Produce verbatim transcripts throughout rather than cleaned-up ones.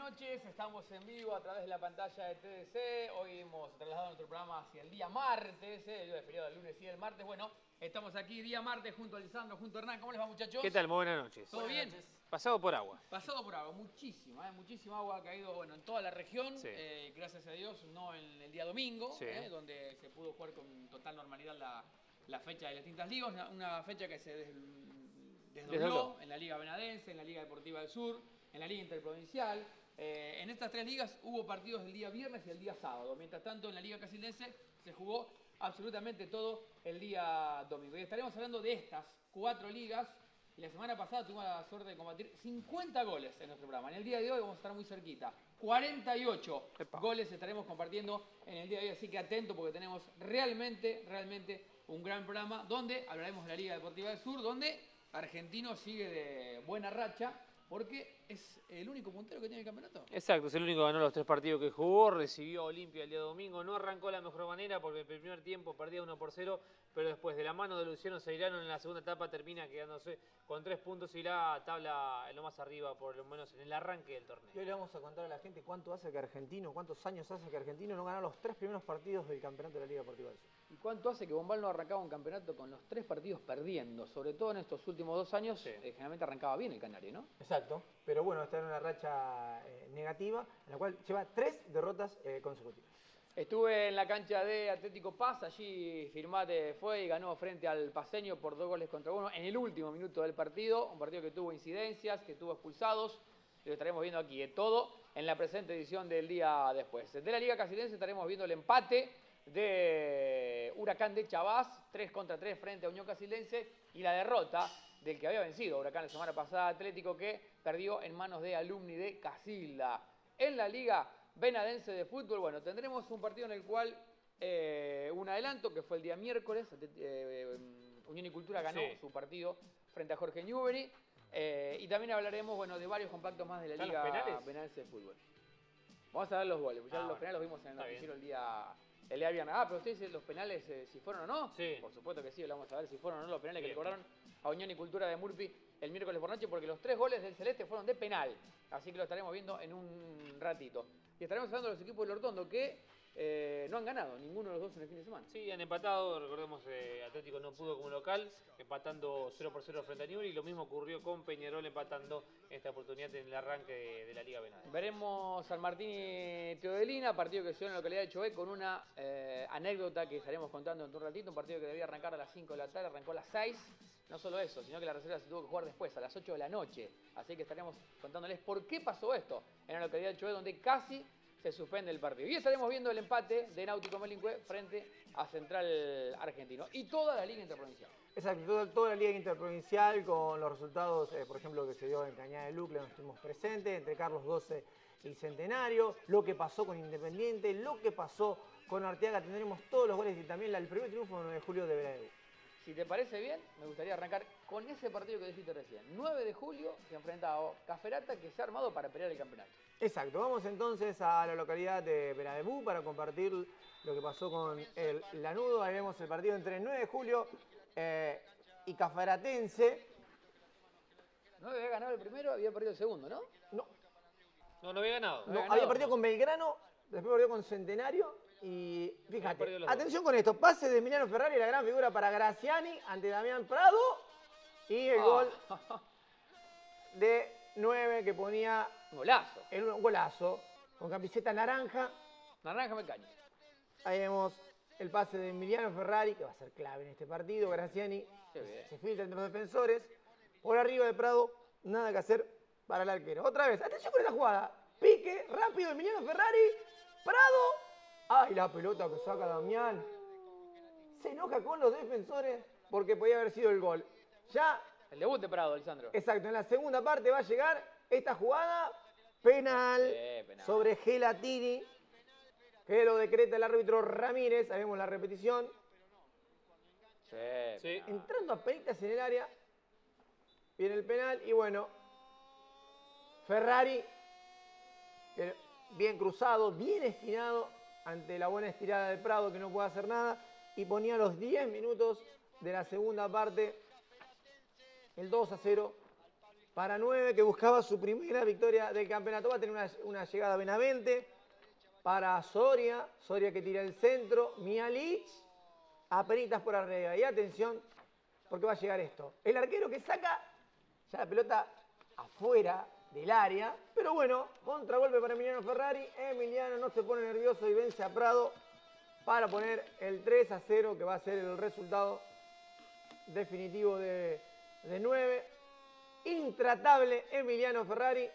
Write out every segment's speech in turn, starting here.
noches, estamos en vivo a través de la pantalla de T D C. Hoy hemos trasladado nuestro programa hacia el día martes, eh, el día de feriado del lunes y el martes. Bueno, estamos aquí día martes junto a Lisandro, junto a Hernán. ¿Cómo les va, muchachos? ¿Qué tal? Muy buenas noches. ¿Todo buenas bien? Noches. Pasado por agua. Pasado por agua, muchísima, eh, muchísima agua ha caído bueno, en toda la región, Sí. eh, gracias a Dios, no en el día domingo, Sí. eh, donde se pudo jugar con total normalidad la, la fecha de las distintas ligas, una, una fecha que se des, desdobló, Desdobló. en la Liga Benadense, en la Liga Deportiva del Sur, en la Liga Interprovincial. Eh, en estas tres ligas hubo partidos el día viernes y el día sábado. Mientras tanto, en la Liga Casildense se jugó absolutamente todo el día domingo. Y estaremos hablando de estas cuatro ligas. Y la semana pasada tuvimos la suerte de combatir cincuenta goles en nuestro programa. En el día de hoy vamos a estar muy cerquita. cuarenta y ocho Epa. goles estaremos compartiendo en el día de hoy. Así que atento porque tenemos realmente, realmente un gran programa donde hablaremos de la Liga Deportiva del Sur, donde Argentino sigue de buena racha, porque es el único puntero que tiene el campeonato. Exacto, es el único que ganó los tres partidos que jugó, recibió a Olimpia el día domingo, no arrancó de la mejor manera porque el primer tiempo perdía uno por cero, pero después de la mano de Luciano Seirano en la segunda etapa termina quedándose con tres puntos y la tabla en lo más arriba, por lo menos en el arranque del torneo. Y hoy le vamos a contar a la gente cuánto hace que Argentino, cuántos años hace que Argentino no gana los tres primeros partidos del campeonato de la Liga Deportiva del Sur. ¿Y cuánto hace que Bombal no arrancaba un campeonato con los tres partidos perdiendo? Sobre todo en estos últimos dos años, Sí. eh, generalmente arrancaba bien el Canario, ¿no? Exacto, pero bueno, está en una racha eh, negativa, en la cual lleva tres derrotas eh, consecutivas. Estuve en la cancha de Atlético Paz, allí Firmate fue y ganó frente al Paceño por dos goles contra uno en el último minuto del partido, un partido que tuvo incidencias, que tuvo expulsados, y lo estaremos viendo aquí, de todo en la presente edición del día después. De la Liga Casildense estaremos viendo el empate de Huracán de Chavás, tres contra tres frente a Unión Casildense, y la derrota del que había vencido Huracán la semana pasada, Atlético, que perdió en manos de Alumni de Casilda. En la Liga Benadense de Fútbol, bueno, tendremos un partido en el cual eh, un adelanto, que fue el día miércoles, eh, Unión y Cultura ganó Sí. su partido frente a Jorge Newbery, eh, y también hablaremos, bueno, de varios compactos más de la ¿Están Liga los penales? Benadense de Fútbol. Vamos a ver los goles, porque ya Ah, los bueno. penales los vimos en el Está noticiero bien. el día, el día viernes. Ah, pero usted dice los penales, eh, si fueron o no. Sí. Por supuesto que sí, lo vamos a ver si fueron o no los penales que le Bien. cobraron a Unión y Cultura de Murphy el miércoles por noche, porque los tres goles del Celeste fueron de penal. Así que lo estaremos viendo en un ratito. Y estaremos hablando de los equipos del Hortondo que eh, no han ganado ninguno de los dos en el fin de semana. Sí, han empatado, recordemos, eh, Atlético no pudo como local, empatando cero por cero frente a Newbery, y lo mismo ocurrió con Peñarol empatando en esta oportunidad en el arranque de, de la Liga Benadense. Veremos San Martín y Teodelina, partido que se dio en la localidad de Choé, con una eh, anécdota que estaremos contando en un ratito. Un partido que debía arrancar a las cinco de la tarde, arrancó a las seis. No solo eso, sino que la reserva se tuvo que jugar después, a las ocho de la noche. Así que estaremos contándoles por qué pasó esto en la localidad de Choé, donde casi se suspende el partido. Y estaremos viendo el empate de Náutico Melincue frente a Central Argentino. Y toda la Liga Interprovincial. Exacto, toda, toda la Liga Interprovincial con los resultados, eh, por ejemplo, que se dio en Cañada de Lucle, donde estuvimos presentes, entre Carlos doce y Centenario, lo que pasó con Independiente, lo que pasó con Arteaga, tendremos todos los goles y también la, el primer triunfo del nueve de julio de Benadense. Si te parece bien, me gustaría arrancar con ese partido que dijiste recién. nueve de julio, que enfrentaba a Caferata, que se ha armado para pelear el campeonato. Exacto, vamos entonces a la localidad de Benademú para compartir lo que pasó con el Lanudo. Ahí vemos el partido entre el nueve de julio eh, y Cafaratense. nueve había ganado el primero, había perdido el segundo, ¿no? No, No, no había ganado. no, ganado. había perdido con Belgrano, después perdió con Centenario y perdido fíjate, los atención con esto, pase de Emiliano Ferrari, la gran figura para Graciani ante Damián Prado y el Ah. gol de nueve que ponía Golazo. en un golazo con camiseta naranja. Naranja Mecaña. Ahí vemos el pase de Emiliano Ferrari, que va a ser clave en este partido. Graciani Qué bien. se filtra entre los defensores. Por arriba de Prado, nada que hacer para el arquero. Otra vez, atención con esta jugada. Pique, rápido, Emiliano Ferrari. Prado. ¡Ay, la pelota que saca Damián! Se enoja con los defensores porque podía haber sido el gol. Ya, El debut de Prado, Alessandro. exacto, en la segunda parte va a llegar esta jugada. Penal, Sí, penal. sobre Gelatini, que lo decreta el árbitro Ramírez. Ahí vemos la repetición. Sí, Sí. penal. Entrando a penitas en el área, viene el penal y bueno, Ferrari, que bien cruzado, bien esquinado, ante la buena estirada de Prado que no puede hacer nada, y ponía los diez minutos de la segunda parte el dos a cero para nueve, que buscaba su primera victoria del campeonato. Va a tener una, una llegada Benavente para Soria. Soria que tira el centro. Mialic, apenitas por arriba. Y atención, porque va a llegar esto. El arquero que saca ya la pelota afuera del área. Pero bueno, contragolpe para Emiliano Ferrari. Emiliano no se pone nervioso y vence a Prado para poner el tres a cero, que va a ser el resultado definitivo de, de nueve. Intratable Emiliano Ferrari.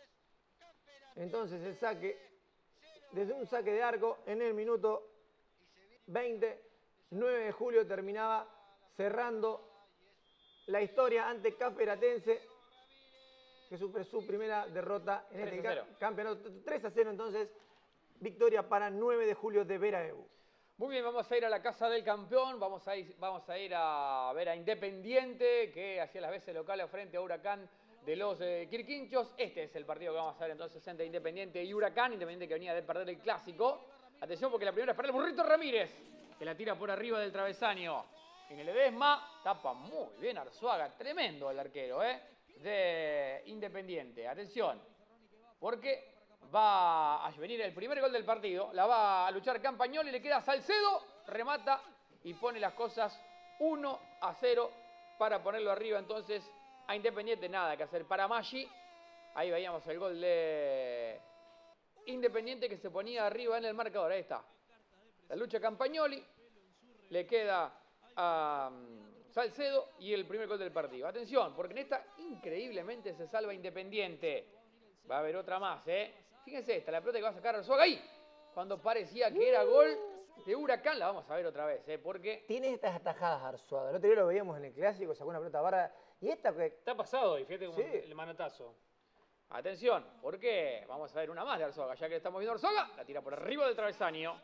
Entonces el saque, desde un saque de arco en el minuto veinte, nueve de julio, terminaba cerrando la historia ante Caferatense, que sufre su primera derrota en este ca campeonato. tres a cero, entonces, victoria para nueve de julio de Vera Ebu. Muy bien, vamos a ir a la casa del campeón, vamos a ir, vamos a, ir a ver a Independiente, que hacía las veces locales frente a Huracán de los eh, Quirquinchos. Este es el partido que vamos a ver entonces entre Independiente y Huracán. Independiente que venía de perder el clásico. Atención, porque la primera es para el Burrito Ramírez, que la tira por arriba del travesaño. En el Edesma, tapa muy bien Arzuaga, tremendo el arquero eh, de Independiente. Atención, porque va a venir el primer gol del partido, la va a luchar Campagnoli, le queda Salcedo, remata y pone las cosas uno a cero para ponerlo arriba entonces a Independiente. Nada que hacer para Maggi. Ahí veíamos el gol de Independiente que se ponía arriba en el marcador. Ahí está. La lucha Campagnoli, le queda a Salcedo y el primer gol del partido. Atención, porque en esta increíblemente se salva Independiente. Va a haber otra más, ¿eh? Fíjense esta, la pelota que va a sacar Arzuaga ahí. Cuando parecía que era gol de Huracán, la vamos a ver otra vez, ¿eh? Porque tiene estas atajadas Arzuaga. El otro día lo veíamos en el clásico, sacó una pelota barra. Y esta que... Está pasado y fíjate como sí. El manotazo. Atención, porque vamos a ver una más de Arzuaga. Ya que estamos viendo Arzuaga, la tira por arriba del travesaño.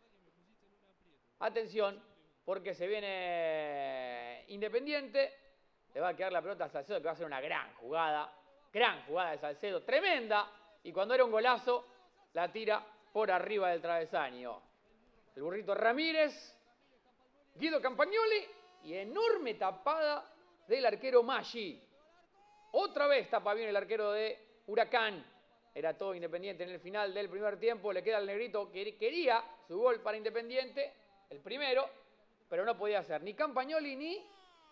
Atención, porque se viene Independiente. Le va a quedar la pelota a Salcedo, que va a ser una gran jugada. Gran jugada de Salcedo, tremenda. Y cuando era un golazo, la tira por arriba del travesaño. El Burrito Ramírez, Guido Campagnoli y enorme tapada del arquero Maggi. Otra vez tapa bien el arquero de Huracán. Era todo Independiente en el final del primer tiempo. Le queda al negrito que quería su gol para Independiente, el primero, pero no podía hacer ni Campagnoli ni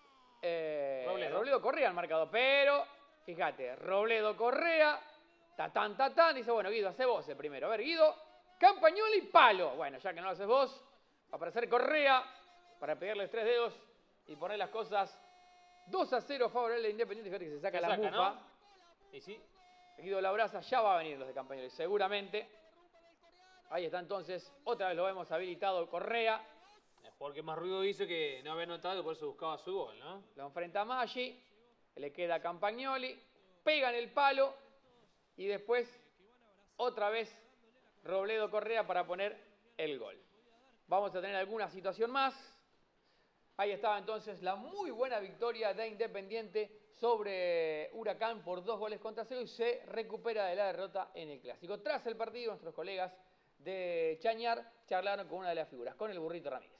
eh, Robledo. Robledo Correa al marcado. Pero, fíjate, Robledo Correa, tatán, tatán, dice, bueno, Guido, hace vos el primero. A ver, Guido, Campagnoli, palo. Bueno, ya que no lo haces vos, va a aparecer Correa para pegarle tres dedos y poner las cosas dos a cero favorable de Independiente. Fíjate que se saca se la saca, mufa. ¿No? Y sí. Guido Labraza, ya va a venir los de Campagnoli, seguramente. Ahí está entonces, otra vez lo hemos habilitado Correa. El jugador que más ruido hizo, que no había notado, por eso buscaba su gol, ¿no? Lo enfrenta a Maggi, le queda a Campagnoli, pega en el palo y después otra vez Robledo Correa para poner el gol. Vamos a tener alguna situación más. Ahí estaba entonces la muy buena victoria de Independiente sobre Huracán por dos goles contra cero y se recupera de la derrota en el clásico. Tras el partido, nuestros colegas de Chañar charlaron con una de las figuras, con el Burrito Ramírez.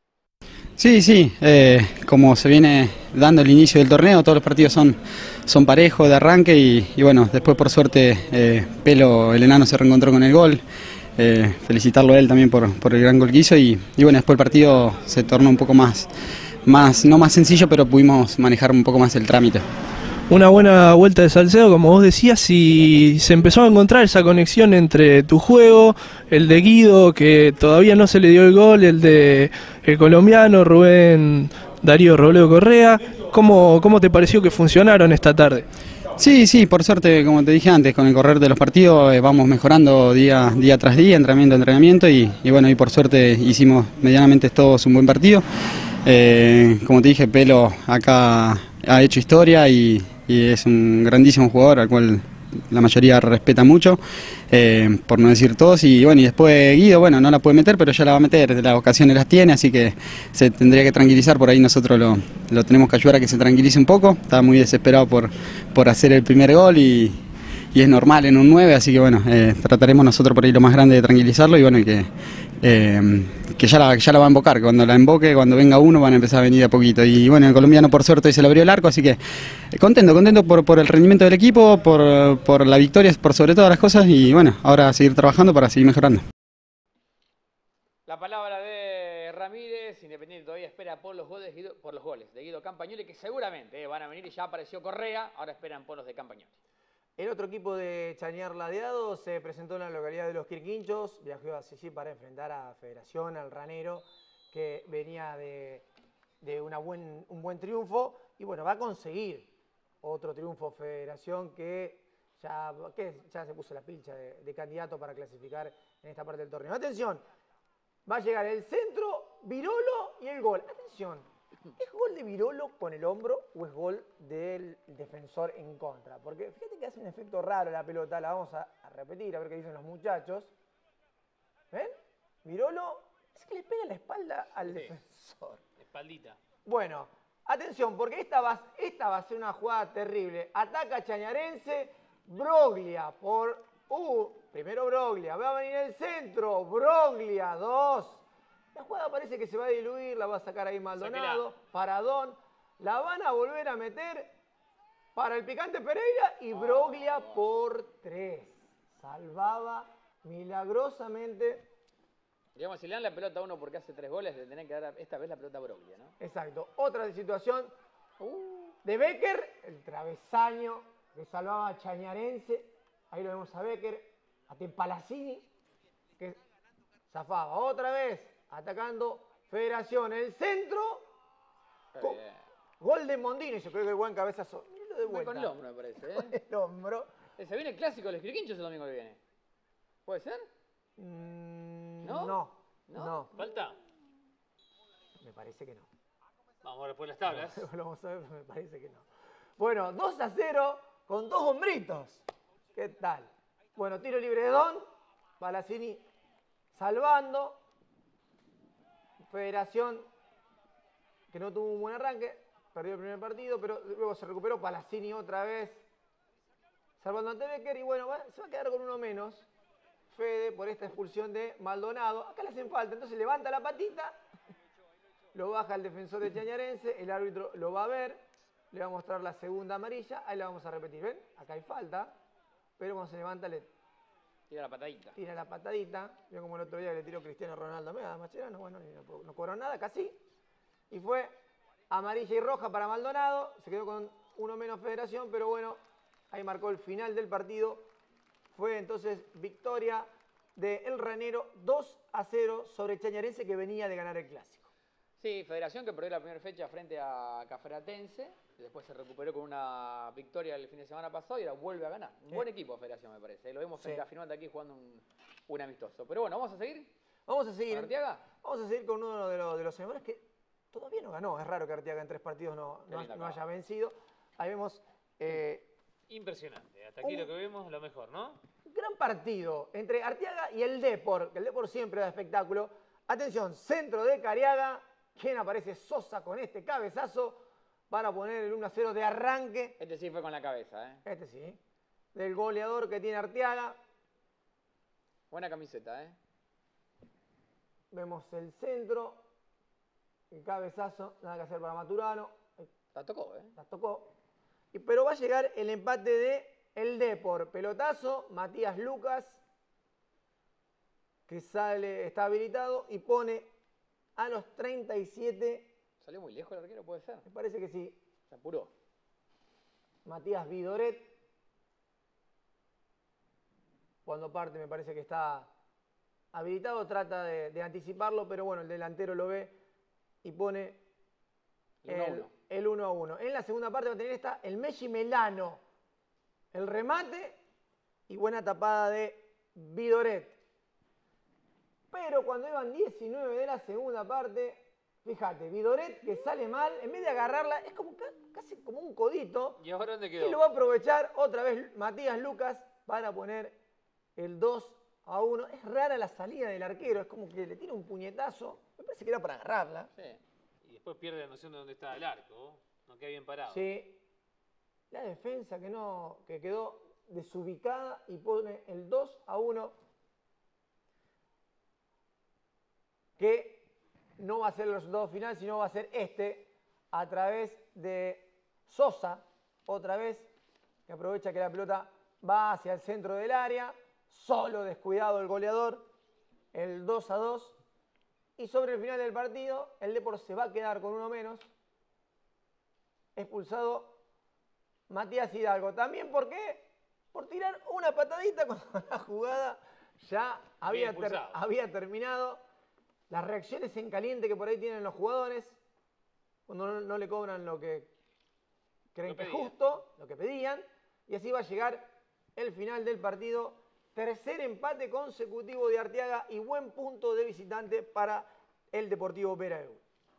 Sí, sí, eh, como se viene dando el inicio del torneo, todos los partidos son, son parejos de arranque y, y bueno, después por suerte eh, Pelo, el enano, se reencontró con el gol. Eh, felicitarlo a él también por, por el gran gol que hizo y, y bueno, después el partido se tornó un poco más, más, no más sencillo, pero pudimos manejar un poco más el trámite. Una buena vuelta de Salcedo, como vos decías, y se empezó a encontrar esa conexión entre tu juego, el de Guido, que todavía no se le dio el gol, el de el colombiano Rubén Darío Robledo Correa. ¿Cómo, cómo te pareció que funcionaron esta tarde? Sí, sí, por suerte, como te dije antes, con el correr de los partidos eh, vamos mejorando día, día tras día, entrenamiento a entrenamiento y, y bueno, y por suerte hicimos medianamente todos un buen partido. Eh, como te dije, Pelo acá ha hecho historia y, y es un grandísimo jugador al cual la mayoría respeta mucho, eh, por no decir todos, y bueno, y después Guido, bueno, no la puede meter, pero ya la va a meter, las ocasiones las tiene, así que se tendría que tranquilizar, por ahí nosotros lo, lo tenemos que ayudar a que se tranquilice un poco, está muy desesperado por, por hacer el primer gol y, y es normal en un nueve, así que bueno, eh, trataremos nosotros por ahí lo más grande de tranquilizarlo y bueno, y que, eh, que ya, la, que ya la va a invocar. Cuando la invoque, cuando venga uno, van a empezar a venir a poquito. Y bueno, el colombiano por suerte hoy se le abrió el arco, así que eh, contento, contento por, por el rendimiento del equipo, por, por la victoria, por sobre todas las cosas. Y bueno, ahora a seguir trabajando para seguir mejorando. La palabra de Ramírez, Independiente todavía espera por los goles, Guido, por los goles de Guido Campagnoli, que seguramente eh, van a venir y ya apareció Correa, ahora esperan por los de Campagnoli. El otro equipo de Chañar Ladeado se presentó en la localidad de Los Quirquinchos, viajó a Sisi para enfrentar a Federación, al Ranero, que venía de, de una buen, un buen triunfo, y bueno, va a conseguir otro triunfo Federación que ya, que ya se puso la pilcha de, de candidato para clasificar en esta parte del torneo. Atención. Va a llegar el centro, Virolo y el gol. Atención, ¿es gol de Virolo con el hombro o es gol del defensor en contra? Porque fíjate que hace un efecto raro la pelota, la vamos a, a repetir, a ver qué dicen los muchachos. ¿Ven? Virolo es que le pega la espalda al sí, defensor. Espaldita. Bueno, atención, porque esta va, esta va a ser una jugada terrible. Ataca Chañarense, Broglia por... Uh, primero Broglia, va a venir el centro, Broglia, dos. La jugada parece que se va a diluir, la va a sacar ahí Maldonado, Paradón. La van a volver a meter para el Picante Pereira y Broglia oh, por tres. Salvaba milagrosamente. Digamos, si le dan la pelota a uno porque hace tres goles, le tienen que dar esta vez la pelota a Broglia, ¿no? Exacto. Otra situación uh, de Becker, el travesaño que salvaba a Chañarense. Ahí lo vemos a Becker, a Tempalacini, que zafaba. Otra vez, atacando Federación. El centro, go, gol de Mondino. Y se cree que el buen cabezazo. Míralo de vuelta. Con el hombro, me parece. ¿eh? Con el hombro. ¿Se viene el clásico de los Quirquinchos el domingo que viene? ¿Puede ser? Mm, ¿No? ¿No? ¿No? No. ¿Falta? Me parece que no. Vamos a ver por las tablas. Lo vamos a ver, me parece que no. Bueno, dos a cero con dos hombritos. ¿Qué tal? Bueno, tiro libre de Don. Palacini salvando. Federación que no tuvo un buen arranque. Perdió el primer partido, pero luego se recuperó. Palacini otra vez. Salvando ante Becker. Y bueno, va, se va a quedar con uno menos. Fede por esta expulsión de Maldonado. Acá le hacen falta. Entonces levanta la patita. Lo baja el defensor de Chañarense. El árbitro lo va a ver. Le va a mostrar la segunda amarilla. Ahí la vamos a repetir. ¿Ven? Acá hay falta. Pero cuando se levanta le tira la patadita. Tira la patadita. Vio como el otro día que le tiró Cristiano Ronaldo a Mascherano. Bueno, no, no cobró nada, casi. Y fue amarilla y roja para Maldonado. Se quedó con uno menos Federación, pero bueno, ahí marcó el final del partido. Fue entonces victoria de El Ranero dos a cero sobre Chañarense, que venía de ganar el clásico. Sí, Federación que perdió la primera fecha frente a Cafratense, después se recuperó con una victoria el fin de semana pasado y ahora vuelve a ganar. Un sí. buen equipo Federación, me parece. Lo vemos frente sí. a Firmante aquí jugando un, un amistoso. Pero bueno, ¿vamos a seguir? Vamos a seguir. ¿Arteaga? Vamos a seguir con uno de los, de los senadores que todavía no ganó. Es raro que Arteaga en tres partidos no, no, no haya vencido. Ahí vemos... Eh, Impresionante. Hasta aquí un, lo que vemos, lo mejor, ¿no? Un gran partido entre Arteaga y el Depor, que el Depor siempre da espectáculo. Atención, centro de Cariaga. ¿Quién aparece? Sosa con este cabezazo. Van a poner el uno a cero de arranque. Este sí fue con la cabeza, ¿eh? Este sí. Del goleador que tiene Arteaga. Buena camiseta, ¿eh? Vemos el centro. El cabezazo. Nada que hacer para Maturano. La tocó, ¿eh? La tocó. Y, pero va a llegar el empate de el Depor. Pelotazo. Matías Lucas. Que sale, está habilitado y pone... a los treinta y siete. ¿Salió muy lejos el arquero? ¿Puede ser? Me parece que sí. Se apuró. Matías Vidoret. Cuando parte me parece que está habilitado. Trata de, de anticiparlo, pero bueno, el delantero lo ve y pone el uno a uno. En la segunda parte va a tener esta el Messi Melano. El remate y buena tapada de Vidoret. Pero cuando iban diecinueve de la segunda parte, fíjate, Vidoret que sale mal, en vez de agarrarla, es como casi como un codito. ¿Y ahora dónde quedó? Y lo va a aprovechar otra vez Matías Lucas para poner el dos a uno. Es rara la salida del arquero, es como que le tira un puñetazo. Me parece que era para agarrarla. Sí. Y después pierde la noción de dónde está el arco. No queda bien parado. Sí. La defensa que, no, que quedó desubicada y pone el dos a uno. que no va a ser el resultado final, sino va a ser este a través de Sosa, otra vez, que aprovecha que la pelota va hacia el centro del área, solo descuidado el goleador, el dos a dos, y sobre el final del partido, el Depor se va a quedar con uno menos, expulsado Matías Hidalgo. También, ¿por qué? Por tirar una patadita cuando la jugada ya había, ter había terminado. Las reacciones en caliente que por ahí tienen los jugadores, cuando no, no le cobran lo que creen lo que es pedían. justo, lo que pedían, y así va a llegar el final del partido. Tercer empate consecutivo de Arteaga y buen punto de visitante para el Deportivo Peraegu.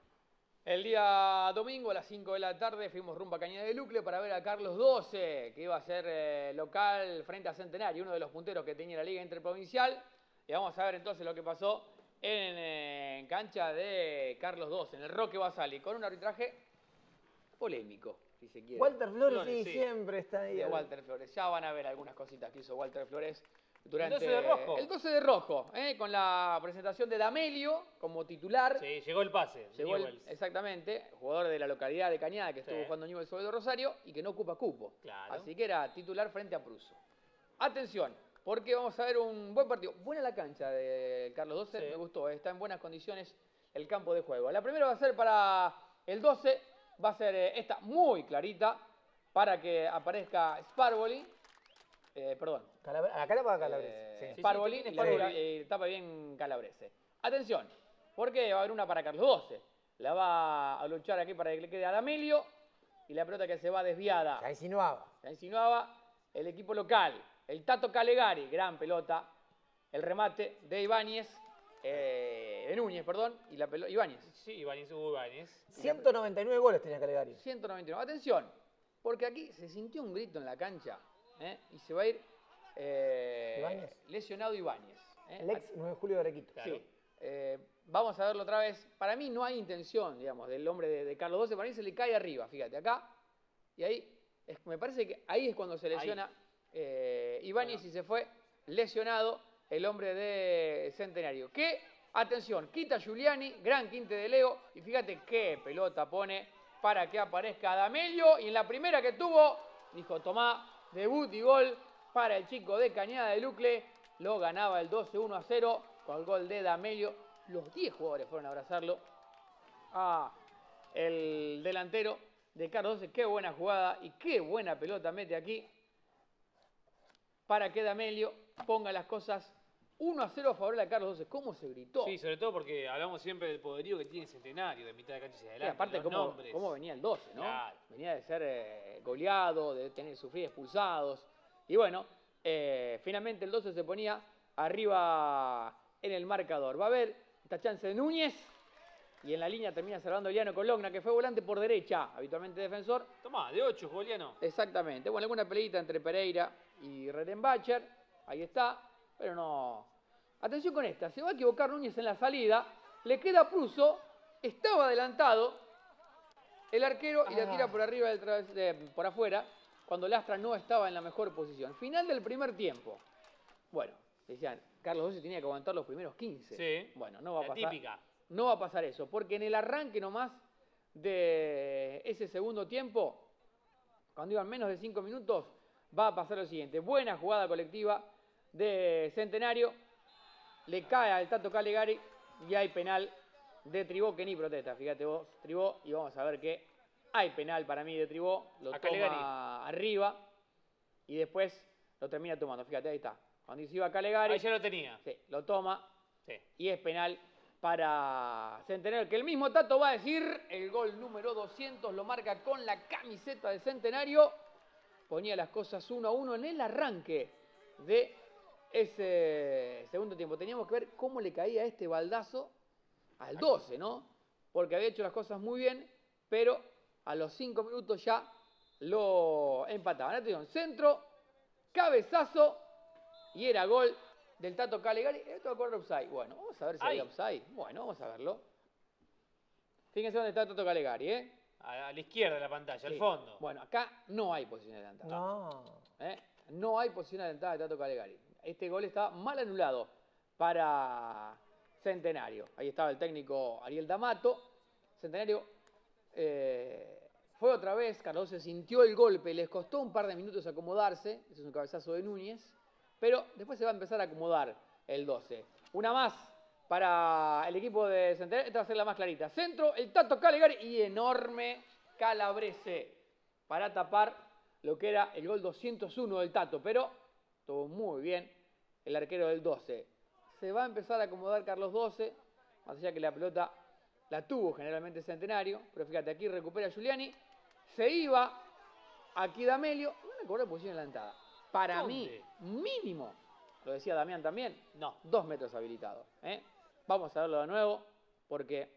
El día domingo a las cinco de la tarde fuimos rumbo a Cañada de Lucle para ver a Carlos doce, que iba a ser eh, local frente a Centenario, uno de los punteros que tenía la Liga Interprovincial. Y vamos a ver entonces lo que pasó en, eh, en cancha de Carlos doce, en el Roque Basali, con un arbitraje polémico, si se quiere. Walter Flores, Flores, sí, sí. siempre está ahí. De Walter Flores. Ya van a ver algunas cositas que hizo Walter Flores durante El doce de rojo. el doce de rojo, ¿eh? Con la presentación de Damelio como titular. Sí, llegó el pase. Llegó el- Newells. exactamente, jugador de la localidad de Cañada que estuvo Sí. jugando Newell's sobre Rosario y que no ocupa cupo. Claro. Así que era titular frente a Pruso. Atención, porque vamos a ver un buen partido. Buena la cancha de Carlos doce, Sí. me gustó, está en buenas condiciones el campo de juego. La primera va a ser para el doce, va a ser eh, esta muy clarita para que aparezca Sparboli. Eh, perdón, Calabra- a la cara para Calabrese. eh, sí. sí, Sparboli, sí, y la Sparboli. tira- eh, tapa bien Calabrese. Atención, porque va a haber una para Carlos doce. La va a luchar aquí para que le quede a Damelio y la pelota que se va desviada. Ya insinuaba. La insinuaba el equipo local. El Tato Calegari, gran pelota. El remate de Ibáñez, eh, de Núñez, perdón, y la pelota Ibáñez. Sí, Ibáñez, Hugo Ibáñez. ciento noventa y nueve goles tenía Calegari. ciento noventa y nueve. Atención, porque aquí se sintió un grito en la cancha, ¿eh? Y se va a ir eh, Ibáñez. lesionado Ibáñez. ¿eh? El ex nueve de julio de Arequito. Claro. Sí. Eh, vamos a verlo otra vez. Para mí no hay intención, digamos, del hombre de, de Carlos doce. Para mí se le cae arriba, fíjate, acá. Y ahí, es- me parece que ahí es cuando se lesiona eh, Ibáñez y se fue lesionado el hombre de Centenario. Que, atención, quita Giuliani, gran quinte de Leo. Y fíjate qué pelota pone para que aparezca Damelio. Y en la primera que tuvo, dijo Tomá, debut y gol para el chico de Cañada de Lucle. Lo ganaba el doce uno a cero con el gol de Damelio. Los diez jugadores fueron a abrazarlo. Ah, el delantero de Carlos doce. Qué buena jugada y qué buena pelota mete aquí para que Damelio ponga las cosas uno a cero a favor de Carlos doce. ¿Cómo se gritó? Sí, sobre todo porque hablamos siempre del poderío que tiene Centenario, de mitad de cancha hacia Sí, adelante. aparte, los cómo, nombres. cómo venía el doce, ¿no? Claro. Venía de ser eh, goleado, de tener sufrir expulsados. Y bueno, eh, finalmente el doce se ponía arriba en el marcador. Va a haber esta chance de Núñez. Y en la línea termina salvando Eliano Cologna, que fue volante por derecha, habitualmente defensor. Tomá, de ocho, Juliano. Exactamente. Bueno, alguna peleita entre Pereira y Redenbacher. Ahí está. Pero no. Atención con esta. Se va a equivocar Núñez en la salida. Le queda Pruso. Estaba adelantado el arquero y la Ah. tira por arriba, del traves- de- por afuera, cuando Lastra no estaba en la mejor posición. Final del primer tiempo. Bueno, decían, Carlos doce tenía que aguantar los primeros quince. Sí. Bueno, no va a La pasar. típica. No va a pasar eso, porque en el arranque nomás de ese segundo tiempo, cuando iban menos de cinco minutos, va a pasar lo siguiente. Buena jugada colectiva de Centenario, le cae al Tato Calegari y hay penal de Tribó que ni protesta. Fíjate vos, Tribó, y vamos a ver que hay penal para mí de Tribó, lo A toma Calegari. arriba y después lo termina tomando. Fíjate, ahí está. Cuando se iba Calegari, Ahí ya lo tenía. sí, lo toma Sí. y es penal para Centenario, que el mismo Tato va a decir, el gol número doscientos lo marca con la camiseta de Centenario, ponía las cosas uno a uno en el arranque de ese segundo tiempo. Teníamos que ver cómo le caía este baldazo al doce, ¿no? Porque había hecho las cosas muy bien, pero a los cinco minutos ya lo empataban. Atención, centro, cabezazo y era gol del Tato Calegari. Esto va a correr offside. Bueno, vamos a ver si hay Ahí. offside. Bueno, vamos a verlo. Fíjense dónde está Tato Calegari, ¿eh? A, a la izquierda de la pantalla, al Sí. fondo. Bueno, acá no hay posición adelantada. No. ¿eh? No hay posición adelantada de Tato Calegari. Este gol está mal anulado para Centenario. Ahí estaba el técnico Ariel D'Amato. Centenario eh, fue otra vez, Carlos se sintió el golpe, les costó un par de minutos acomodarse, ese es un cabezazo de Núñez, pero después se va a empezar a acomodar el doce. Una más para el equipo de Centenario, esta va a ser la más clarita. Centro, el Tato Calegari y enorme Calabrese para tapar lo que era el gol doscientos uno del Tato, pero estuvo muy bien el arquero del doce. Se va a empezar a acomodar Carlos doce, más allá que la pelota la tuvo generalmente Centenario, pero fíjate, aquí recupera Giuliani, se iba aquí D'Amelio, y van a cobrar posición adelantada. Para ¿Dónde? mí, mínimo, lo decía Damián también, no, dos metros habilitados. ¿eh? Vamos a verlo de nuevo, porque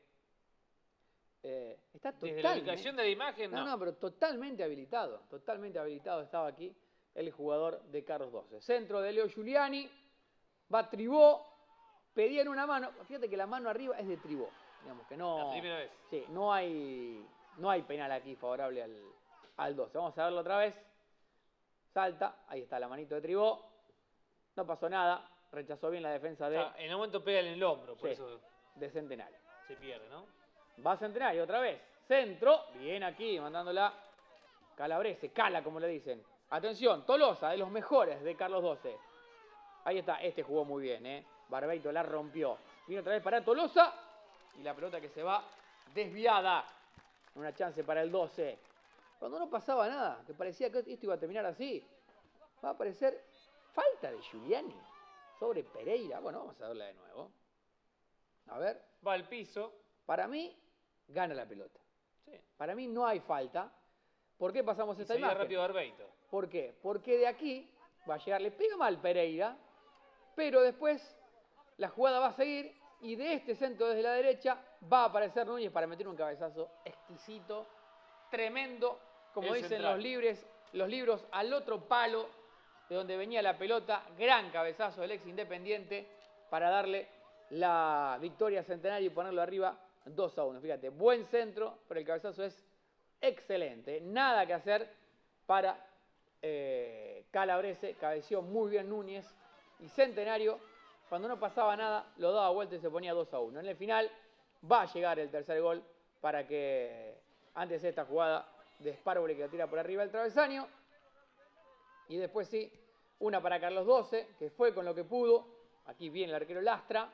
eh, está totalmente... Desde la ubicación de la imagen, No, no. no, pero totalmente habilitado, totalmente habilitado estaba aquí el jugador de Carlos doce. Centro de Leo Giuliani, va Tribó, pedían una mano, fíjate que la mano arriba es de Tribó, digamos que no... La primera vez. Sí, no hay, no hay penal aquí favorable al, al doce. Vamos a verlo otra vez. Salta, ahí está la manito de Tribó, no pasó nada, rechazó bien la defensa de, Ah, en un momento pega en el hombro, por sí, eso de Centenario. se pierde, ¿no? Va Centenario otra vez. Centro. Bien aquí, mandándola Calabrese. Cala, como le dicen. Atención, Tolosa, de los mejores de Carlos doce. Ahí está. Este jugó muy bien, ¿eh? Barbeito la rompió. Viene otra vez para Tolosa. Y la pelota que se va desviada. Una chance para el doce. Cuando no pasaba nada, que parecía que esto iba a terminar así, va a aparecer falta de Giuliani sobre Pereira. Bueno, vamos a verla de nuevo. A ver. Va al piso. Para mí, gana la pelota. Sí. Para mí no hay falta. ¿Por qué pasamos Y esta salía imagen? rápido Barbeito. ¿Por qué? Porque de aquí va a llegar, le pega mal Pereira, pero después la jugada va a seguir y de este centro desde la derecha va a aparecer Núñez para meter un cabezazo exquisito, tremendo, como El dicen central. los, libres, los libros, al otro palo de donde venía la pelota, gran cabezazo del ex Independiente para darle la victoria a Centenario y ponerlo arriba dos a uno. Fíjate, buen centro, pero el cabezazo es excelente. Nada que hacer para eh, Calabrese, cabeció muy bien Núñez y Centenario, cuando no pasaba nada, lo daba vuelta y se ponía dos a uno. En el final va a llegar el tercer gol para que antes de esta jugada de Sparvoli que la tira por arriba del travesaño. Y después sí, una para Carlos doce, que fue con lo que pudo. Aquí viene el arquero Lastra.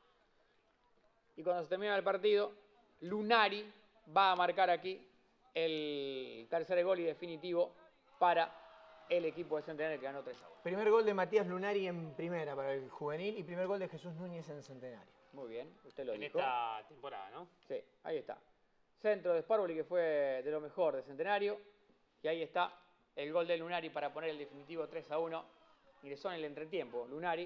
Y cuando se termina el partido, Lunari va a marcar aquí el tercer gol y definitivo para el equipo de Centenario que ganó tres a uno. Primer gol de Matías Lunari en primera para el juvenil y primer gol de Jesús Núñez en Centenario. Muy bien, usted lo En dijo. esta temporada, ¿no? Sí, ahí está. Centro de Sparvoli que fue de lo mejor de Centenario. Y ahí está el gol de Lunari para poner el definitivo tres a uno. Ingresó en el entretiempo Lunari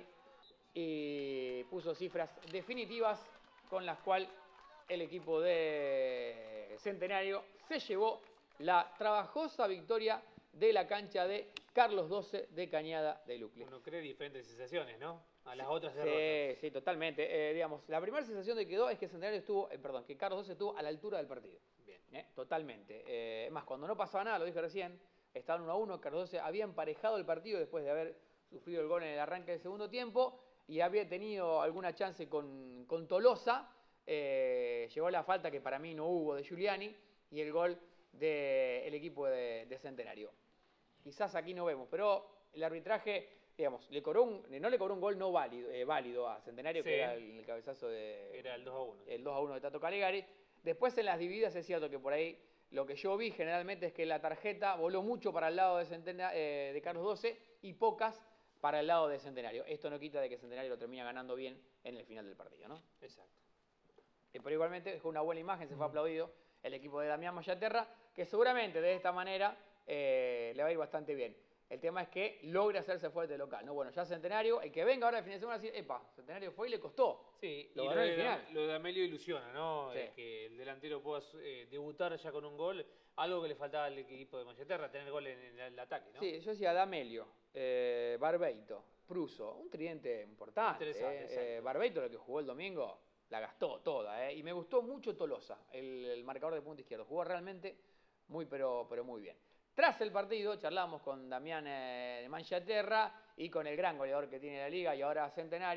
y puso cifras definitivas con las cuales el equipo de Centenario se llevó la trabajosa victoria de la cancha de Carlos doce de Cañada de Lucle. Uno cree diferentes sensaciones, ¿no? A las otras derrotas. Sí, sí, totalmente. Eh, digamos, la primera sensación de que quedó es que Centenario estuvo, eh, perdón, que Carlos doce estuvo a la altura del partido. Bien. Eh, totalmente. Eh, más, cuando no pasaba nada, lo dije recién, estaban uno a uno, Carlos doce había emparejado el partido después de haber sufrido el gol en el arranque del segundo tiempo y había tenido alguna chance con, con Tolosa. Eh, llegó la falta que para mí no hubo de Giuliani y el gol del equipo de, de Centenario. Quizás aquí no vemos, pero el arbitraje, digamos, le cobró un, no le cobró un gol no válido, eh, válido a Centenario, Sí. que era el, el cabezazo de... Era el dos a uno. El dos a uno de Tato Calegari. Después en las divididas es cierto que por ahí lo que yo vi generalmente es que la tarjeta voló mucho para el lado de, Centena- eh, de Carlos doce y pocas para el lado de Centenario. Esto no quita de que Centenario lo termina ganando bien en el final del partido, ¿no? Exacto. Eh, pero igualmente dejó una buena imagen, se fue aplaudido el equipo de Damián Mayaterra, que seguramente de esta manera eh, le va a ir bastante bien. El tema es que logre hacerse fuerte local, ¿no? Bueno, ya Centenario, el que venga ahora al fin de semana, va a decir, epa, Centenario fue y le costó. Sí, Lo y ganó lo en el de, final. lo de Amelio ilusiona, ¿no? Sí. Eh, que el delantero pueda eh, debutar ya con un gol, algo que le faltaba al equipo de Mayaterra, tener gol en, en el ataque, ¿no? Sí, yo decía D'Amelio, eh, Barbeito, Pruso, un tridente importante. Interesante, eh. exacto. Eh, Barbeito, lo que jugó el domingo, la gastó toda. Eh. Y me gustó mucho Tolosa, el, el marcador de punta izquierdo. Jugó realmente muy, pero, pero muy bien. Tras el partido, charlamos con Damián eh, de Manchaterra y con el gran goleador que tiene la liga y ahora Centenario,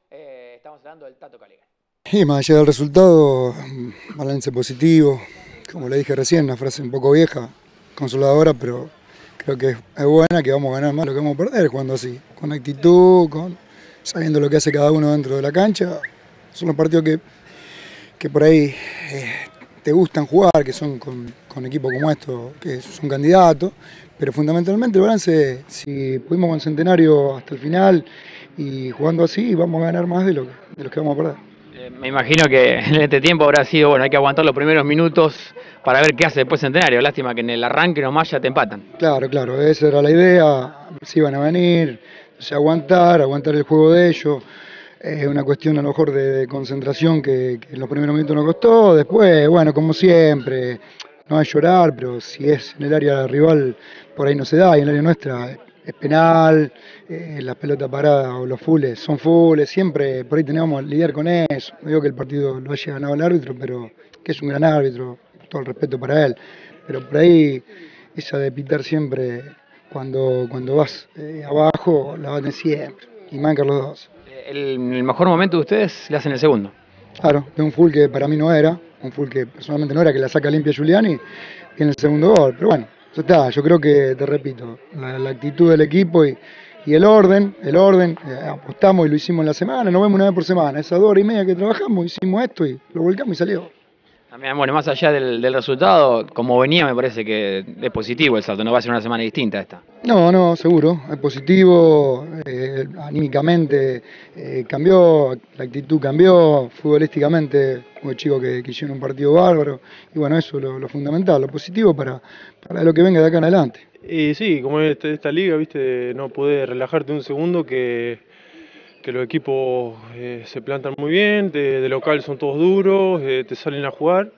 Eh, estamos hablando del Tato Calegari. Y más allá del resultado, balance positivo, como le dije recién, una frase un poco vieja, consoladora, pero creo que es buena, que vamos a ganar más de lo que vamos a perder jugando así, con actitud, con sabiendo lo que hace cada uno dentro de la cancha. Son los partidos que, que por ahí eh, te gustan jugar, que son con, con equipos como estos, que son candidatos, pero fundamentalmente el balance, si pudimos con Centenario hasta el final y jugando así, vamos a ganar más de lo que, de los que vamos a perder. Eh, me imagino que en este tiempo habrá sido, bueno, hay que aguantar los primeros minutos para ver qué hace después Centenario. Lástima que en el arranque nomás ya te empatan. Claro, claro, esa era la idea, si iban a venir, o sea, aguantar, aguantar el juego de ellos. Es una cuestión a lo mejor de, de concentración que, que en los primeros minutos nos costó. Después, bueno, como siempre, no es llorar, pero si es en el área rival, por ahí no se da, y en el área nuestra es penal, eh, las pelotas paradas o los fulles son fulles, siempre por ahí tenemos que lidiar con eso. No digo que el partido lo haya ganado el árbitro, pero que es un gran árbitro, todo el respeto para él. Pero por ahí, esa de pitar siempre cuando, cuando vas eh, abajo, la baten siempre, y mancan los dos. El, el mejor momento de ustedes le hacen el segundo. Claro, de un full que para mí no era, un full que personalmente no era, que la saca limpia Giuliani, y en el segundo gol. Pero bueno, eso está, yo creo que, te repito, la, la actitud del equipo y, y el orden, el orden, eh, apostamos y lo hicimos en la semana, nos vemos una vez por semana, esas dos horas y media que trabajamos, hicimos esto y lo volcamos y salió. También, bueno, más allá del, del resultado, como venía, me parece que es positivo el salto, no va a ser una semana distinta esta. No, no, seguro, es positivo, eh, anímicamente eh, cambió, la actitud cambió, futbolísticamente hubo chicos que, que hicieron un partido bárbaro, y bueno, eso es lo, lo fundamental, lo positivo para, para lo que venga de acá en adelante. Y sí, como es esta, esta liga, viste, no podés relajarte un segundo que, que los equipos eh, se plantan muy bien, de, de local son todos duros, eh, te salen a jugar.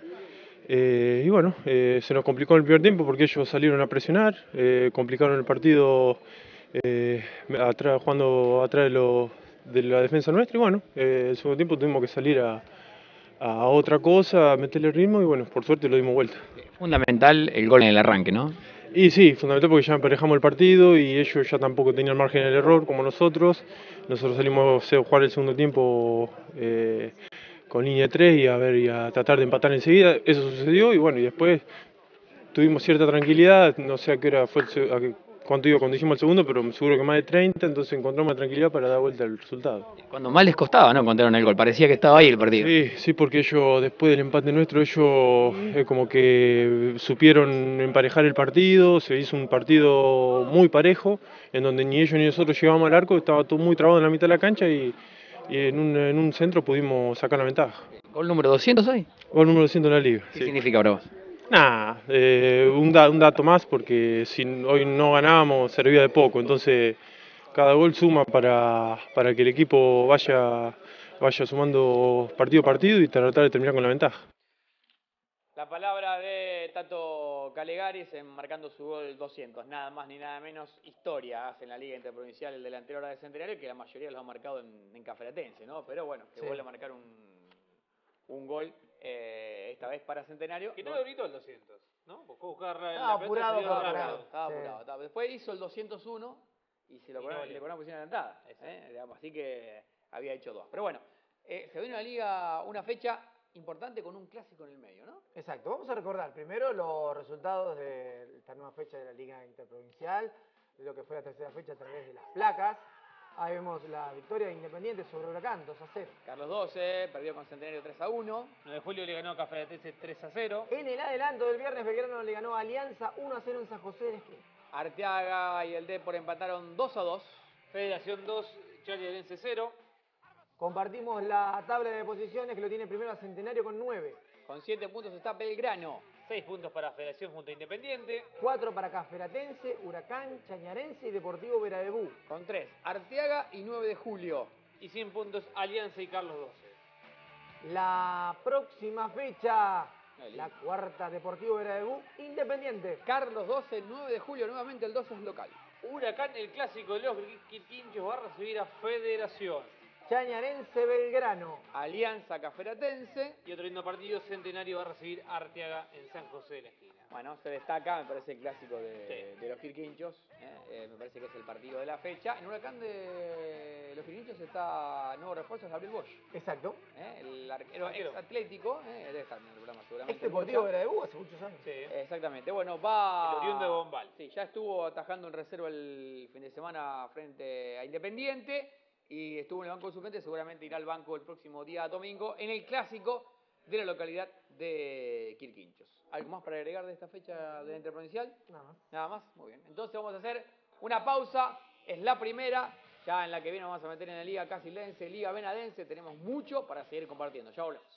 Eh, y bueno, eh, se nos complicó en el primer tiempo porque ellos salieron a presionar, eh, complicaron el partido eh, atrás, jugando atrás de, lo, de la defensa nuestra y bueno, eh, el segundo tiempo tuvimos que salir a, a otra cosa, a meterle ritmo y bueno, por suerte lo dimos vuelta. Fundamental el gol en el arranque, ¿no? Y sí, fundamental porque ya emparejamos el partido y ellos ya tampoco tenían margen del error como nosotros. Nosotros salimos a jugar el segundo tiempo eh, con línea de tres y a ver y a tratar de empatar enseguida. Eso sucedió y bueno, y después tuvimos cierta tranquilidad, no sé a qué hora fue el, a qué, cuánto iba cuando hicimos el segundo, pero seguro que más de treinta, entonces encontramos la tranquilidad para dar vuelta al resultado. Cuando más les costaba, ¿no? Encontraron el gol, parecía que estaba ahí el partido. Sí, sí, porque ellos, después del empate nuestro, ellos eh, como que supieron emparejar el partido, se hizo un partido muy parejo, en donde ni ellos ni nosotros llegábamos al arco, estaba todo muy trabado en la mitad de la cancha y, y en, un, en un centro pudimos sacar la ventaja. ¿Gol número doscientos hoy? Gol número doscientos en la liga. ¿Qué sí. significa para vos? Nada, eh, un, da, un dato más porque si hoy no ganábamos servía de poco, entonces cada gol suma para, para que el equipo vaya, vaya sumando partido a partido y tratar de terminar con la ventaja. La palabra de Tato Calegari marcando su gol doscientos, nada más ni nada menos historia hace en la Liga Interprovincial el delantero ahora de Centenario, que la mayoría lo ha marcado en, en Caferatense, ¿no? Pero bueno, que sí. Vuelve a marcar un, un gol. Eh, esta vez para Centenario. Que no lo gritó el doscientos, ¿no? Buscó buscar la, estaba la apurado, pelota, estaba rápido. Estaba sí. apurado, estaba. Después hizo el doscientos uno y se lo cobraron, le cobraron posición adelantada. ¿eh? Así que había hecho dos. Pero bueno, eh, se viene una liga, una fecha importante con un clásico en el medio, ¿no? Exacto, vamos a recordar primero los resultados de esta nueva fecha de la Liga Interprovincial, de lo que fue la tercera fecha a través de las placas. Ahí vemos la victoria de Independiente sobre Huracán, dos a cero. Carlos doce, perdió con Centenario tres a uno. nueve de julio le ganó a Caferatense tres a cero. En el adelanto del viernes, Belgrano le ganó a Alianza uno a cero en San José de la Esquina. Arteaga y el Depor empataron dos a dos. Federación dos, Chañarense cero. Compartimos la tabla de posiciones que lo tiene primero a Centenario con nueve. Con siete puntos está Belgrano. seis puntos para Federación junto a Independiente. cuatro para Caferatense, Huracán, Chañarense y Deportivo Veradebú. Con tres, Arteaga y nueve de julio. Y cien puntos Alianza y Carlos doce. La próxima fecha, la cuarta, Deportivo Veradebú, Independiente. Carlos doce, nueve de julio, nuevamente el doce es local. Huracán, el clásico de los Quinchos va a recibir a Federación. Chañarense, Belgrano. Alianza Caferatense. Y otro lindo partido, Centenario va a recibir a Arteaga en San José de la Esquina. Bueno, se destaca, me parece, el clásico de, sí. de los Quirquinchos. ¿eh? Eh, me parece que es el partido de la fecha. En Huracán de los Quirquinchos está nuevo refuerzo, Gabriel Bosch. Exacto. ¿eh? El arquero ex Atlético. ¿eh? Debe estar en el programa seguramente. Ex Deportivo de la U hace muchos años. Sí. Exactamente. Bueno, va... El oriundo de Bombal. Sí, ya estuvo atajando en reserva el fin de semana frente a Independiente. Y estuvo en el banco de suplentes. Seguramente irá al banco el próximo día domingo en el clásico de la localidad de Quirquinchos. ¿Algo más para agregar de esta fecha de la interprovincial? Nada más. Nada más, muy bien. Entonces vamos a hacer una pausa, es la primera, ya en la que viene vamos a meter en la Liga Casilense, Liga Venadense, tenemos mucho para seguir compartiendo. Ya volvemos.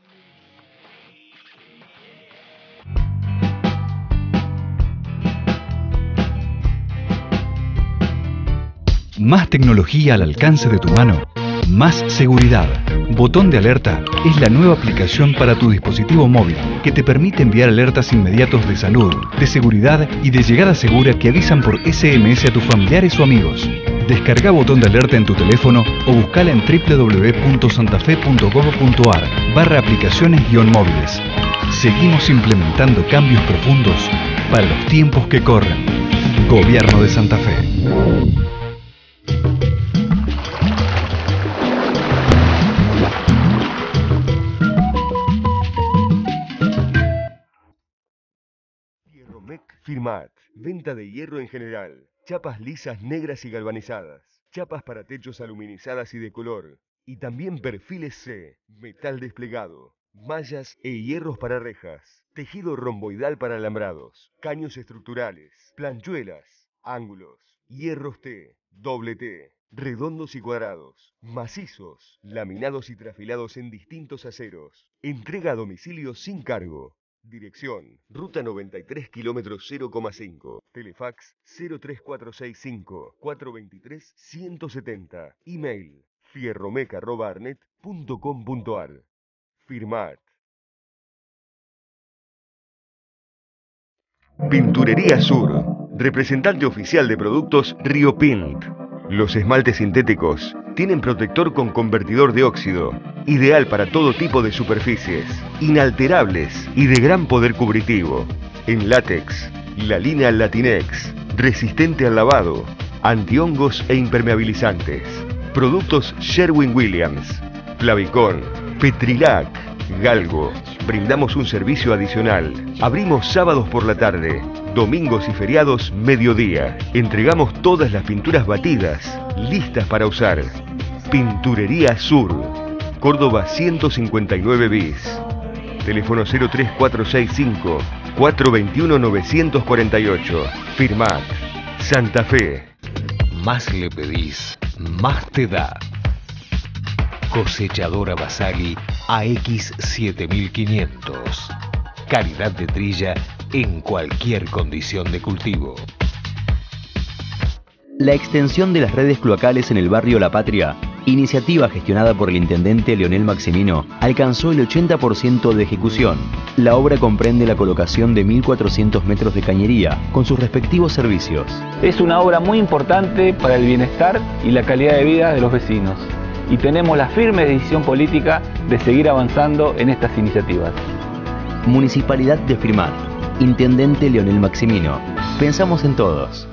Más tecnología al alcance de tu mano. Más seguridad. Botón de alerta es la nueva aplicación para tu dispositivo móvil que te permite enviar alertas inmediatos de salud, de seguridad y de llegada segura que avisan por ese eme ese a tus familiares o amigos. Descarga Botón de alerta en tu teléfono o buscala en doble u doble u doble u punto santafe punto gob punto ar barra aplicaciones guión móviles. Seguimos implementando cambios profundos para los tiempos que corren. Gobierno de Santa Fe. Firmat, venta de hierro en general, chapas lisas negras y galvanizadas, chapas para techos aluminizadas y de color, y también perfiles C, metal desplegado, mallas e hierros para rejas, tejido romboidal para alambrados, caños estructurales, planchuelas, ángulos, hierros T, doble T, redondos y cuadrados, macizos, laminados y trafilados en distintos aceros, entrega a domicilio sin cargo. Dirección, Ruta noventa y tres, kilómetros cero coma cinco. Telefax cero tres cuatro seis cinco, cuatro dos tres, uno siete cero. Email, fierromec arroba arnet punto com punto ar. Firmat. Pinturería Sur, representante oficial de productos Río Pint. Los esmaltes sintéticos tienen protector con convertidor de óxido, ideal para todo tipo de superficies, inalterables y de gran poder cubritivo. En látex, la línea Latinex, resistente al lavado, antihongos e impermeabilizantes. Productos Sherwin-Williams, Flavicon, Petrilac, Galgo. Brindamos un servicio adicional. Abrimos sábados por la tarde, domingos y feriados mediodía. Entregamos todas las pinturas batidas, listas para usar. Pinturería Sur, Córdoba ciento cincuenta y nueve bis. Teléfono cero tres cuatro seis cinco, cuatro dos uno, nueve cuatro ocho. Firmat. Santa Fe. Más le pedís, más te da. Cosechadora Basagui A X siete mil quinientos. Calidad de trilla en cualquier condición de cultivo. La extensión de las redes cloacales en el barrio La Patria, iniciativa gestionada por el intendente Leonel Maximino, alcanzó el ochenta por ciento de ejecución. La obra comprende la colocación de mil cuatrocientos metros de cañería, con sus respectivos servicios. Es una obra muy importante para el bienestar y la calidad de vida de los vecinos. Y tenemos la firme decisión política de seguir avanzando en estas iniciativas. Municipalidad de Firmat, Intendente Leonel Maximino. Pensamos en todos.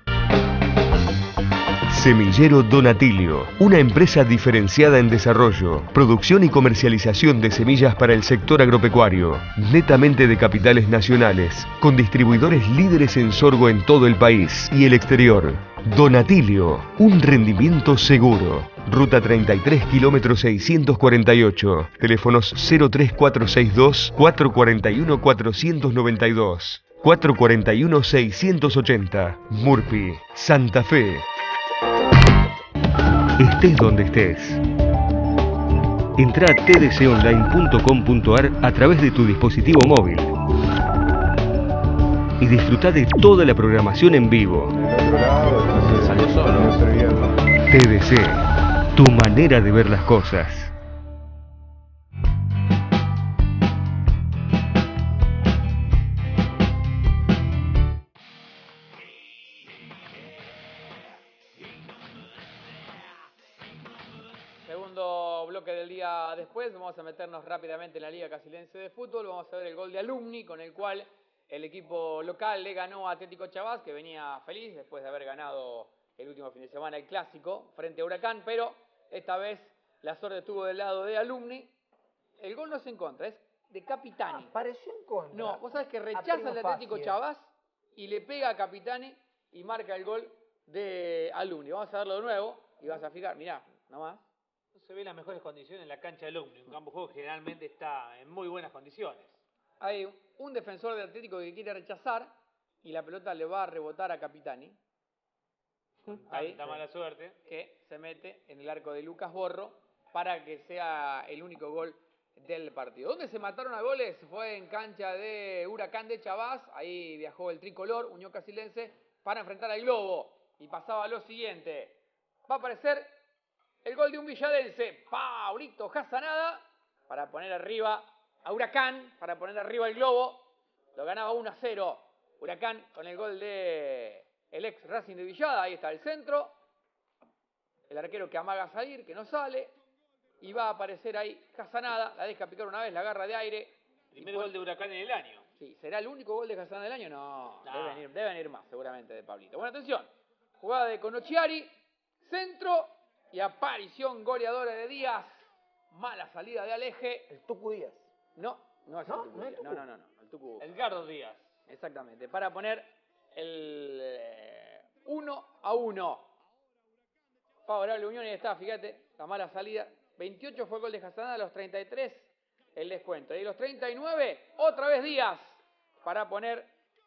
Semillero Donatilio, una empresa diferenciada en desarrollo, producción y comercialización de semillas para el sector agropecuario, netamente de capitales nacionales, con distribuidores líderes en sorgo en todo el país y el exterior. Donatilio, un rendimiento seguro. Ruta treinta y tres, kilómetros seiscientos cuarenta y ocho. Teléfonos cero tres cuatro seis dos, cuatro cuatro uno, cuatro nueve dos, cuatro cuatro uno, seis ochenta. Murphy, Santa Fe. Estés donde estés. Entra a t d c online punto com punto ar a través de tu dispositivo móvil y disfruta de toda la programación en vivo. T D C, tu manera de ver las cosas. Segundo bloque del día después, vamos a meternos rápidamente en la Liga Casilense de Fútbol. Vamos a ver el gol de Alumni, con el cual el equipo local le ganó a Atlético Chavás, que venía feliz después de haber ganado el último fin de semana el clásico frente a Huracán, pero esta vez la suerte estuvo del lado de Alumni. El gol no es en contra, es de Capitani. Ah, pareció en contra. No, vos sabés que A rechaza prima el Atlético facie. Chavás y le pega a Capitani y marca el gol de Alumni. Vamos a verlo de nuevo y vas a fijar, mirá, nomás. No se ve las mejores condiciones en la cancha de Alumni. Un campo de juego que generalmente está en muy buenas condiciones. Hay un defensor del Atlético que quiere rechazar y la pelota le va a rebotar a Capitani. Ahí, Tanta mala suerte. que se mete en el arco de Lucas Borro para que sea el único gol del partido. ¿Dónde se mataron a goles? Fue en cancha de Huracán de Chavás. Ahí viajó el tricolor, Unión Casildense, para enfrentar al Globo. Y pasaba lo siguiente. Va a aparecer el gol de un villadense, Paulito Jasanada, para poner arriba a Huracán, para poner arriba al Globo. Lo ganaba uno a cero. Huracán con el gol de el ex Racing de Villada. Ahí está el centro. El arquero que amaga a salir, que no sale. Y va a aparecer ahí Jasanada. La deja picar una vez, la agarra de aire. Primer gol de Huracán en el año. Sí, ¿será el único gol de Jasanada del año? No, No. Deben, ir, deben ir más seguramente de Pablito. Bueno, atención. Jugada de Conochiari. Centro y aparición goleadora de Díaz. Mala salida de Aleje. El Tucu Díaz. No, no es ¿No? el Tucu ¿No es Díaz. No, Tucu? no, no, no. El Tucu. Edgardo Díaz. Exactamente. Para poner el eh, uno a uno. Favorable Unión y está, fíjate, la mala salida. veintiocho fue gol de Jasanada, a los treinta y tres el descuento. Y a los treinta y nueve, otra vez Díaz para poner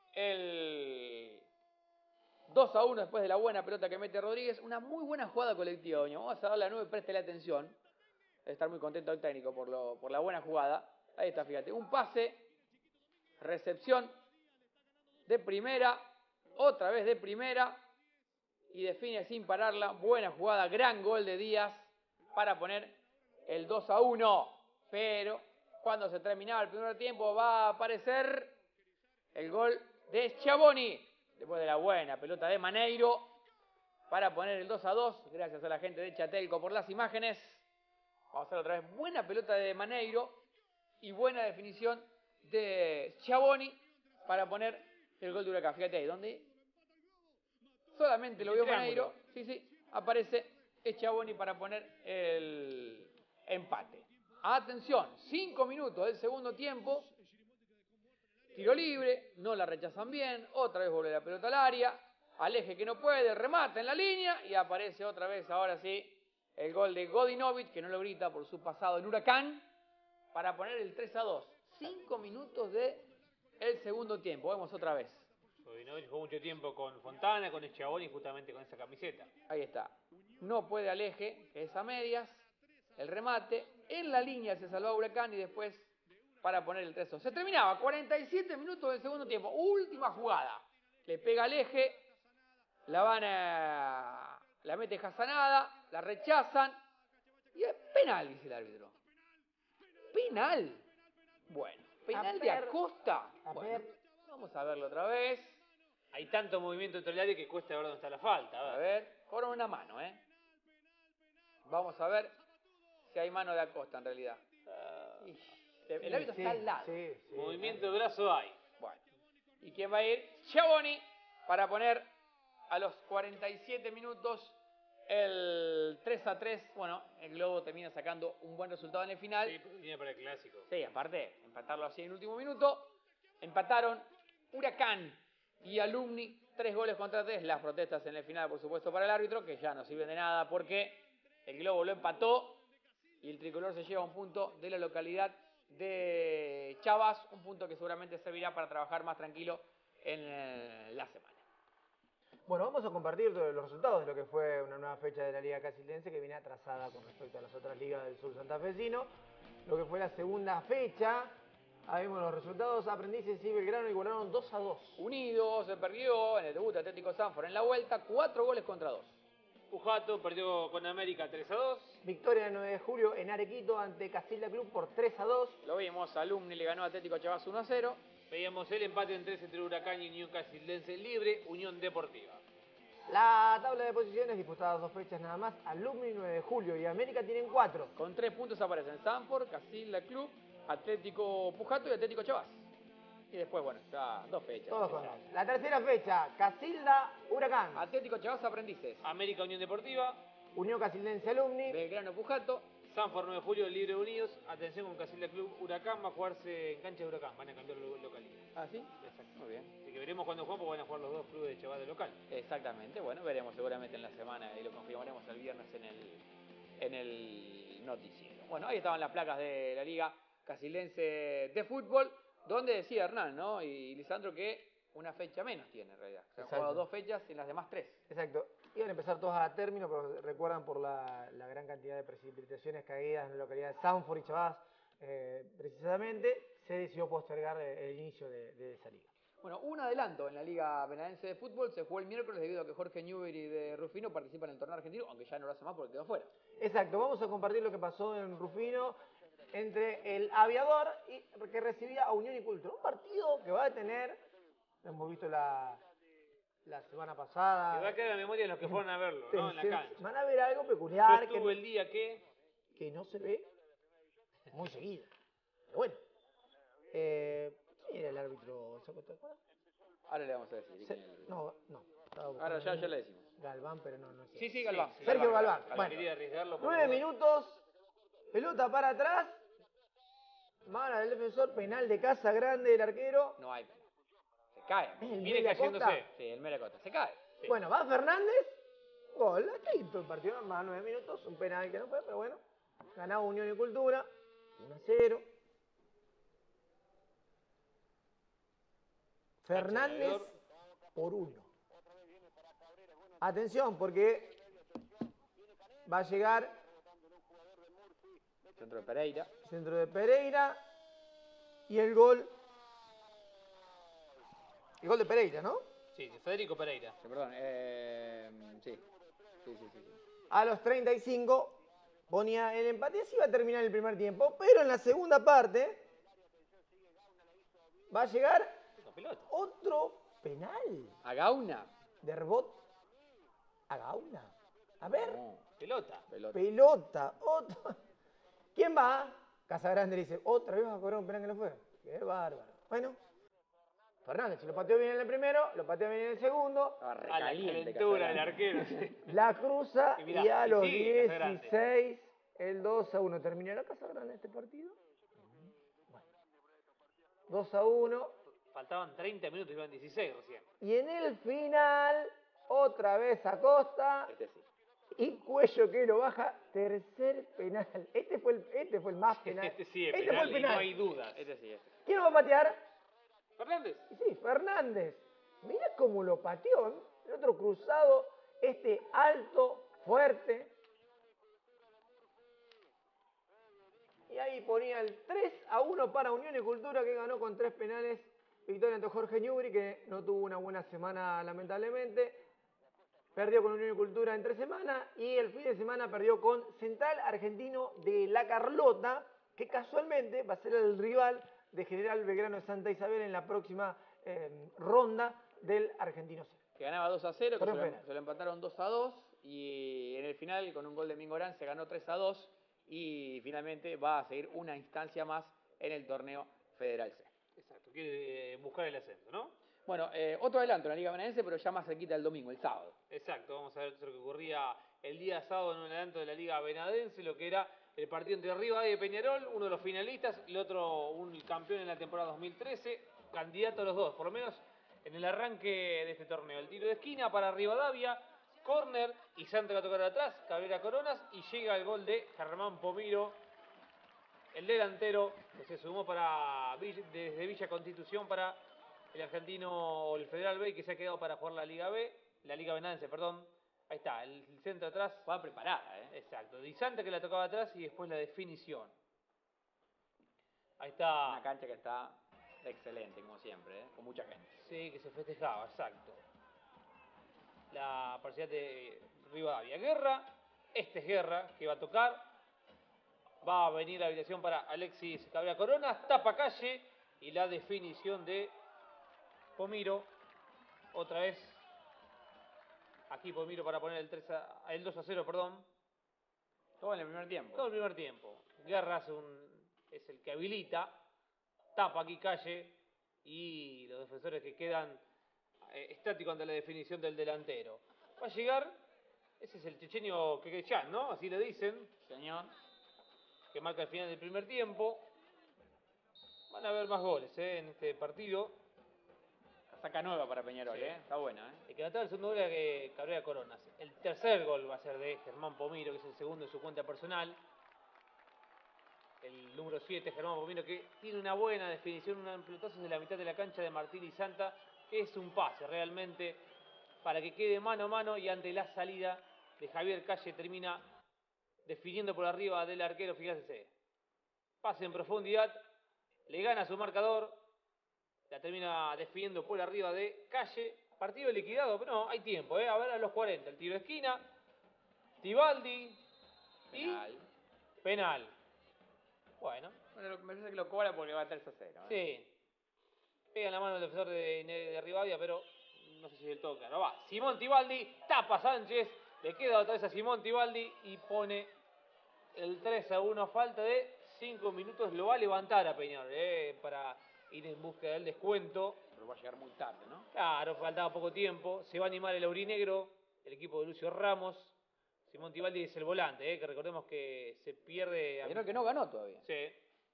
el dos a uno después de la buena pelota que mete Rodríguez. Una muy buena jugada colectiva, doña. Vamos a darle a nueve, préstele atención. Debe estar muy contento el técnico por, lo, por la buena jugada. Ahí está, fíjate. Un pase, recepción de primera, otra vez de primera. Y define sin pararla. Buena jugada, gran gol de Díaz para poner el dos a uno. Pero cuando se terminaba el primer tiempo va a aparecer el gol de Schiavoni. Después de la buena pelota de Maneiro para poner el dos a dos. Gracias a la gente de Chatelco por las imágenes. Vamos a hacer otra vez. Buena pelota de Maneiro y buena definición de Schiavoni para poner el gol de Huracán. Fíjate ahí, donde solamente lo vio Maneiro. Sí, sí, aparece Schiavoni para poner el empate. Atención, cinco minutos del segundo tiempo. Tiro libre, no la rechazan bien. Otra vez vuelve la pelota al área. Aleje que no puede, remata en la línea. Y aparece otra vez, ahora sí, el gol de Godinovic, que no lo grita por su pasado en Huracán, para poner el tres a dos. Cinco minutos del segundo tiempo. Vemos otra vez. Godinovic jugó mucho tiempo con Fontana, con Schiavoni, justamente con esa camiseta. Ahí está. No puede Aleje, que es a medias. El remate. En la línea se salvó Huracán y después para poner el tres a dos. Se terminaba. cuarenta y siete minutos del segundo tiempo. Última jugada. Le pega Aleje. La van a... La mete Jasanada. La rechazan. Y es penal, dice el árbitro. Penal. Bueno. Penal de Acosta. Bueno, vamos a verlo otra vez. Hay tanto movimiento entre el área que cuesta ver dónde está la falta. A ver, A ver, cobran una mano, ¿eh? Vamos a ver si hay mano de Acosta en realidad. Uh, el árbitro sí, está al lado. Sí, sí. movimiento de brazo hay. Bueno. ¿Y quién va a ir? Schiavoni para poner a los cuarenta y siete minutos el tres a tres. Bueno, el Globo termina sacando un buen resultado en el final. Sí, viene para el clásico. Sí, aparte, empatarlo así en el último minuto. Empataron Huracán y Alumni, tres goles contra tres. Las protestas en el final, por supuesto, para el árbitro, que ya no sirven de nada porque el Globo lo empató y el tricolor se lleva un punto de la localidad de Chavas, un punto que seguramente servirá para trabajar más tranquilo en eh, la semana. Bueno, vamos a compartir todos los resultados de lo que fue una nueva fecha de la Liga Casildense que viene atrasada con respecto a las otras ligas del sur santafesino. Lo que fue la segunda fecha. Ahí vemos los resultados. Aprendices y Belgrano igualaron dos a dos. Unidos se perdió en el debut de Atlético Sanford en la vuelta, cuatro goles contra dos. Pujato perdió con América tres a dos. Victoria del nueve de julio en Arequito ante Casilda Club por tres a dos. Lo vimos, Alumni le ganó a Atlético Chavás uno a cero. Veíamos el empate en tres entre Huracán y Unión Casildense Libre, Unión Deportiva. La tabla de posiciones, disputadas dos fechas nada más. Alumni nueve de julio y América tienen cuatro. Con tres puntos aparecen Sanford, Casilda Club, Atlético Pujato y Atlético Chavás. Y después, bueno, ya dos fechas. Todos con dos. La tercera fecha, Casilda, Huracán. Atlético Chavas Aprendices. América Unión Deportiva. Unión Casildense Alumni. Belgrano Pujato. Sanford nueve de julio, Libre Unidos. Atención con Casilda Club Huracán. Va a jugarse en cancha de Huracán. Van a cambiar lo- localidad. ¿Ah, sí? Exacto. Muy bien. Así que veremos cuándo juegan porque van a jugar los dos clubes de Chavas de local. Exactamente. Bueno, veremos seguramente en la semana y lo confirmaremos el viernes en el, en el noticiero. Bueno, ahí estaban las placas de la Liga Casildense de Fútbol, donde decía Hernán, ¿no? Y Lisandro que una fecha menos tiene en realidad. Se han Exacto. jugado dos fechas y en las demás tres. Exacto. Iban a empezar todas a término, pero recuerdan por la, la gran cantidad de precipitaciones caídas en la localidad de Sanford y Chavás, eh, precisamente, se decidió postergar el, el inicio de, de esa liga. Bueno, un adelanto en la Liga Benadense de Fútbol se jugó el miércoles debido a que Jorge Newbery de Rufino participa en el torneo argentino, aunque ya no lo hace más porque quedó fuera. Exacto, vamos a compartir lo que pasó en Rufino entre el Aviador y que recibía a Unión y Cultura. Un partido que va a tener, lo hemos visto la, la semana pasada. Que va a quedar en la memoria de los que fueron a verlo, ¿no? En la cancha. Van a ver algo peculiar. Yo estuve el día que... que no se ve muy seguido. Pero bueno. Eh, ¿Quién era el árbitro? ¿Se acuerdan? Ahora le vamos a decir. Se- quién es el- No, no. estaba Ahora ya, buscando ya le decimos. Galván, pero no, no es Sí, él. sí, Galván. Sergio Galván. Galván. Bueno, Quería arriesgarlo por nueve favor. minutos. Pelota para atrás. Mano del defensor. Penal de Casa Grande del arquero. No hay. Se cae. El Viene Mela cayéndose. Costa. Sí, el Mera Costa. Se cae. Sí. Bueno, va Fernández. Gol. Hasta ahí todo el partido normal. nueve minutos. Un penal que no fue, pero bueno. Ganaba Unión y Cultura. uno a cero. Fernández por uno. Atención, porque va a llegar Centro de Pereira. centro de Pereira y el gol. El gol de Pereira, ¿no? Sí, de Federico Pereira. Sí, perdón. Eh, sí. Sí, sí, sí, sí. A los treinta y cinco ponía el empate. Así va a terminar el primer tiempo. Pero en la segunda parte va a llegar La pelota. otro penal A Gauna. de rebot a Gauna. A ver, No, Pelota. pelota. pelota. Otro. ¿Quién va? Casagrande le dice, otra vez vas a cobrar un penal que no fue. Qué bárbaro. Bueno, Fernández, si lo pateó bien en el primero, lo pateó bien en el segundo. Estaba A la recaliente. calentura del Casagrande. arquero. sí. La cruza Y mirá, y a y los sigue Casagrande. dieciséis, el dos a uno. ¿Terminará Casagrande este partido? Bueno, dos a uno. Faltaban treinta minutos, iban dieciséis recién. Y en el final, otra vez Acosta Este sí. y Cuello que lo baja. Tercer penal. Este fue el, este fue el más penal. Este sí es Este penal, fue el y penal. no hay dudas. Este sí, este. ¿Quién lo va a patear? Fernández. Y sí, Fernández. Mira cómo lo pateó. ¿eh? El otro cruzado, este alto, fuerte. Y ahí ponía el tres a uno para Unión y Cultura, que ganó con tres penales. Victoria ante Jorge Newbery, que no tuvo una buena semana lamentablemente. Perdió con Unión y Cultura en tres semanas. Y el fin de semana perdió con Central Argentino de La Carlota, que casualmente va a ser el rival de General Belgrano de Santa Isabel en la próxima eh, ronda del Argentino C. Que ganaba dos a cero, que Pero se lo, espera. se lo empataron dos a dos. Y en el final, con un gol de Mingorán, se ganó tres a dos. Y finalmente va a seguir una instancia más en el torneo Federal C. Exacto, quiere eh, buscar el ascenso, ¿no? Bueno, eh, otro adelanto en la Liga Benadense, pero ya más cerquita del domingo, el sábado. Exacto, vamos a ver lo que ocurría el día sábado en un adelanto de la Liga Benadense, lo que era el partido entre Rivadavia y Peñarol, uno de los finalistas, el otro un campeón en la temporada dos mil trece, candidato a los dos, por lo menos en el arranque de este torneo. El tiro de esquina para Rivadavia, córner y Santa va a tocar atrás, Cabrera Coronas y llega el gol de Germán Pomiro, el delantero que se sumó para Villa- desde Villa Constitución para el argentino o el Federal B que se ha quedado para jugar la Liga B, la Liga Benadense, perdón. Ahí está, el, el centro atrás. Va preparada, ¿eh? Exacto, Di Santa que la tocaba atrás y después la definición. Ahí está. Una cancha que está excelente, como siempre, ¿eh? Con mucha gente. Sí, que se festejaba, exacto. La parcialidad de Rivadavia. Guerra, este es Guerra, que va a tocar. Va a venir la habilitación para Alexis Cabrera Coronas, tapa calle y la definición de Pomiro. Otra vez. Aquí Pomiro para poner el, tres a, el dos a cero, perdón. Todo en el primer tiempo. Todo el primer tiempo. Guerra es, un, es el que habilita. Tapa aquí calle. y los defensores que quedan eh, estáticos ante la definición del delantero. Va a llegar, ese es el chechenio Kekechan, ¿no? Así le dicen. Señor. Que marca el final del primer tiempo. Van a haber más goles ¿eh? en este partido. Saca nueva para Peñarol, Sí. ¿eh? Está buena, ¿eh? El que anotaba el segundo gol era que Cabrera Coronas. El tercer gol va a ser de Germán Pomiro, que es el segundo en su cuenta personal. El número siete, Germán Pomiro, que tiene una buena definición, un pelotazo desde la mitad de la cancha de Martín y Santa, que es un pase realmente para que quede mano a mano y ante la salida de Javier Calle termina definiendo por arriba del arquero, fíjense. Pase en profundidad, le gana su marcador, la termina definiendo por arriba de Calle. Partido liquidado, pero no, hay tiempo, ¿eh? A ver, a los cuarenta, el tiro de esquina, Tibaldi y Penal. penal. Bueno. Bueno, me parece que lo cobra porque va a tres a cero. ¿eh? Sí. Pega en la mano el defensor de, de Rivadavia, pero no sé si del todo claro. Va, Simón Tibaldi, tapa Sánchez, le queda otra vez a Simón Tibaldi y pone el tres a uno a falta de cinco minutos. Lo va a levantar a Peñarol, ¿eh? Para ir en búsqueda del descuento. Pero va a llegar muy tarde, ¿no? Claro, faltaba poco tiempo. Se va a animar el aurinegro, el equipo de Lucio Ramos. Simón Tibaldi es el volante, ¿eh? Que recordemos que se pierde... Peñarol que no ganó todavía. Sí.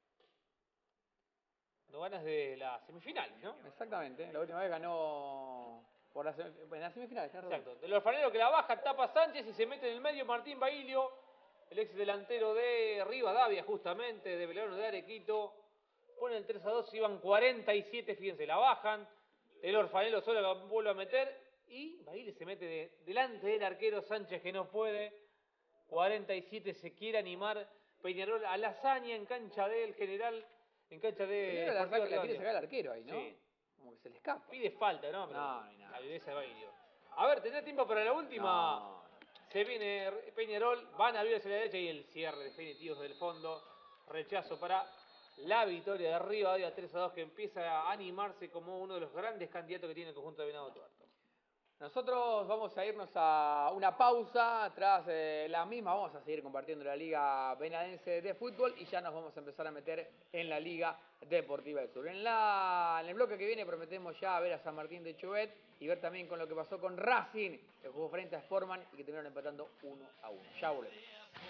No ganas de las semifinales, ¿no? Exactamente. La última vez ganó por las, en las semifinales. ¿no? Exacto. Del Orfanero que la baja, tapa Sánchez y se mete en el medio Martín Bailio, el ex delantero de Rivadavia, justamente, de Belgrano de Arequito. Pone el tres a dos, iban cuarenta y siete, fíjense, la bajan. El Orfanero solo la vuelve a meter y Bailio se mete de, delante del arquero Sánchez, que no puede. cuarenta y siete, se quiere animar Peñarol a la hazaña en cancha del General, en cancha de... Primero la, Sportivo saca, la quiere Rivadavia. sacar al arquero ahí, ¿no? Sí. Como que se le escapa. Pide falta, ¿no? Pero No, no hay nada. la viveza de Bailio. A ver, ¿tenés tiempo para la última? No. Se viene Peñarol, van a abrir hacia la derecha y el cierre definitivo desde el fondo. Rechazo para la victoria de Rivadavia tres a dos, que empieza a animarse como uno de los grandes candidatos que tiene el conjunto de Venado Tuerto. Nosotros vamos a irnos a una pausa. Tras eh, la misma vamos a seguir compartiendo la Liga Venadense de Fútbol y ya nos vamos a empezar a meter en la Liga Deportiva del Sur. En, la, en el bloque que viene prometemos ya ver a San Martín de Chubet y ver también con lo que pasó con Racing, que jugó frente a Sportman y que terminaron empatando uno a uno. Ya volvemos.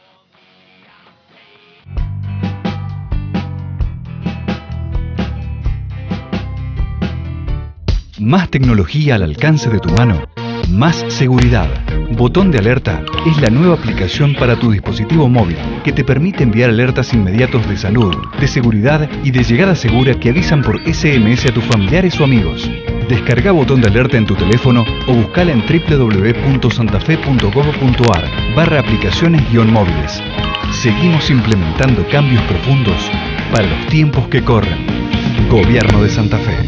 Más tecnología al alcance de tu mano, más seguridad. Botón de alerta es la nueva aplicación para tu dispositivo móvil que te permite enviar alertas inmediatos de salud, de seguridad y de llegada segura que avisan por ese eme ese a tus familiares o amigos. Descarga Botón de alerta en tu teléfono o buscala en doble u doble u doble u punto santafe punto gob punto ar barra aplicaciones guión móviles. Seguimos implementando cambios profundos para los tiempos que corren. Gobierno de Santa Fe.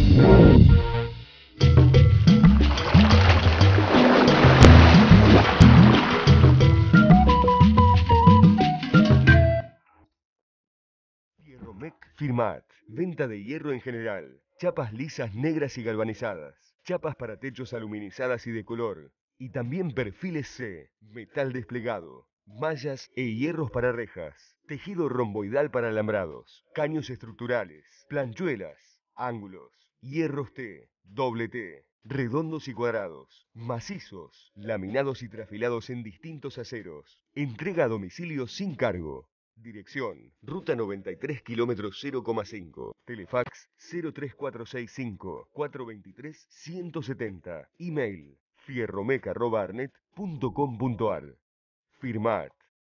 Hierromec Firmat. Venta de hierro en general. Chapas lisas, negras y galvanizadas. Chapas para techos aluminizadas y de color. Y también perfiles C. Metal desplegado. Mallas e hierros para rejas. Tejido romboidal para alambrados. Caños estructurales. Planchuelas. Ángulos. Hierros T. Doble T. Redondos y cuadrados. Macizos. Laminados y trafilados en distintos aceros. Entrega a domicilio sin cargo. Dirección, Ruta noventa y tres, kilómetro cero coma cinco. Telefax cero tres cuatro seis cinco, cuatro dos tres, uno siete cero. Email, fierromec arroba arnet punto com punto ar. Firmat.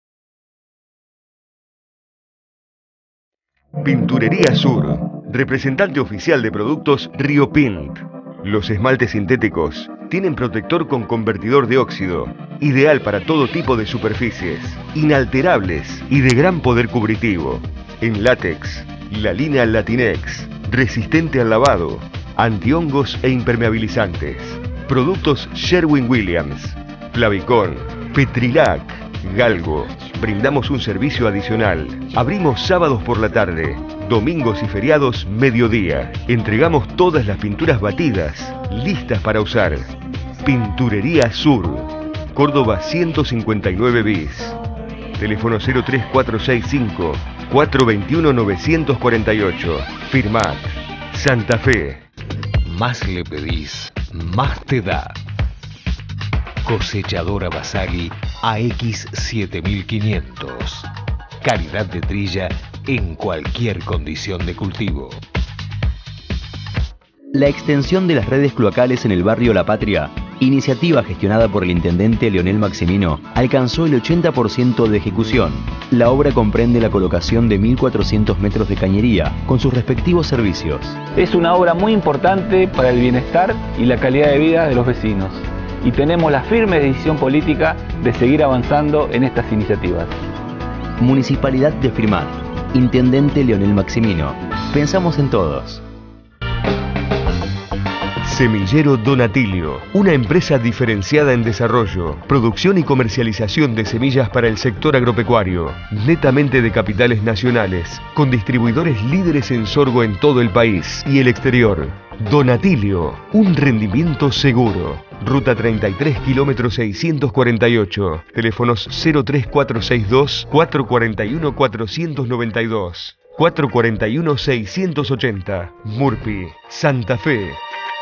Pinturería Sur, representante oficial de productos Río Pint. Los esmaltes sintéticos tienen protector con convertidor de óxido, ideal para todo tipo de superficies, inalterables y de gran poder cubritivo. En látex, la línea Latinex, resistente al lavado, antihongos e impermeabilizantes. Productos Sherwin-Williams, Plavicon, Petrilac, Galgo. Brindamos un servicio adicional. Abrimos sábados por la tarde, domingos y feriados mediodía. Entregamos todas las pinturas batidas, listas para usar. Pinturería Sur, Córdoba ciento cincuenta y nueve bis. Teléfono cero tres cuatro seis cinco, cuatro dos uno, nueve cuatro ocho. Firmat Santa Fe. Más le pedís, más te da. Cosechadora Basali A X siete mil quinientos. Calidad de trilla en cualquier condición de cultivo. La extensión de las redes cloacales en el barrio La Patria, iniciativa gestionada por el intendente Leonel Maximino, alcanzó el ochenta por ciento de ejecución. La obra comprende la colocación de mil cuatrocientos metros de cañería, con sus respectivos servicios. Es una obra muy importante para el bienestar y la calidad de vida de los vecinos. Y tenemos la firme decisión política de seguir avanzando en estas iniciativas. Municipalidad de Firmat. Intendente Leonel Maximino. Pensamos en todos. Semillero Donatilio, una empresa diferenciada en desarrollo, producción y comercialización de semillas para el sector agropecuario, netamente de capitales nacionales, con distribuidores líderes en sorgo en todo el país y el exterior. Donatilio, un rendimiento seguro. Ruta treinta y tres, kilómetro seiscientos cuarenta y ocho. Teléfonos cero tres cuatro seis dos, cuatro cuatro uno, cuatro nueve dos, cuatro cuatro uno, seis ochenta. Murpi, Santa Fe.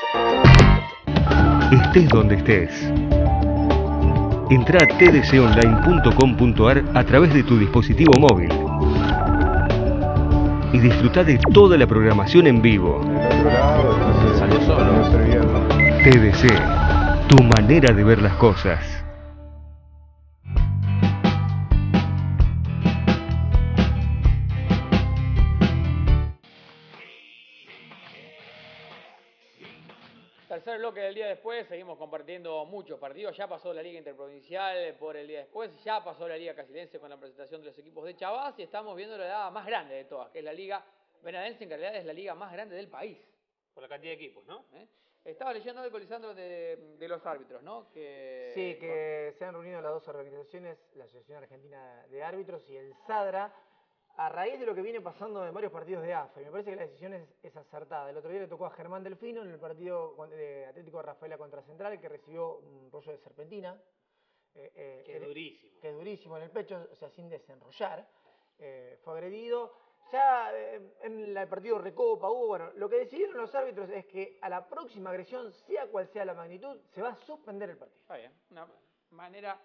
Estés donde estés. Entra a t d c online punto com punto a r a través de tu dispositivo móvil y disfruta de toda la programación en vivo. T D C, tu manera de ver las cosas. Tercer bloque del día después, seguimos compartiendo muchos partidos. Ya pasó la Liga Interprovincial por el día después, ya pasó la Liga Casilense con la presentación de los equipos de Chavás y estamos viendo la liga más grande de todas, que es la Liga Benadense. En realidad es la liga más grande del país. Por la cantidad de equipos, ¿no? ¿Eh? Estaba leyendo algo, Lisandro, de, de los árbitros, ¿no? Que, sí, que se han reunido las dos organizaciones, la Asociación Argentina de Árbitros y el SADRA, a raíz de lo que viene pasando en varios partidos de A F A. Y me parece que la decisión es, es acertada. El otro día le tocó a Germán Delfino en el partido de Atlético de Rafaela contra Central, que recibió un rollo de serpentina. Eh, eh, que es durísimo. Que es durísimo en el pecho, o sea, sin desenrollar. Eh, fue agredido. Ya eh, en el partido Recopa hubo, bueno, lo que decidieron los árbitros es que a la próxima agresión, sea cual sea la magnitud, se va a suspender el partido. Está bien, una manera,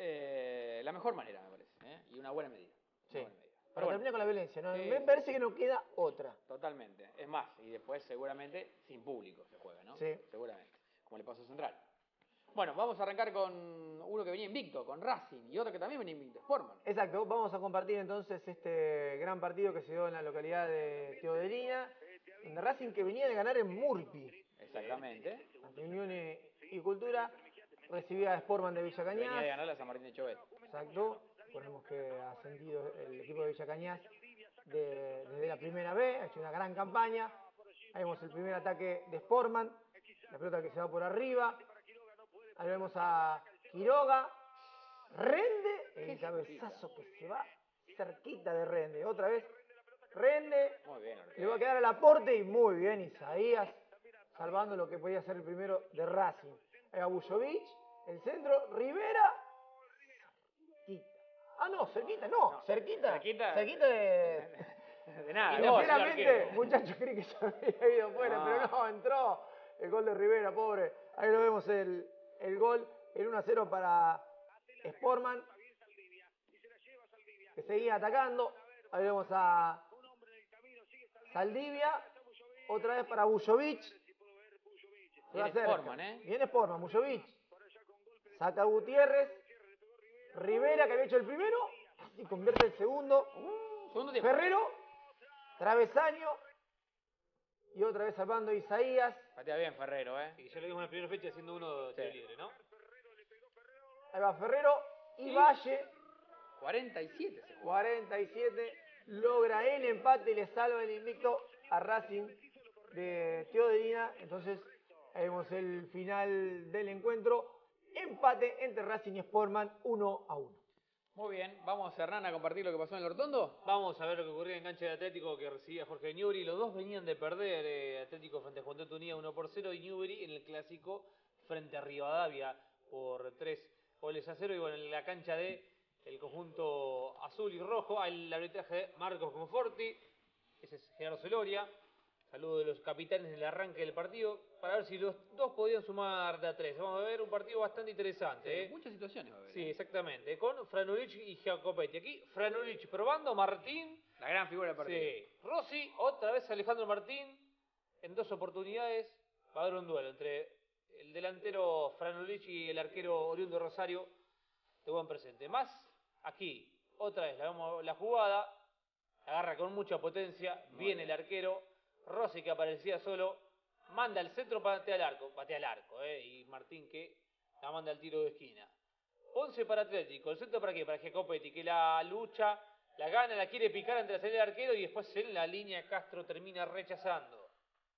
eh, la mejor manera, me parece, ¿eh? Y una buena medida. Sí. Una buena medida. Para bueno, terminar con la violencia, ¿no? sí, Me parece que no queda otra. Totalmente. Es más, y después seguramente sin público se juega, ¿no? Sí. Seguramente, como le pasó a Central. Bueno, vamos a arrancar con uno que venía invicto, con Racing, y otro que también venía invicto, Sportman. Exacto, vamos a compartir entonces este gran partido que se dio en la localidad de Teodelina, donde Racing, que venía de ganar en Murpi. Exactamente. Ante Unión y Cultura, recibía a Sportman de Villa Cañas. Venía de ganar a San Martín de Chobet. Exacto. Ponemos que ha ascendido el equipo de Villa Cañas de, desde la primera B, ha hecho una gran campaña. Ahí vemos el primer ataque de Sportman, la pelota que se va por arriba. Ahí vemos a Quiroga, Rende, el cabezazo que se va cerquita de Rende. Otra vez, Rende, muy bien, le va a quedar al aporte y muy bien Isaías, salvando lo que podía ser el primero de Racing. Ahí va Bujovic, el centro, Rivera. Ah, no, cerquita, no, no cerquita, cerquita, cerquita de... de nada. Sinceramente, muchachos, creí que se había ido fuera, no. pero no, entró el gol de Rivera, pobre. Ahí lo vemos el, el gol, el uno a cero para Sportman, que seguía atacando. Ahí vemos a Saldivia, otra vez para Bujovic. Viene Sportman, ¿eh? Viene Sportman, Bujovic. Saca a Gutiérrez. Rivera, que había hecho el primero, y convierte el segundo. Uh, segundo tiempo. Ferrero, travesaño, y otra vez salvando Isaías. Patea bien Ferrero, ¿eh? Y ya lo vimos en la primera fecha haciendo uno de sí. libre, ¿no? Ahí va Ferrero y sí. Valle. cuarenta y siete. cuarenta y siete. Logra el empate y le salva el invicto a Racing de Teodelina. Entonces, ahí vemos el final del encuentro. Empate entre Racing y Sportman, uno a uno. Muy bien, vamos Hernán a compartir lo que pasó en el Hortondo. Vamos a ver lo que ocurría en cancha de Atlético, que recibía Jorge Newbery. Los dos venían de perder, eh, Atlético frente a Juan Toto Unida uno por cero y Newbery en el clásico frente a Rivadavia por tres goles a cero. Y bueno, en la cancha de el conjunto azul y rojo, el arbitraje de Marcos Conforti, ese es Gerardo Celoria. Saludo de los capitanes en el arranque del partido para ver si los dos podían sumar de a tres. Vamos a ver un partido bastante interesante. Sí, ¿eh? Muchas situaciones va a haber. Sí, exactamente. Con Franulich y Jacopetti. Aquí Franulich probando, Martín. La gran figura del partido. Sí. Rossi, otra vez Alejandro Martín. En dos oportunidades va a haber un duelo entre el delantero Franulich y el arquero oriundo Rosario de buen presente. Más aquí, otra vez la, vemos, la jugada. Agarra con mucha potencia. Muy viene bien el arquero. Rossi, que aparecía solo, manda el centro, patea al arco, patea al arco, eh, y Martín que la manda al tiro de esquina. Ponce para Atlético, ¿el centro para qué? Para Jacopetti, que la lucha, la gana, la quiere picar entre la salida del arquero y después en la línea Castro termina rechazando.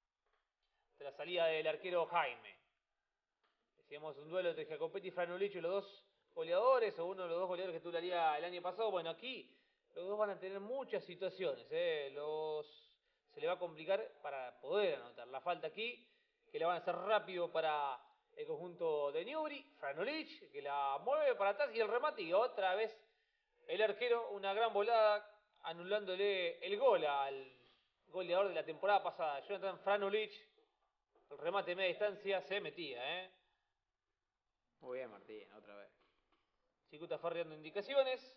De la salida del arquero Jaime. Decíamos un duelo entre Jacopetti y Franulich, los dos goleadores, o uno de los dos goleadores que tuvo la liga el año pasado. Bueno, aquí los dos van a tener muchas situaciones, eh, los... Se le va a complicar para poder anotar. La falta aquí, que la van a hacer rápido para el conjunto de Newbery. Franulich, que la mueve para atrás y el remate. Y otra vez el arquero, una gran volada, anulándole el gol al goleador de la temporada pasada. Jonathan Franulich, el remate de media distancia, se metía. ¿eh? Muy bien, Martín, otra vez. Cicuta Ferri dando indicaciones.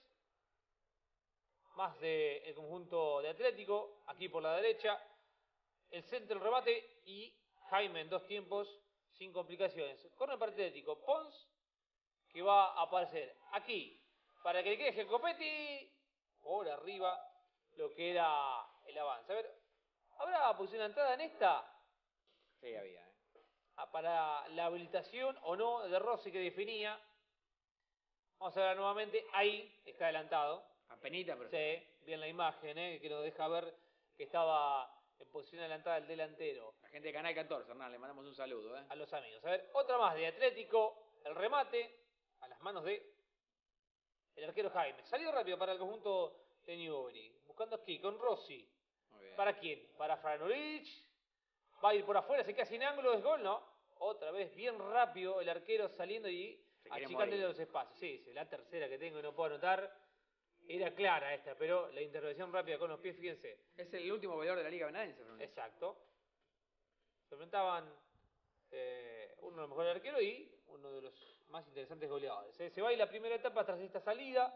Más del conjunto de Atlético, aquí por la derecha, el centro, el remate y Jaime en dos tiempos, sin complicaciones. Corner para Atlético, Pons, que va a aparecer aquí, para que le quede Jacopetti, por arriba, lo que era el avance. A ver, ¿habrá posición de entrada en esta? Sí, había, ¿eh? Ah, para la habilitación o no de Rossi que definía. Vamos a ver nuevamente, ahí está adelantado. Apenita, pero... Sí, bien la imagen, ¿eh? Que nos deja ver que estaba en posición adelantada el delantero. La gente de Canal catorce, Hernán, le mandamos un saludo. ¿eh? A los amigos. A ver, otra más de Atlético, el remate a las manos de el arquero Jaime. Salió rápido para el conjunto de Newbery. Buscando aquí con Rossi. ¿Para quién? Para Franulich. Va a ir por afuera, se queda sin ángulo, es gol, ¿no? Otra vez, bien rápido el arquero saliendo y achicándole los espacios. Sí, sí, la tercera que tengo y no puedo anotar. Era clara esta, pero la intervención rápida con los pies, fíjense. Es el último goleador de la Liga Benadense. Exacto. Se enfrentaban eh, uno de los mejores arqueros y uno de los más interesantes goleadores. ¿eh? Se va a ir la primera etapa tras esta salida.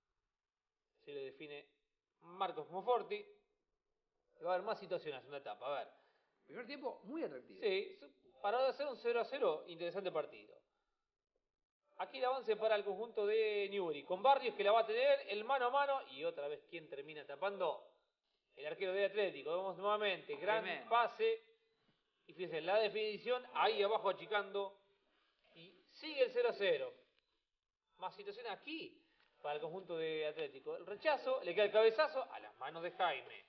Se lo define Marcos Monforti. Va a haber más situaciones en la etapa. A ver. Primer tiempo muy atractivo. Sí, para hacer un cero a cero, interesante partido. Aquí el avance para el conjunto de Newbery, con Barrios que la va a tener, el mano a mano, y otra vez, ¿quién termina tapando? El arquero de Atlético. Vemos nuevamente, gran Tremendo. pase, y fíjense, la definición, ahí abajo achicando, y sigue el cero a cero. Más situaciones aquí para el conjunto de Atlético. El rechazo, le queda el cabezazo a las manos de Jaime.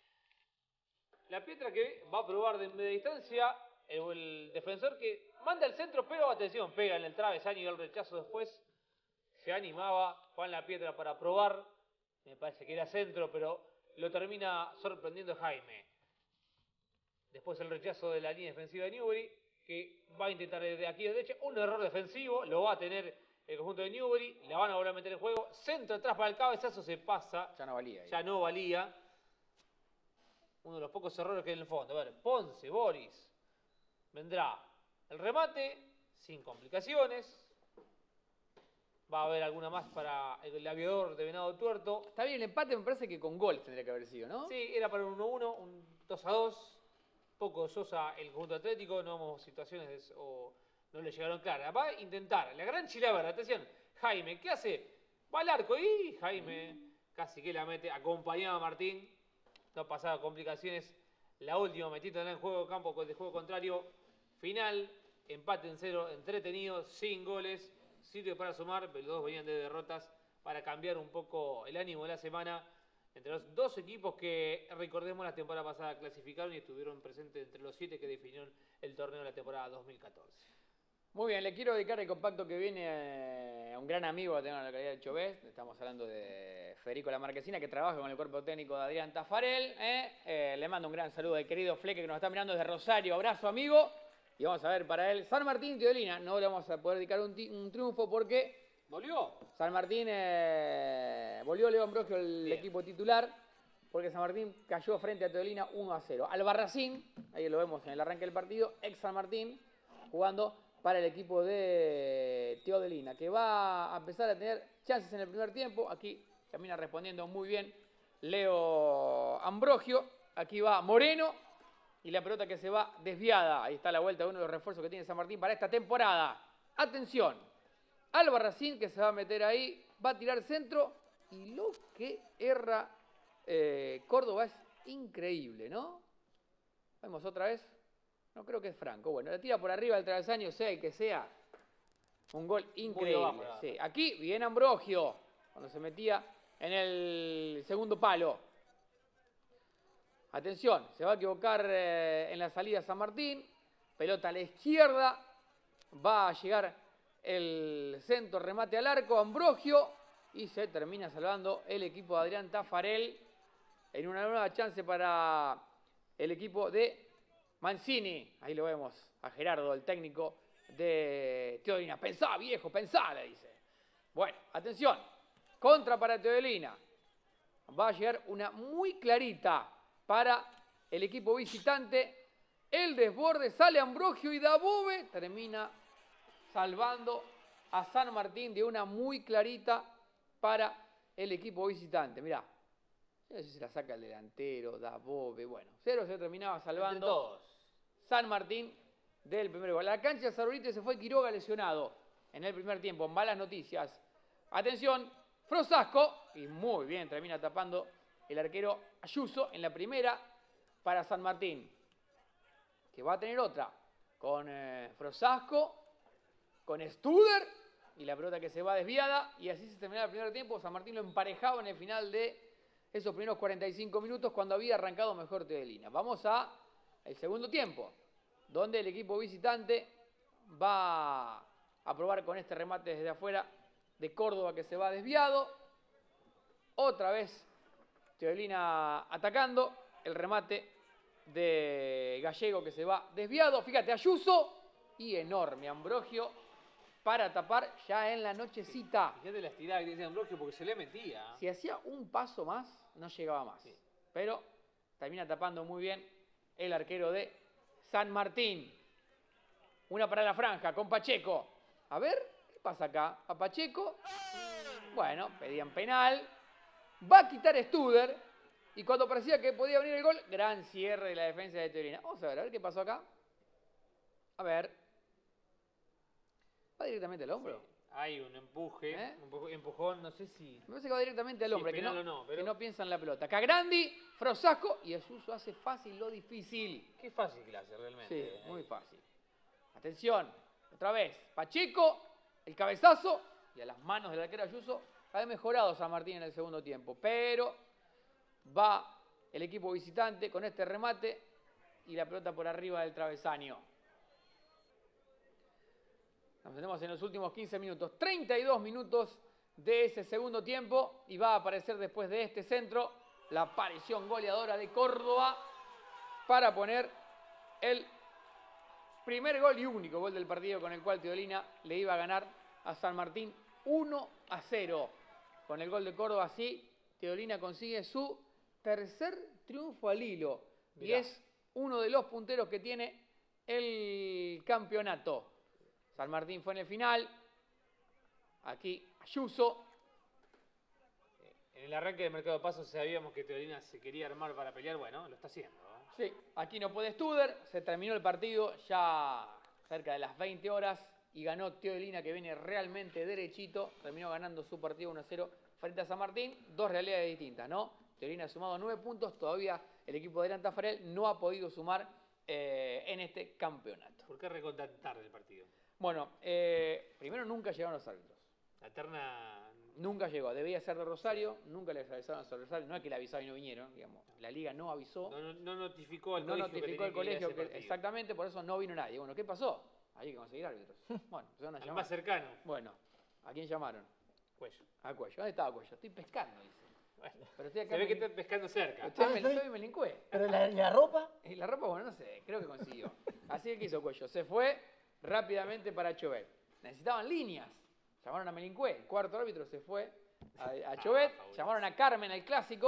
La Pietra que va a probar de media distancia, el, el defensor que manda el centro, pero atención, pega en el travesaño y el rechazo después. Se animaba Juan La Pietra para probar. Me parece que era centro, pero lo termina sorprendiendo Jaime. Después el rechazo de la línea defensiva de Newbery, que va a intentar desde aquí de derecha. Un error defensivo, lo va a tener el conjunto de Newbery. La van a volver a meter en juego. Centro atrás para el cabezazo, se pasa. Ya no valía. Ya no valía. Uno de los pocos errores que hay en el fondo. A ver, Ponce, Boris. Vendrá el remate, sin complicaciones. Va a haber alguna más para el aviador de Venado Tuerto. Está bien, el empate me parece que con goles tendría que haber sido, ¿no? Sí, era para un uno a uno, un dos a dos. Poco sosa el conjunto atlético, no hubo situaciones de, o no le llegaron claras. Va a intentar, la gran Chilaver, atención. Jaime, ¿qué hace? Va al arco y Jaime casi que la mete, acompañaba a Martín. No pasaba complicaciones. La última metiéndola en juego campo de juego contrario. Final, empate en cero, entretenido, sin goles. Sirve para sumar, pero los dos venían de derrotas para cambiar un poco el ánimo de la semana entre los dos equipos que, recordemos, la temporada pasada clasificaron y estuvieron presentes entre los siete que definieron el torneo de la temporada dos mil catorce. Muy bien, le quiero dedicar el compacto que viene a un gran amigo que tengo en la localidad de Chovés. Estamos hablando de Federico La Marquesina, que trabaja con el cuerpo técnico de Adrián Tafarel. ¿eh? Eh, le mando un gran saludo al querido Fleque que nos está mirando desde Rosario. Abrazo, amigo. Y vamos a ver para él, San Martín Teodolina. No le vamos a poder dedicar un, un triunfo porque... ¿Volvió? San Martín, eh, volvió Leo Ambrosio, el Bien. equipo titular. porque San Martín cayó frente a Teodolina uno a cero. Albarracín, ahí lo vemos en el arranque del partido, ex San Martín, jugando para el equipo de Teodolina, que va a empezar a tener chances en el primer tiempo. Aquí termina respondiendo muy bien Leo Ambrogio. Aquí va Moreno y la pelota que se va desviada. Ahí está la vuelta de uno de los refuerzos que tiene San Martín para esta temporada. Atención, Albarracín que se va a meter ahí, va a tirar centro y lo que erra eh, Córdoba es increíble, ¿no? Vemos otra vez. No creo que es Franco. Bueno, la tira por arriba del travesaño, sea el que sea. Un gol increíble. Abajo, sí. Aquí viene Ambrogio, cuando se metía en el segundo palo. Atención, se va a equivocar eh, en la salida San Martín. Pelota a la izquierda. Va a llegar el centro, remate al arco, Ambrogio. Y se termina salvando el equipo de Adrián Taffarel. En una nueva chance para el equipo de Mancini. Ahí lo vemos a Gerardo, el técnico de Teodolina. Pensá, viejo, pensá, le dice. Bueno, atención. Contra para Teodolina. Va a llegar una muy clarita para el equipo visitante. El desborde, sale Ambrogio y Dabove termina salvando a San Martín de una muy clarita para el equipo visitante. Mirá. No sé si se la saca el delantero, Dabove. Bueno, cero se terminaba salvando. Todos. San Martín del primer gol. A la cancha de Zarurite se fue Quiroga lesionado en el primer tiempo. Malas noticias. Atención, Frosasco. Y muy bien, termina tapando el arquero Ayuso en la primera para San Martín. Que va a tener otra. Con eh, Frosasco, con Studer. Y la pelota que se va desviada. Y así se terminaba el primer tiempo. San Martín lo emparejaba en el final de esos primeros cuarenta y cinco minutos cuando había arrancado mejor Teodolina. Vamos a el segundo tiempo, donde el equipo visitante va a probar con este remate desde afuera de Córdoba que se va desviado. Otra vez Teodolina atacando, el remate de Gallego que se va desviado. Fíjate, Ayuso y enorme Ambrogio para tapar ya en la nochecita. Fíjate la estirada que tiene Ambrogio porque se le metía. Si hacía un paso más, no llegaba más. Sí. Pero termina tapando muy bien el arquero de San Martín. Una para la franja con Pacheco. A ver, ¿qué pasa acá? A Pacheco, bueno, pedían penal. Va a quitar Studer. Y cuando parecía que podía venir el gol, gran cierre de la defensa de Teodolina. Vamos a ver, a ver qué pasó acá. A ver. ¿Va directamente al hombro? Sí. Hay un empuje, ¿Eh? un empujón, no sé si... Me parece que va directamente al hombre, sí, que, no, no, pero... que no piensa en la pelota. Cagrandi, Frosasco y Ayuso hace fácil lo difícil. Qué fácil que la hace realmente. Sí, eh. muy fácil. Atención, otra vez. Pacheco, el cabezazo y a las manos del arquero Ayuso. Ha mejorado San Martín en el segundo tiempo, pero va el equipo visitante con este remate y la pelota por arriba del travesaño. Nos metemos en los últimos quince minutos, treinta y dos minutos de ese segundo tiempo y va a aparecer después de este centro la aparición goleadora de Córdoba para poner el primer gol y único gol del partido con el cual Teodolina le iba a ganar a San Martín uno a cero. Con el gol de Córdoba así, Teodolina consigue su tercer triunfo al hilo. Mirá. Y es uno de los punteros que tiene el campeonato. San Martín fue en el final. Aquí Ayuso. En el arranque del mercado de pasos sabíamos que Teodolina se quería armar para pelear. Bueno, lo está haciendo. ¿eh? Sí, aquí no puede Studer. Se terminó el partido ya cerca de las veinte horas. Y ganó Teodolina, que viene realmente derechito. Terminó ganando su partido uno a cero frente a San Martín. Dos realidades distintas, ¿no? Teodolina ha sumado nueve puntos. Todavía el equipo de Adrián Taffarel no ha podido sumar eh, en este campeonato. ¿Por qué recontar tarde el partido? Bueno, eh, primero nunca llegaron los árbitros. La terna... Nunca llegó. Debía ser de Rosario. Nunca les avisaron a Rosario. No es que le avisaron y no vinieron. Digamos. La liga no avisó. No, no, no notificó al no colegio. notificó que el colegio. Que que, exactamente, por eso no vino nadie. Bueno, ¿qué pasó? Hay que conseguir árbitros. Bueno, empezaron a llamar. Al más cercano. Bueno, ¿a quién llamaron? Cuello. A Cuello. ¿Dónde estaba Cuello? Estoy pescando, dice. Bueno, pero estoy acá se ve en que estás pescando cerca. Estoy, Ah, en, estoy... estoy en Melincue. ¿Pero la, la ropa? Y la ropa, bueno, no sé. Creo que consiguió. Así que hizo Cuello. Se fue rápidamente para Chovet. Necesitaban líneas. Llamaron a Melincue. El cuarto árbitro se fue a, a Chovet. Ah, llamaron a Carmen al clásico.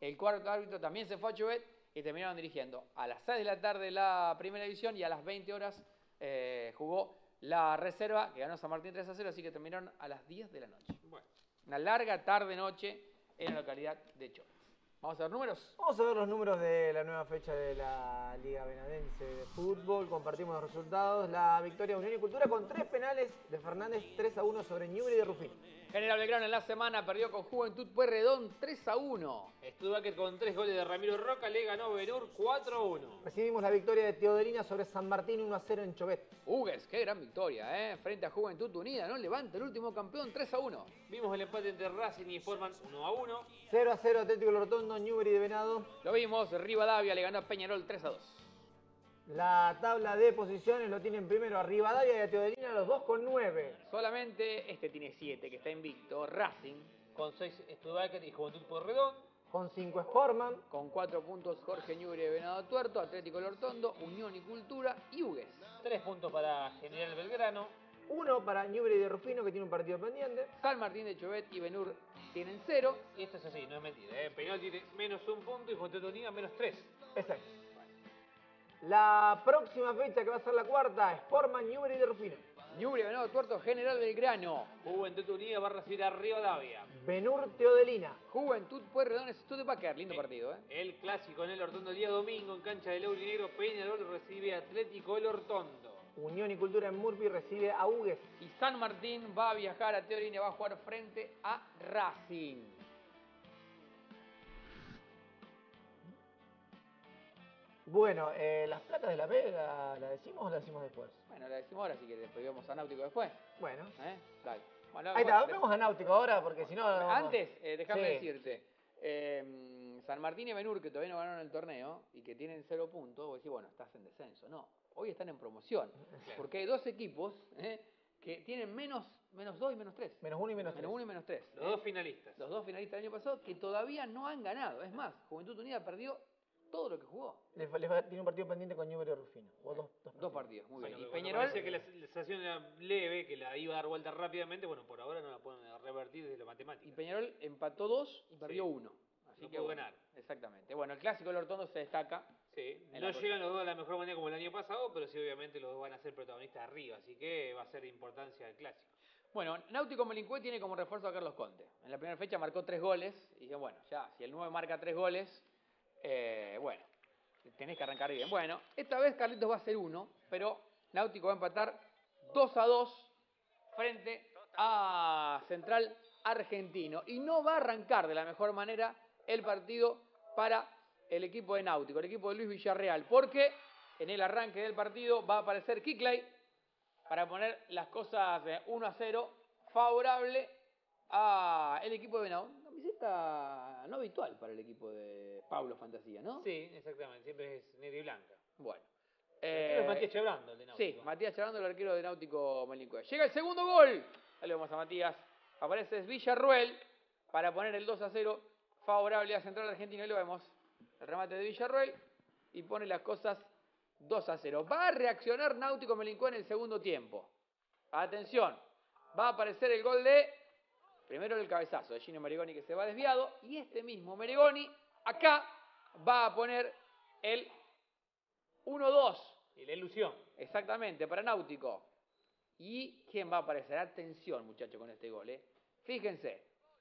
El cuarto árbitro también se fue a Chubet y terminaron dirigiendo a las seis de la tarde la primera división y a las veinte horas eh, jugó la reserva, que ganó San Martín tres a cero, así que terminaron a las diez de la noche. Bueno. Una larga tarde-noche en la localidad de Chubet. ¿Vamos a ver números? Vamos a ver los números de la nueva fecha de la Liga Venadense de Fútbol. Compartimos los resultados. La victoria de Unión y Cultura con tres penales de Fernández, tres a uno sobre Ñubri de Rufino. General Belgrano en la semana perdió con Juventud Pueyrredón tres a uno. Stuttgart con tres goles de Ramiro Roca le ganó Benur cuatro a uno. Recibimos la victoria de Teodelina sobre San Martín uno a cero en Chobet. Hugues, qué gran victoria, ¿eh? Frente a Juventud Unida, ¿no? Levanta el último campeón tres a uno. Vimos el empate entre Racing y Sportman uno a uno. cero a cero Atlético Lortondo, Ñubri de Venado. Lo vimos, Rivadavia le ganó a Peñarol tres a dos. La tabla de posiciones lo tienen primero a Rivadavia y a Teodelina, los dos con nueve. Solamente este tiene siete, que está invicto. Racing. Con seis Stuttgart y Juventud Pueyrredón. Con cinco Sportman. Con cuatro puntos Jorge Ñubri de Venado Tuerto, Atlético Lortondo, Unión y Cultura y Hugues. Tres puntos para General Belgrano. Uno para Ñubri de Rufino, que tiene un partido pendiente. San Martín de Chobet y Benur tienen cero. Y esto es así, no es mentira. ¿eh? Peñarol tiene menos un punto y Juventud Unida menos tres. Exacto. La próxima fecha, que va a ser la cuarta, Sportman, Ñubri de Rufino. Ñubri de Venado Tuerto, General Belgrano. Juventud Unida va a recibir a Rivadavia. Benur Teodelina. Juventud Pueyrredón, Stuttgart, lindo partido, ¿eh? El clásico en el Hortondo el día domingo en cancha del Aurinegro. Peñarol recibe a Atlético el Hortondo. Unión y Cultura en Murphy recibe a Hugues. Y San Martín va a viajar a Teodelina y va a jugar frente a Racing. Bueno, eh, las placas de la Vega, ¿la decimos o la decimos después? Bueno, la decimos ahora, si que después vemos a Náutico después. Bueno. ¿Eh? Dale. Bueno, ahí está, bueno, vemos a Náutico ahora, porque si no... Antes, eh, déjame sí. decirte, eh, San Martín y Benur, que todavía no ganaron el torneo y que tienen cero puntos, vos decís, bueno, estás en descenso. No, hoy están en promoción, porque hay dos equipos eh, que tienen menos, menos dos y menos tres. Menos uno y menos, menos tres. uno y menos tres. Los eh. dos finalistas. Los dos finalistas del año pasado que todavía no han ganado. Es más, Juventud Unida perdió todo lo que jugó. Le, le, tiene un partido pendiente con Ñubri de Rufino. O dos, dos, dos partidos, muy bueno, bien. Y Peñarol parecía que la sensación era leve, que la iba a dar vuelta rápidamente. Bueno, por ahora no la pueden revertir desde lo matemático. Y Peñarol empató dos y perdió sí. uno. Así no que pudo bueno, ganar. Exactamente. Bueno, el clásico del Hortondo se destaca. Sí. No llegan los dos de la mejor manera como el año pasado, pero sí, obviamente los dos van a ser protagonistas arriba. Así que va a ser de importancia el clásico. Bueno, Náutico Melincue tiene como refuerzo a Carlos Conte. En la primera fecha marcó tres goles. Y dije, bueno, ya, si el nueve marca tres goles, eh, bueno, tenés que arrancar bien. Bueno, esta vez Carlitos va a hacer uno, pero Náutico va a empatar dos a dos frente a Central Argentino. Y no va a arrancar de la mejor manera el partido para el equipo de Náutico, el equipo de Luis Villarreal, porque en el arranque del partido va a aparecer Kickley para poner las cosas uno a cero, favorable al equipo de Venado. Una camiseta no habitual para el equipo de Pablo Fantasía, ¿no? Sí, exactamente, siempre es negra y blanca. Bueno. Eh, es Matías Chebrando, el de Náutico. Sí, Matías Chebrando, el arquero de Náutico Melincue. Llega el segundo gol. Dale, vamos a Matías. Aparece Villarruel para poner el dos a cero, favorable a Central Argentino. Y lo vemos. El remate de Villarruel y pone las cosas dos a cero. Va a reaccionar Náutico Melincue en el segundo tiempo. Atención, va a aparecer el gol de, primero el cabezazo de Gino Merigoni que se va desviado, y este mismo Merigoni acá va a poner el uno dos. Y la ilusión. Exactamente, para Náutico. ¿Y quién va a aparecer? Atención, muchachos, con este gol, ¿eh? Fíjense.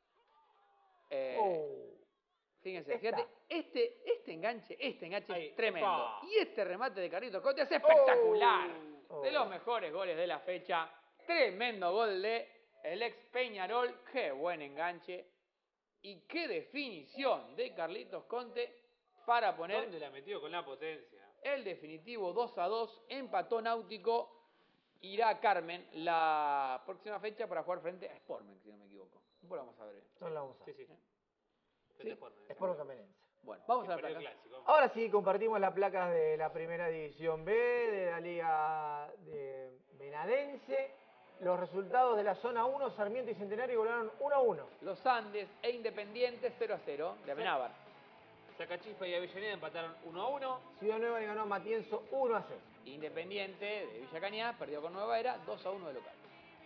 Eh, oh. Fíjense, Esta. fíjate, este, este enganche, este enganche Ahí, es tremendo. opa. Y este remate de Carlitos Conte es espectacular. Oh. De los mejores goles de la fecha. Tremendo gol de el ex Peñarol. Qué buen enganche. Y qué definición de Carlitos Conte para poner ¿Dónde la metió con la potencia? el definitivo dos a dos. Empató Náutico. Irá a Carmen la próxima fecha para jugar frente a Sportman, si no me equivoco. Después lo vamos a ver. No la vamos a Sí, ver. sí. Sí, Sportman Camenense. Bueno, vamos a Que ver perdió acá. el clásico. Ahora sí, compartimos las placas de la primera división B, de la Liga de Venadense. Los resultados de la zona uno, Sarmiento y Centenario volaron uno a uno. Los Andes e Independiente cero a cero de Amenábar. Sacachispa y Avellaneda empataron uno a uno. Ciudad Nueva le ganó a Matienzo uno a cero. Independiente de Villa Cañas perdió con Nueva Era dos a uno de local.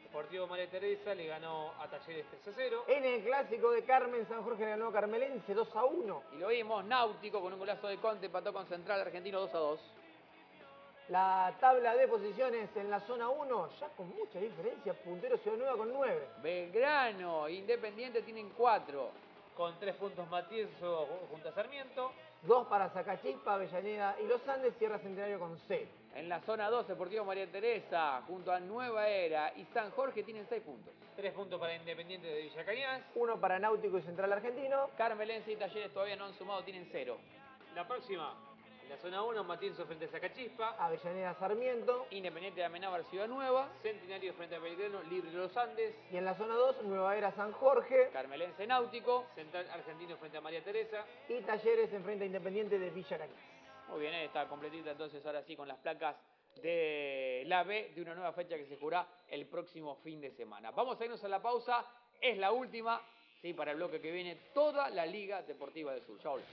Deportivo María Teresa le ganó a Talleres tres a cero. En el clásico de Carmen, San Jorge le ganó a Carmelense dos a uno. Y lo vimos, Náutico con un golazo de Conte, empató con Central Argentino dos a dos. La tabla de posiciones en la zona uno, ya con mucha diferencia, puntero Ciudad Nueva con nueve. Belgrano, Independiente tienen cuatro. Con tres puntos Matienzo junto a Sarmiento. Dos para Zacachispa, Avellaneda y Los Andes, Sierra Centenario con cero. En la zona dos, Deportivo María Teresa, junto a Nueva Era y San Jorge tienen seis puntos. Tres puntos para Independiente de Villa Cañas. Uno para Náutico y Central Argentino. Carmelense y Talleres todavía no han sumado, tienen cero. La próxima, en la zona uno, Matienzo frente a Zacachispa. Avellaneda Sarmiento. Independiente de Amenábar Ciudad Nueva. Centenario frente a Belgrano, Libre de los Andes. Y en la zona dos, Nueva Era San Jorge. Carmelense Náutico. Central Argentino frente a María Teresa. Y Talleres enfrenta a Independiente de Villa Cañas. Muy bien, está completita entonces ahora sí con las placas de la B de una nueva fecha que se jugará el próximo fin de semana. Vamos a irnos a la pausa, es la última, sí, para el bloque que viene, toda la Liga Deportiva del Sur. Ya volvemos.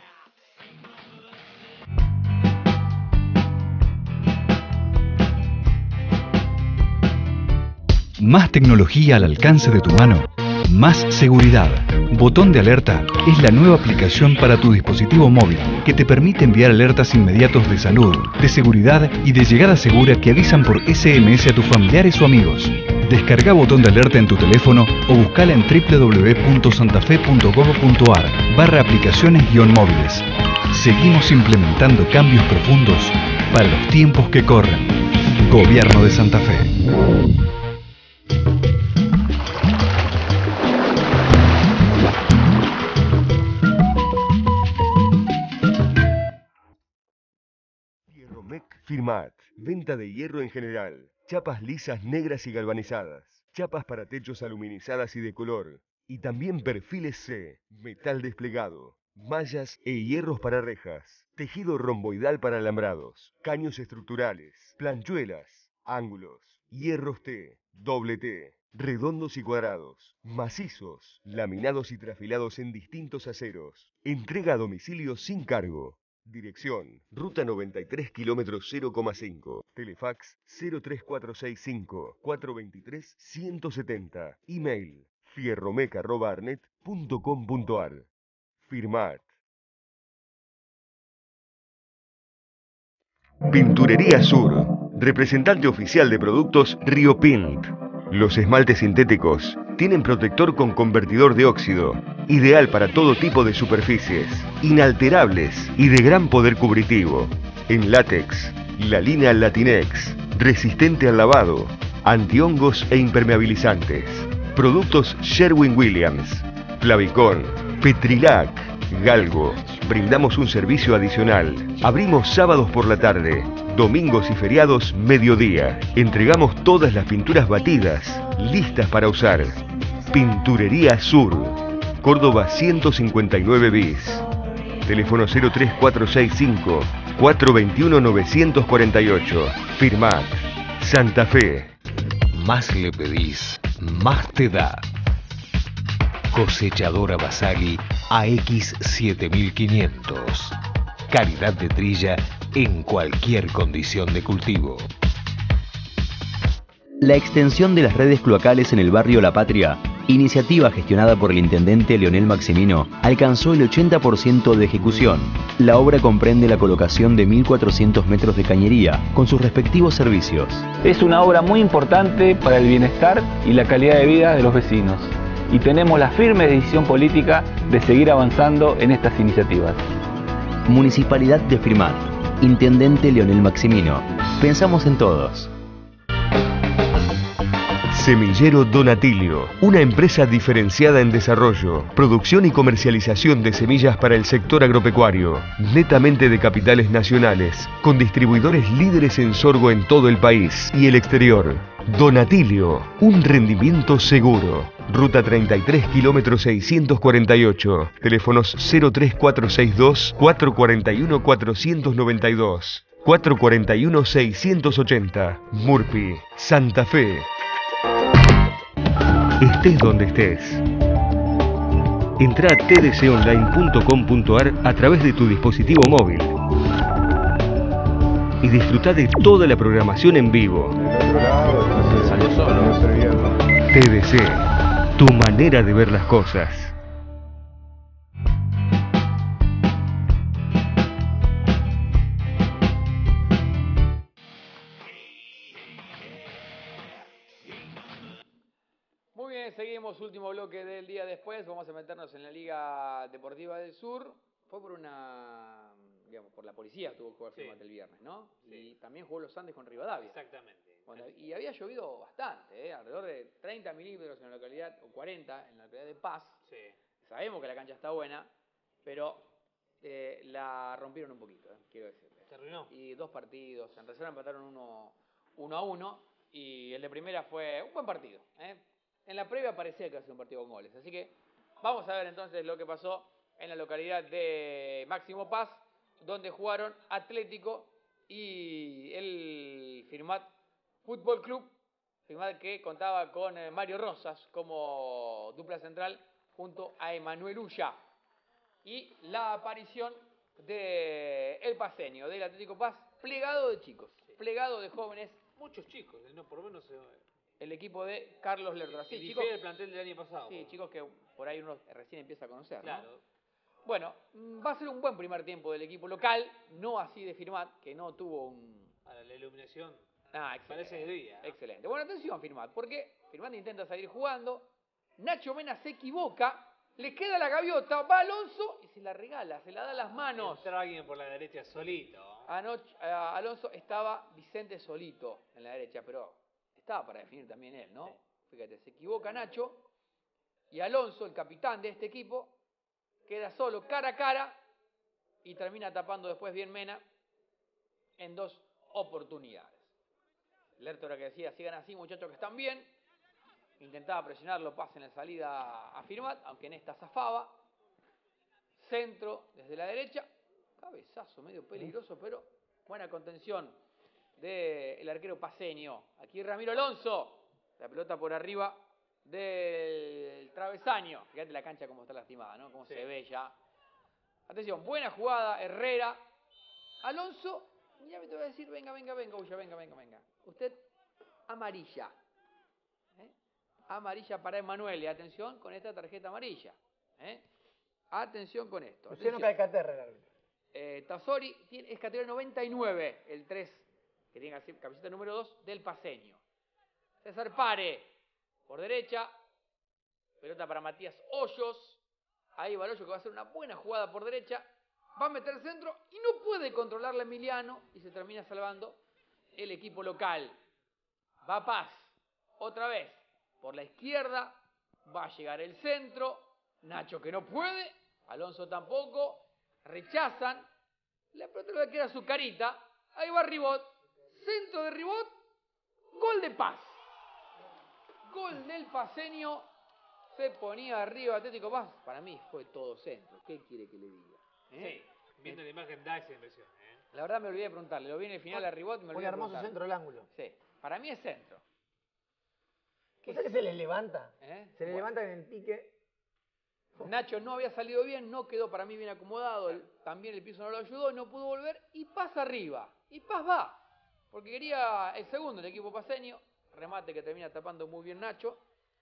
Más tecnología al alcance de tu mano, más seguridad. Botón de alerta es la nueva aplicación para tu dispositivo móvil que te permite enviar alertas inmediatos de salud, de seguridad y de llegada segura que avisan por S M S a tus familiares o amigos. Descarga Botón de alerta en tu teléfono o buscala en w w w punto santafe punto gov punto ar barra aplicaciones guión móviles. Seguimos implementando cambios profundos para los tiempos que corren. Gobierno de Santa Fe. Hierromec Firmat. Venta de hierro en general. Chapas lisas, negras y galvanizadas. Chapas para techos aluminizadas y de color. Y también perfiles C. Metal desplegado. Mallas e hierros para rejas. Tejido romboidal para alambrados. Caños estructurales. Planchuelas. Ángulos. Hierros T. Doble T. Redondos y cuadrados. Macizos. Laminados y trafilados en distintos aceros. Entrega a domicilio sin cargo. Dirección, Ruta noventa y tres, kilómetro cero coma cinco. Telefax cero tres cuatro seis cinco, cuatro dos tres, uno siete cero. Email, fierromec arroba arnet punto com punto ar. Firmat. Pinturería Sur, representante oficial de productos Río Pint. Los esmaltes sintéticos tienen protector con convertidor de óxido, ideal para todo tipo de superficies, inalterables y de gran poder cubritivo. En látex, la línea Latinex, resistente al lavado, antihongos e impermeabilizantes. Productos Sherwin-Williams, Flavicon, Petrilac, Galgo. Brindamos un servicio adicional. Abrimos sábados por la tarde, domingos y feriados mediodía. Entregamos todas las pinturas batidas, listas para usar. Pinturería Sur, Córdoba ciento cincuenta y nueve bis. Teléfono cero tres cuatro seis cinco, cuatro dos uno, nueve cuatro ocho. Firmat. Santa Fe. Más le pedís, más te da. Cosechadora Basali A X siete mil quinientos. Calidad de trilla en cualquier condición de cultivo. La extensión de las redes cloacales en el barrio La Patria, iniciativa gestionada por el intendente Leonel Maximino, alcanzó el ochenta por ciento de ejecución. La obra comprende la colocación de mil cuatrocientos metros de cañería, con sus respectivos servicios. Es una obra muy importante para el bienestar y la calidad de vida de los vecinos. Y tenemos la firme decisión política de seguir avanzando en estas iniciativas. Municipalidad de Firmat. Intendente Leonel Maximino. Pensamos en todos. Semillero Donatilio, una empresa diferenciada en desarrollo, producción y comercialización de semillas para el sector agropecuario, netamente de capitales nacionales, con distribuidores líderes en sorgo en todo el país y el exterior. Donatilio, un rendimiento seguro. Ruta treinta y tres, kilómetro seiscientos cuarenta y ocho. Teléfonos cero tres cuatro seis dos, cuatro cuatro uno, cuatro nueve dos, cuatro cuatro uno, seis ochenta. Murphy, Santa Fe. Estés donde estés. Entra a t d c online punto com punto ar a través de tu dispositivo móvil y disfruta de toda la programación en vivo. Algo solo. T D C, tu manera de ver las cosas. Muy bien, seguimos, último bloque del día después, vamos a meternos en la Liga Deportiva del Sur. Fue por una, digamos, por la policía tuvo que jugar Sí. Firmat el viernes, ¿no? Sí. Y también jugó los Andes con Rivadavia. Exactamente. Bueno, y había llovido bastante, ¿eh? Alrededor de treinta milímetros en la localidad, o cuarenta en la localidad de Paz. Sí. Sabemos que la cancha está buena, pero eh, la rompieron un poquito, ¿eh? Quiero decirle. ¿Se arruinó? Y dos partidos, en reserva empataron uno, uno a uno, y el de primera fue un buen partido, ¿eh? En la previa parecía que iba a ser un partido con goles, así que vamos a ver entonces lo que pasó en la localidad de Máximo Paz, donde jugaron Atlético y el Firmat Fútbol Club, Firmat que contaba con eh, Mario Rosas como dupla central junto a Emanuel Ulla. Y la aparición de el paseño, del Atlético Paz, plegado de chicos, plegado de jóvenes. Muchos chicos, no, por lo menos se... El equipo de Carlos Lertora. Sí, Sí, chicos, el plantel del año pasado. sí, chicos que por ahí uno recién empieza a conocer, ¿no? Claro. Bueno, mm, va a ser un buen primer tiempo del equipo local, no así de Firmat, que no tuvo un... Ahora, la iluminación Ah, excelente. parece de día, ¿no? Excelente. Bueno, atención Firmat, porque Firmat intenta salir jugando, Nacho Mena se equivoca, le queda la gaviota, va Alonso y se la regala, se la da a las manos. Entra alguien por la derecha solito. Anoche, eh, Alonso estaba Vicente solito en la derecha, pero estaba para definir también él, ¿no? Sí. Fíjate, se equivoca Nacho y Alonso, el capitán de este equipo, queda solo cara a cara y termina tapando después bien Mena en dos oportunidades. Lertora que decía, sigan así muchachos que están bien, intentaba presionarlo, pase en la salida a Firmat, aunque en esta zafaba. Centro desde la derecha, cabezazo medio peligroso, pero buena contención del arquero paseño. Aquí Ramiro Alonso, la pelota por arriba del travesaño. Fíjate la cancha como está lastimada, ¿no? Cómo Sí. se ve ya. Atención, buena jugada, Herrera. Alonso, ya me te voy a decir, venga, venga, venga, Ulla, venga, venga, venga. Usted, amarilla. ¿eh? Amarilla para Emanuel, y atención con esta tarjeta amarilla. ¿eh? Atención con esto. Luciano atención. Calcaterra, el árbitro. Eh, Tassori tiene, es categoría noventa y nueve, el tres, que tiene camiseta número dos del paseño. César Pare, por derecha, pelota para Matías Hoyos. Ahí va el Hoyo que va a hacer una buena jugada por derecha. Va a meter centro y no puede controlarla Emiliano y se termina salvando el equipo local. Va Paz, otra vez, por la izquierda, va a llegar el centro. Nacho que no puede, Alonso tampoco. Rechazan, la pelota le queda su carita, ahí va Ribot, centro de Ribot, gol de Paz. Gol del paseño, se ponía arriba Atlético Paz. Para mí fue todo centro, ¿qué quiere que le diga? ¿Eh? Sí, viendo la imagen da esa impresión. ¿eh? La verdad me olvidé de preguntarle, lo vi en el final a Ribot, me olvidé Un de hermoso preguntarle. centro del ángulo. Sí, para mí es centro. ¿Qué que se les levanta? ¿Eh? Se le Bueno. levanta en el pique. Nacho no había salido bien, no quedó para mí bien acomodado, el- también el piso no lo ayudó, no pudo volver y Paz arriba. Y Paz va, porque quería el segundo el equipo paseño, remate que termina tapando muy bien Nacho.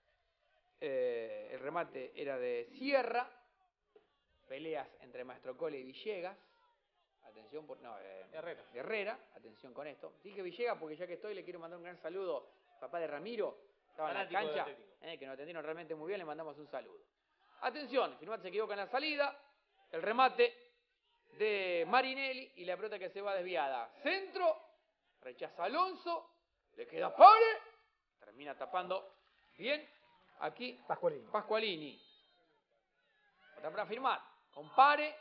Eh, el remate era de Sierra, peleas entre Maestro Cole y Villegas. Atención, por, no, eh, Herrera. Herrera, atención con esto. Dije Villegas porque ya que estoy le quiero mandar un gran saludo al papá de Ramiro, estaba en la Fanático del cancha, Atlético. eh, que nos atendieron realmente muy bien, le mandamos un saludo. Atención, Firmat se equivoca en la salida, el remate de Marinelli y la pelota que se va desviada. Centro, rechaza Alonso, le queda Pare, termina tapando bien aquí Pascualini. Pascualini. Otra para Firmat, con Pare.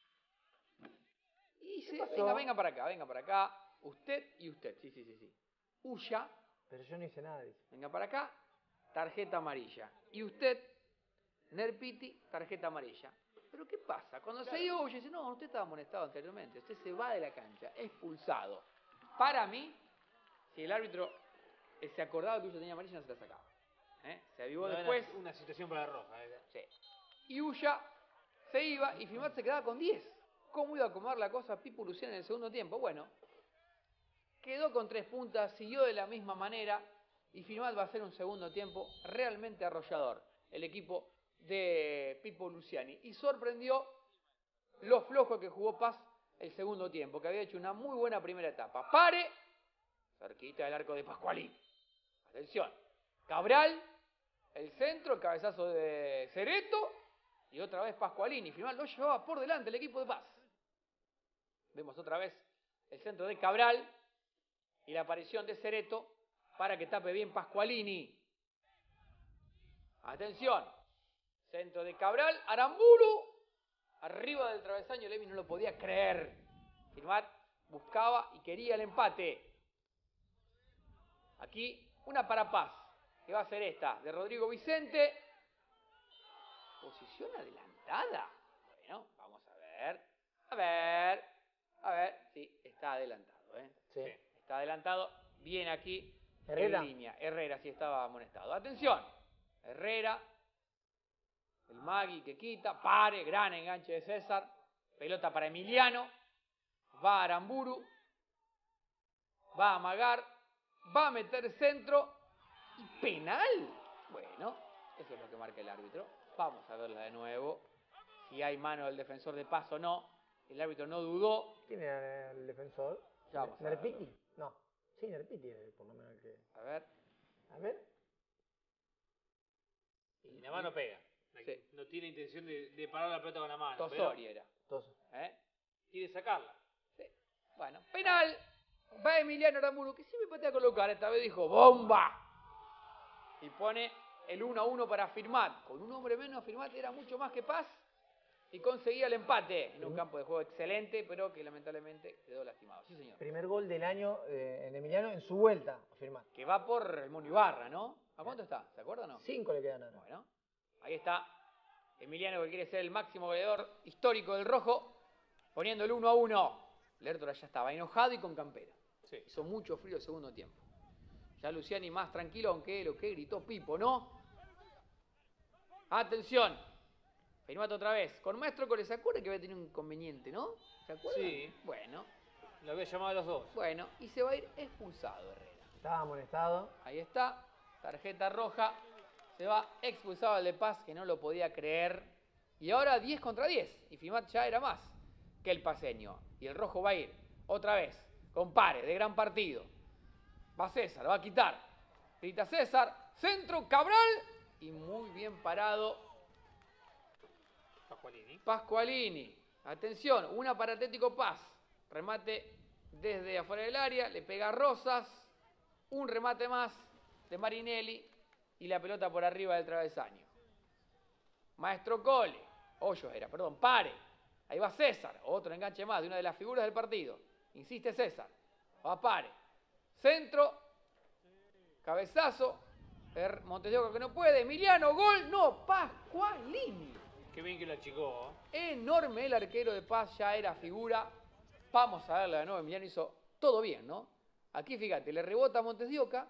Y se, pasó? venga, venga para acá, venga para acá. Usted y usted, sí, sí, sí, sí. Ulla, Pero yo no hice nada, dice. venga para acá, tarjeta amarilla. Y usted, Nerpiti, tarjeta amarilla. Pero ¿qué pasa? Cuando se dio Ulla, dice, no, usted estaba amonestado anteriormente, usted se va de la cancha, expulsado. Para mí, si el árbitro eh, se acordaba que Ulla tenía amarilla, no se la sacaba. ¿Eh? Se avivó No, después. Una, una situación para la roja. ¿eh? Sí. Y Ulla se iba y Firmat se quedaba con diez. ¿Cómo iba a acomodar la cosa Pipo Luciano en el segundo tiempo? Bueno, quedó con tres puntas, siguió de la misma manera y Firmat va a hacer un segundo tiempo realmente arrollador, el equipo de Pipo Luciani. Y sorprendió lo flojo que jugó Paz el segundo tiempo, que había hecho una muy buena primera etapa. Pare, cerquita del arco de Pascualini. Atención, Cabral, el centro, el cabezazo de Cereto, y otra vez Pascualini. Firmat lo llevaba por delante el equipo de Paz. Vemos otra vez el centro de Cabral y la aparición de Cereto para que tape bien Pascualini. Atención, centro de Cabral, Aramburu, arriba del travesaño. Levi no lo podía creer. Firmat buscaba y quería el empate. Aquí una para Paz, que va a ser esta, de Rodrigo Vicente. Posición adelantada. Bueno, vamos a ver. A ver. A ver. Sí, está adelantado. ¿eh? Sí. Está adelantado. Bien aquí. Herrera. En línea. Herrera sí estaba amonestado. Atención. Herrera. El Magui que quita. Pare. Gran enganche de César. Pelota para Emiliano. Va a Aramburu. Va a amagar. Va a meter centro. Y penal. Bueno, eso es lo que marca el árbitro. Vamos a verla de nuevo. Si hay mano del defensor de Paz o no. El árbitro no dudó. ¿Quién era el defensor? Ya vamos a ¿Nerpiti? verlo. No. Sí, Nerpiti es por lo menos el que... A ver. A ver. Y la mano pega. Sí. No tiene intención de, de parar la pelota con la mano. Tosori pero era. Toso. ¿Eh? Quiere sacarla. Sí. Bueno, penal. Va Emiliano Aramburu, que siempre patea a colocar. Esta vez dijo ¡bomba! Y pone el uno a uno para Firmat. Con un hombre menos, Firmat era mucho más que Paz. Y conseguía el empate en un campo de juego excelente, pero que lamentablemente quedó lastimado. Sí, señor. Primer gol del año eh, en Emiliano en su vuelta a Firmat. Que va por el Mono Ibarra, ¿no? ¿A cuánto está? ¿Se acuerda o no? Cinco le quedan ahora. Bueno, ahí está Emiliano, que quiere ser el máximo goleador histórico del rojo, poniendo el uno a uno. Lertora ya estaba enojado y con campera. Sí. Hizo mucho frío el segundo tiempo. Ya Luciani más tranquilo, aunque lo que gritó Pipo, ¿no? Atención. Firmat otra vez. Con Maestro Cole, ¿se acuerda que había tenido un inconveniente, no? ¿Se acuerda? Sí. Bueno. Lo había llamado a los dos. Bueno, y se va a ir expulsado Herrera. Estaba amonestado. Ahí está. Tarjeta roja. Se va expulsado el de Paz, que no lo podía creer. Y ahora diez contra diez. Y Firmat ya era más que el paseño. Y el rojo va a ir otra vez. Con pares de gran partido. Va César, va a quitar. Grita César. Centro, Cabral. Y muy bien parado Pascualini. Pascualini. Atención, una para Atlético Paz. Remate desde afuera del área. Le pega a Rosas. Un remate más de Marinelli. Y la pelota por arriba del travesaño. Maestro Cole. Hoyos era, perdón, pare. Ahí va César. Otro enganche más de una de las figuras del partido. Insiste César. Va Pare. Centro. Cabezazo. Montes que no puede. Emiliano, gol. No, Pascualini. Qué bien que lo achicó. ¿eh? Enorme el arquero de Paz, ya era figura. Vamos a verla de nuevo. Emiliano hizo todo bien, ¿no? Aquí fíjate, le rebota a Montes de Oca.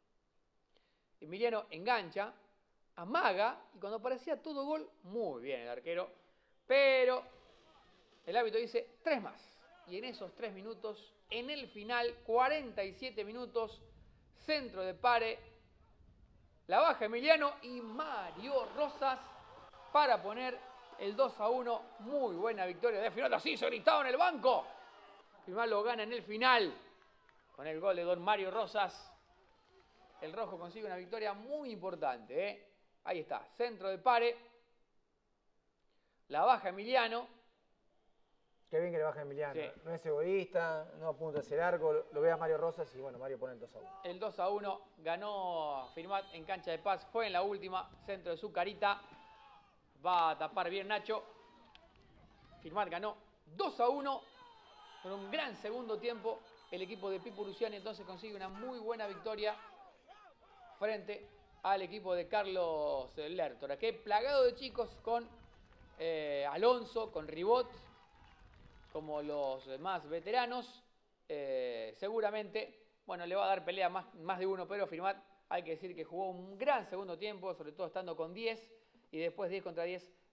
Emiliano engancha, amaga, y cuando parecía todo gol, muy bien el arquero. Pero el árbitro dice tres más. Y en esos tres minutos, en el final, cuarenta y siete minutos, centro de Pare, la baja Emiliano y Mario Rosas para poner el dos a uno. Muy buena victoria de Firmat. Así se gritaba en el banco. Firmat lo gana en el final con el gol de don Mario Rosas. El rojo consigue una victoria muy importante. ¿eh? Ahí está, centro de Pare. La baja Emiliano. Qué bien que le baja Emiliano. Sí. No es egoísta, no apunta hacia el arco, lo, lo ve a Mario Rosas y bueno, Mario pone el dos a uno. El dos a uno ganó Firmat en cancha de Paz. Fue en la última, centro de su carita. Va a tapar bien Nacho. Firmat ganó dos a uno con un gran segundo tiempo. El equipo de Pipo Luciani entonces consigue una muy buena victoria frente al equipo de Carlos Lertora, que plagado de chicos con eh, Alonso, con Ribot, como los más veteranos, eh, seguramente, bueno, le va a dar pelea más, más de uno, pero Firmat, hay que decir que jugó un gran segundo tiempo, sobre todo estando con diez, y después diez contra diez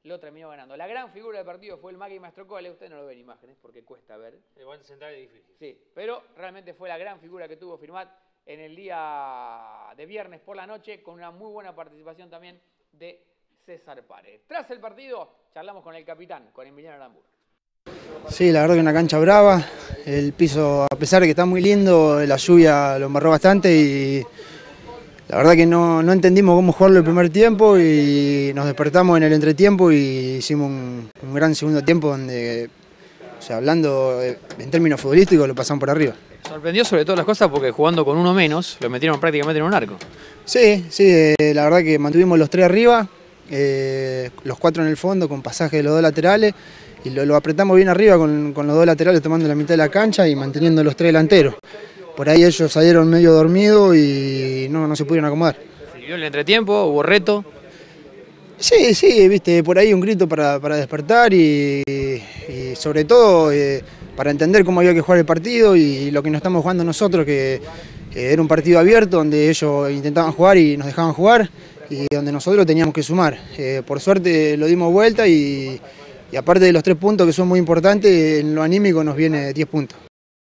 lo terminó ganando. La gran figura del partido fue el Magui Mastrocole. Usted no lo ve en imágenes porque cuesta ver. El guante central es difícil. Sí, pero realmente fue la gran figura que tuvo Firmat en el día de viernes por la noche, con una muy buena participación también de César Paredes. Tras el partido, charlamos con el capitán, con Emiliano Aramburu. Sí, la verdad que una cancha brava, el piso, a pesar de que está muy lindo, la lluvia lo embarró bastante y la verdad que no, no entendimos cómo jugarlo el primer tiempo y nos despertamos en el entretiempo y hicimos un, un gran segundo tiempo donde, o sea, hablando en términos futbolísticos, lo pasamos por arriba. Sorprendió sobre todas las cosas porque jugando con uno menos, lo metieron prácticamente en un arco. Sí, sí, eh, la verdad que mantuvimos los tres arriba, eh, los cuatro en el fondo con pasaje de los dos laterales y lo, lo apretamos bien arriba con, con los dos laterales tomando la mitad de la cancha y manteniendo los tres delanteros. Por ahí ellos salieron medio dormidos y no, no se pudieron acomodar. ¿Se vio el entretiempo? ¿Hubo reto? Sí, sí, viste, por ahí un grito para, para despertar y, y sobre todo eh, para entender cómo había que jugar el partido y lo que nos estamos jugando nosotros, que eh, era un partido abierto donde ellos intentaban jugar y nos dejaban jugar y donde nosotros teníamos que sumar. Eh, por suerte lo dimos vuelta y, y aparte de los tres puntos que son muy importantes, en lo anímico nos viene diez puntos.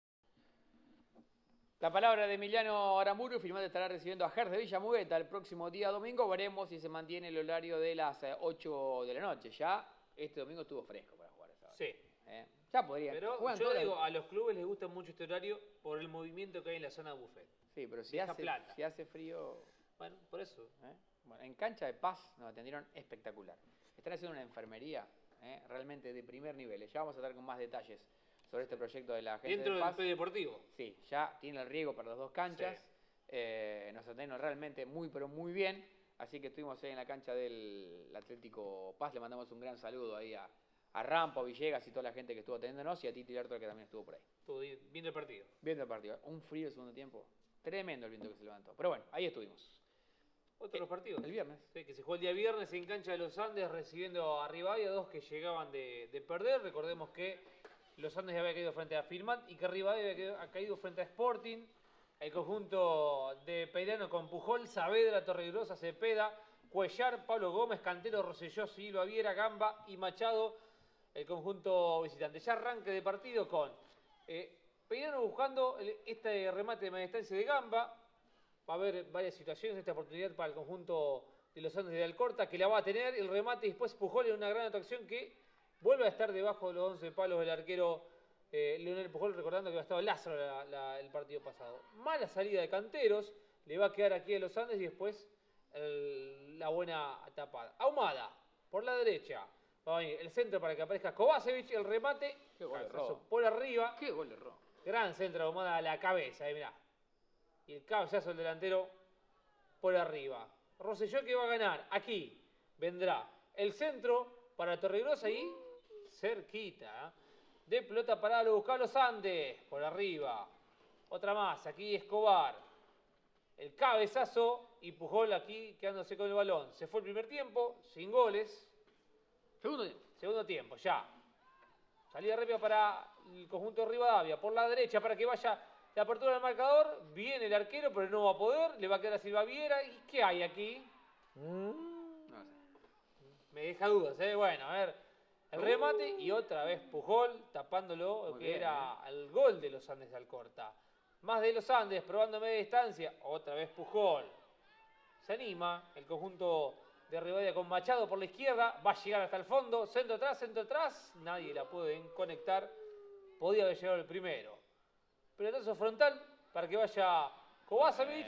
La palabra de Emiliano Aramburu. Firmat estará recibiendo a Ger de Villamugueta el próximo día domingo. Veremos si se mantiene el horario de las ocho de la noche. Ya este domingo estuvo fresco para jugar esa hora. Sí. ¿Eh? Ya podrían. Pero Juegan yo todas digo, las- a los clubes les gusta mucho este horario por el movimiento que hay en la zona buffet. Sí, pero si Deja hace, plata. si hace frío... Bueno, por eso. ¿eh? Bueno, en Cancha de Paz nos atendieron espectacular. Están haciendo una enfermería ¿eh? realmente de primer nivel. Ya vamos a estar con más detalles sobre este proyecto de la gente Dentro de del Paz. polideportivo. Sí, ya tiene el riego para las dos canchas. Sí. Eh, nos atendieron realmente muy, pero muy bien. Así que estuvimos ahí en la cancha del Atlético Paz. Le mandamos un gran saludo ahí a, a Rampo, a Villegas y toda la gente que estuvo atendiéndonos y a Titi Lertor que también estuvo por ahí. Estuvo bien viendo el partido. Viendo el partido. Un frío el segundo tiempo. Tremendo el viento que se levantó. Pero bueno, ahí estuvimos. Otro de los partidos. El viernes. Sí, que se jugó el día viernes en Cancha de los Andes recibiendo a Rivadavia, dos que llegaban de, de perder. Recordemos que los Andes había caído frente a Firmat y que Rivadavia había caído, ha caído frente a Sporting. El conjunto de Peirano con Pujol, Saavedra, Torregrosa, Cepeda, Cuellar, Pablo Gómez, Cantero, Rosselló, Silva, Viera, Gamba y Machado. El conjunto visitante. Ya arranque de partido con eh, Peirano buscando el, este remate de media distancia de Gamba. Va a haber varias situaciones, esta oportunidad para el conjunto de los Andes de Alcorta, que la va a tener el remate y después Pujol en una gran atracción que vuelve a estar debajo de los once palos del arquero eh, Leonel Pujol, recordando que había estado Lázaro la, la, el partido pasado. Mala salida de Canteros, le va a quedar aquí a los Andes y después el, la buena tapada. Ahumada, por la derecha, va a venir el centro para que aparezca Kovacevic, el remate, Qué gol cabezazo erró. por arriba. Qué gol erró. Gran centro, Ahumada a la cabeza, ahí mirá. Y el cabezazo del delantero por arriba. Rosselló que va a ganar. Aquí vendrá el centro para Torregrosa y cerquita. ¿eh? De pelota parada lo busca los Andes. Por arriba. Otra más. Aquí Escobar. El cabezazo y Pujol aquí quedándose con el balón. Se fue el primer tiempo. Sin goles. Segundo tiempo. Segundo tiempo, ya. Salida rápida para el conjunto de Rivadavia. Por la derecha para que vaya la apertura del marcador. Viene el arquero, pero no va a poder. Le va a quedar a Silva Viera. ¿Y qué hay aquí? No sé. Me deja dudas, ¿eh? Bueno, a ver. El remate y otra vez Pujol tapándolo, lo Muy que bien, era el gol de los Andes de Alcorta. Más de los Andes, probando media distancia. Otra vez Pujol. Se anima el conjunto de Rivadavia con Machado por la izquierda. Va a llegar hasta el fondo. Centro atrás, centro atrás. Nadie la puede conectar. Podía haber llegado el primero. Pelotazo frontal para que vaya Kovacevic.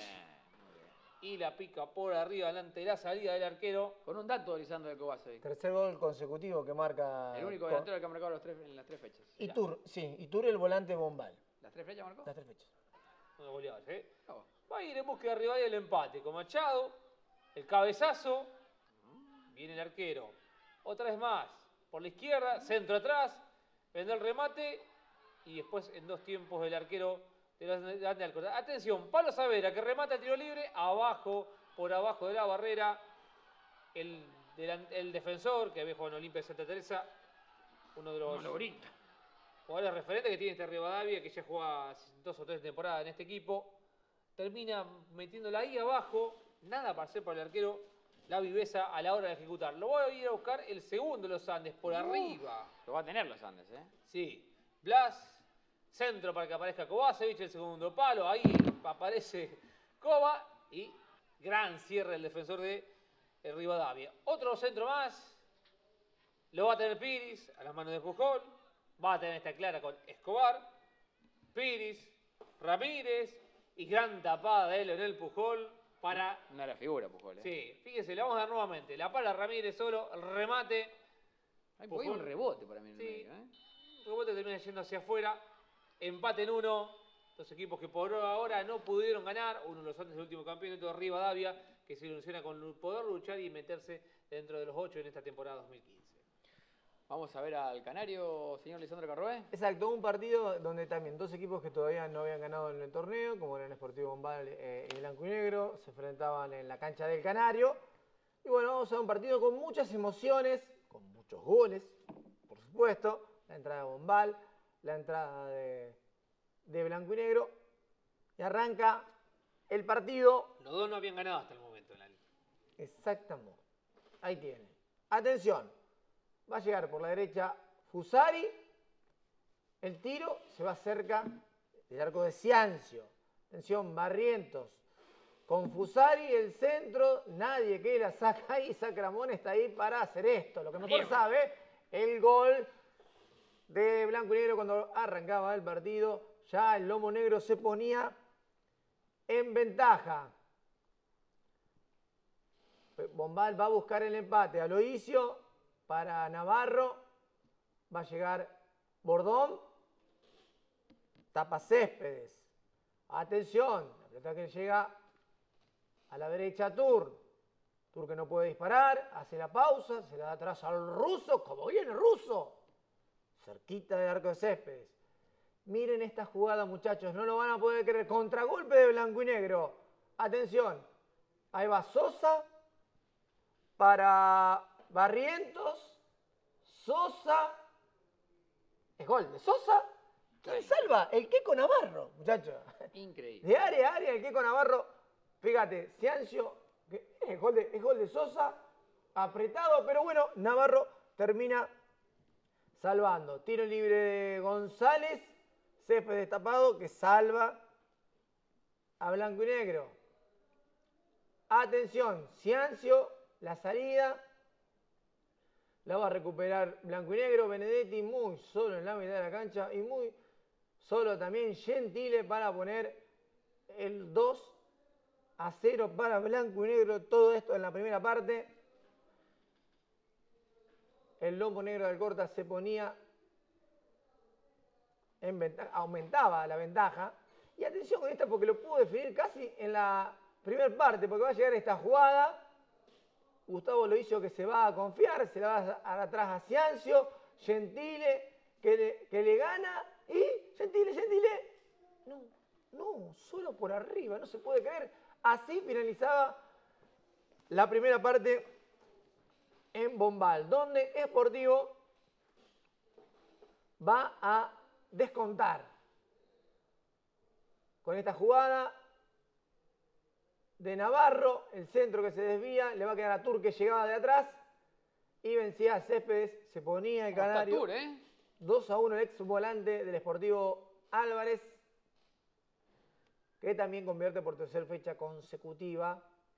Y la pica por arriba delante de la salida del arquero. Con un dato, Lisandro de Kovacevic. Tercer gol consecutivo que marca... El único con- delantero que ha marcado los tres, en las tres fechas. Itur, sí, Itur el volante Bombal. ¿Las tres fechas marcó? Las tres fechas. Una goleada, ¿eh? No. Va a ir en búsqueda de Rivadavia el empate. Con Machado, el cabezazo. Viene el arquero. Otra vez más. Por la izquierda, centro atrás. Vende el remate. Y después en dos tiempos el arquero de los Andes de Alcorta. Atención, Pablo Saavedra que remata el tiro libre. Abajo, por abajo de la barrera. El, delan- el defensor que había jugado en Olimpia de Santa Teresa. Uno de los Logrita. jugadores referentes que tiene este Rivadavia, que ya juega dos o tres temporadas en este equipo. Termina metiéndola ahí abajo. Nada para hacer para el arquero la viveza a la hora de ejecutar. Lo voy a ir a buscar el segundo de los Andes, por arriba. Lo va a tener los Andes, ¿eh? Sí. Blas, centro para que aparezca Kovacevic, el segundo palo. Ahí aparece Kova y gran cierre del defensor de el Rivadavia. Otro centro más. Lo va a tener Piris a las manos de Pujol. Va a tener esta clara con Escobar. Piris, Ramírez y gran tapada de Leonel Pujol para... Una de las figuras, Pujol, ¿eh? Sí, fíjense, le vamos a dar nuevamente. La para Ramírez solo, el remate. Hay un rebote para mí en el Sí, medio, ¿eh? el rebote termina yendo hacia afuera. Empate en uno. Dos equipos que por ahora no pudieron ganar. Uno de los antes del último campeonato de Rivadavia, que se ilusiona con poder luchar y meterse dentro de los ocho en esta temporada dos mil quince. Vamos a ver al canario, señor Lisandro Carroé. Exacto, un partido donde también dos equipos que todavía no habían ganado en el torneo, como eran Sportivo Bombal eh, y Blanco y Negro, se enfrentaban en la cancha del Canario. Y bueno, vamos a ver un partido con muchas emociones, con muchos goles, por supuesto. La entrada de Bombal, la entrada de, de Blanco y Negro. Y arranca el partido. Los dos no habían ganado hasta el momento en la liga. Exactamente. Ahí tiene. Atención. Va a llegar por la derecha Fusari. El tiro se va cerca del arco de Ciancio. Atención, Barrientos. Con Fusari el centro, nadie que la saca ahí. Sacramón está ahí para hacer esto. Lo que mejor Bien. sabe, el gol de Blanco y Negro cuando arrancaba el partido. Ya el lomo negro se ponía en ventaja. Bombal va a buscar el empate. Aloisio para Navarro. Va a llegar Bordón. Tapa Céspedes. Atención. La pelota que llega a la derecha Tur. Tur que no puede disparar. Hace la pausa. Se la da atrás al ruso. Como viene el ruso. Cerquita del arco de Céspedes. Miren esta jugada, muchachos. No lo van a poder creer. Contragolpe de Blanco y Negro. Atención. Ahí va Sosa. Para Barrientos. Sosa. Es gol de Sosa. ¿Quién salva? El Queco Navarro, muchachos. Increíble. De área a área, el Queco Navarro. Fíjate, Ciancio. Que es, gol de, es gol de Sosa. Apretado, pero bueno, Navarro termina salvando. Tiro libre de González. Césped destapado que salva a Blanco y Negro. Atención, Ciancio, la salida. La va a recuperar Blanco y Negro. Benedetti muy solo en la mitad de la cancha. Y muy solo también Gentile para poner el dos a cero para Blanco y Negro. Todo esto en la primera parte. El lomo negro de Alcorta se ponía en ventaja, aumentaba la ventaja. Y atención con esta porque lo pudo definir casi en la primera parte, porque va a llegar esta jugada. Gustavo lo hizo que se va a confiar, se la va a, atrás a Ciancio. Gentile que le, que le gana. Y Gentile, Gentile. No, no, solo por arriba, no se puede creer. Así finalizaba la primera parte en Bombal, donde Sportivo va a descontar. Con esta jugada de Navarro, el centro que se desvía, le va a quedar a Tur que llegaba de atrás y vencía a Céspedes, se ponía el Canario. Tur, ¿eh? dos a uno el ex volante del Sportivo Álvarez, que también convierte por tercera fecha consecutiva.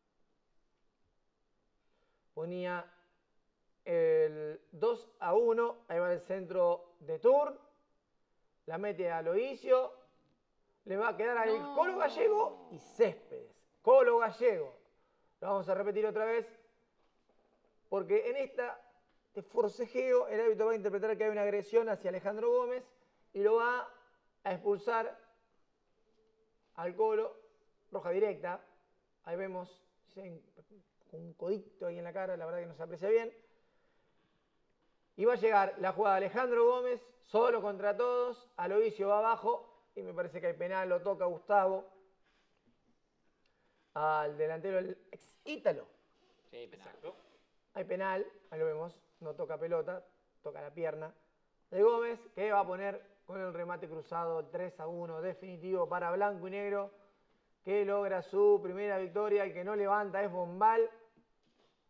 Ponía el dos a uno, ahí va el centro de Tur, la mete a Aloisio, le va a quedar al no. Colo Gallego y Céspedes. Colo Gallego. Lo vamos a repetir otra vez, porque en esta de forcejeo el árbitro va a interpretar que hay una agresión hacia Alejandro Gómez y lo va a expulsar al Colo, roja directa. Ahí vemos un codito ahí en la cara, la verdad que no se aprecia bien. Y va a llegar la jugada de Alejandro Gómez, solo contra todos. Aloisio va abajo y me parece que hay penal, lo toca Gustavo al delantero, el ex Ítalo. Sí, penal. Exacto. Hay penal, ahí lo vemos, no toca pelota, toca la pierna de Gómez, que va a poner con el remate cruzado tres a uno definitivo para Blanco y Negro, que logra su primera victoria. El que no levanta es Bombal.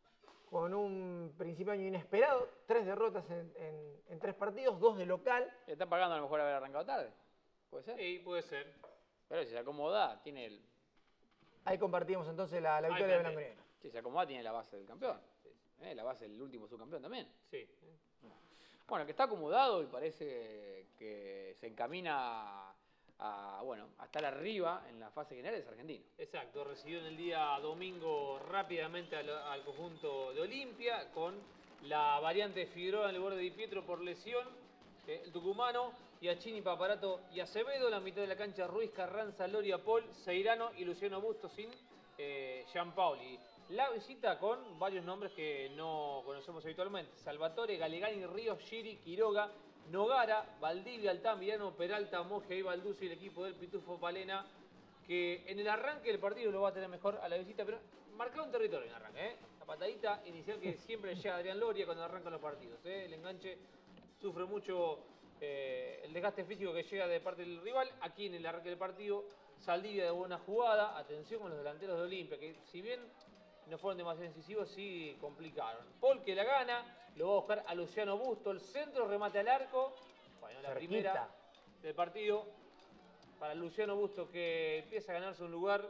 con un principio de año inesperado, tres derrotas en, en, en tres partidos, dos de local. Le está pagando a lo mejor haber arrancado tarde. ¿Puede ser? Sí, puede ser. Pero si se acomoda, tiene el... Ahí compartimos entonces la, la victoria de Blanco y Negro. Si se acomoda, tiene la base del campeón. Eh, la base del último subcampeón también. Sí. Bueno, el que está acomodado y parece que se encamina a, bueno, a estar arriba en la fase general es Argentino. Exacto, recibió en el día domingo rápidamente al, al conjunto de Olimpia con la variante de Figueroa en lugar de Di Pietro por lesión, eh, el tucumano, y a Chini, Paparato y Acevedo, la mitad de la cancha Ruiz, Carranza, Loria, Paul, Seirano y Luciano Busto sin eh, Gianpaoli. La visita con varios nombres que no conocemos habitualmente: Salvatore, Galegani, Ríos, Giri, Quiroga, Nogara, Valdivia, Altamirano, Peralta, Mogia y Balduzzi, el equipo del Pitufo Palena, que en el arranque del partido lo va a tener mejor a la visita, pero marcaron territorio en el arranque, ¿eh? La patadita inicial que siempre llega a Adrián Loria cuando arrancan los partidos, ¿eh? El enganche sufre mucho eh, el desgaste físico que llega de parte del rival. Aquí en el arranque del partido, Saldivia de buena jugada, atención con los delanteros de Olimpia, que si bien no fueron demasiado incisivos, sí complicaron. Paul que la gana, lo va a buscar a Luciano Busto, el centro, remate al arco. Bueno, la Cerquita. primera del partido para Luciano Busto, que empieza a ganarse un lugar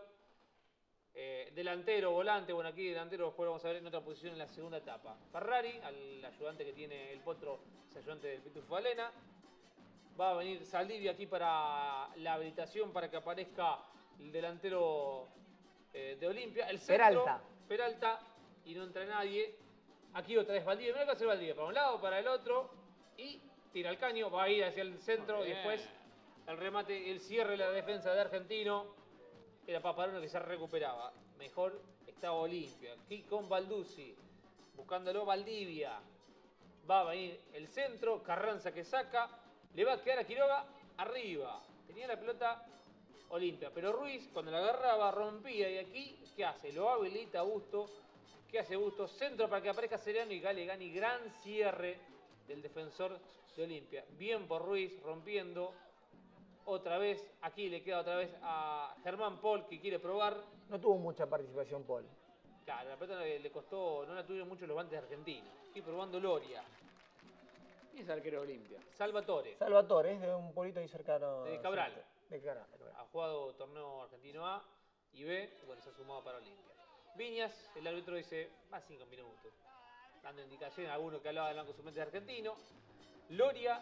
eh, delantero, volante. Bueno, aquí delantero después lo vamos a ver en otra posición en la segunda etapa. Ferrari, al ayudante que tiene el Potro, es ayudante del Pitufo Palena. Va a venir Saldivia aquí para la habilitación para que aparezca el delantero eh, de Olimpia. El centro, Peralta. Peralta, y no entra nadie. Aquí otra vez Valdivia. Mira que hace Valdivia, para un lado, para el otro. Y tira el caño, va a ir hacia el centro. Y después el remate, el cierre de la defensa de Argentino. Era Paparone que se recuperaba. Mejor estaba Olimpia. Aquí con Balduzzi, buscándolo Valdivia. Va a venir el centro, Carranza que saca. Le va a quedar a Quiroga arriba. Tenía la pelota Olimpia, pero Ruiz cuando la agarraba rompía, y aquí, ¿qué hace? Lo habilita Busto. ¿Qué hace Busto? Centro para que aparezca Seriano y Galegani. Gran cierre del defensor de Olimpia. Bien por Ruiz, rompiendo. Otra vez, aquí le queda otra vez a Germán Paul, que quiere probar. No tuvo mucha participación Paul. Claro, la pelota le costó, no la tuvieron mucho los guantes argentinos. Aquí probando Loria. Y es arquero de Olimpia. Salvatore. Salvatore, es de un pueblito ahí cercano. De Cabral. De Cabral. de Cabral. Ha jugado torneo argentino A y B, y bueno, se ha sumado para Olimpia. Viñas, el árbitro dice, más cinco minutos. Dando indicación a alguno que hablaba del banco suplente argentino. Loria,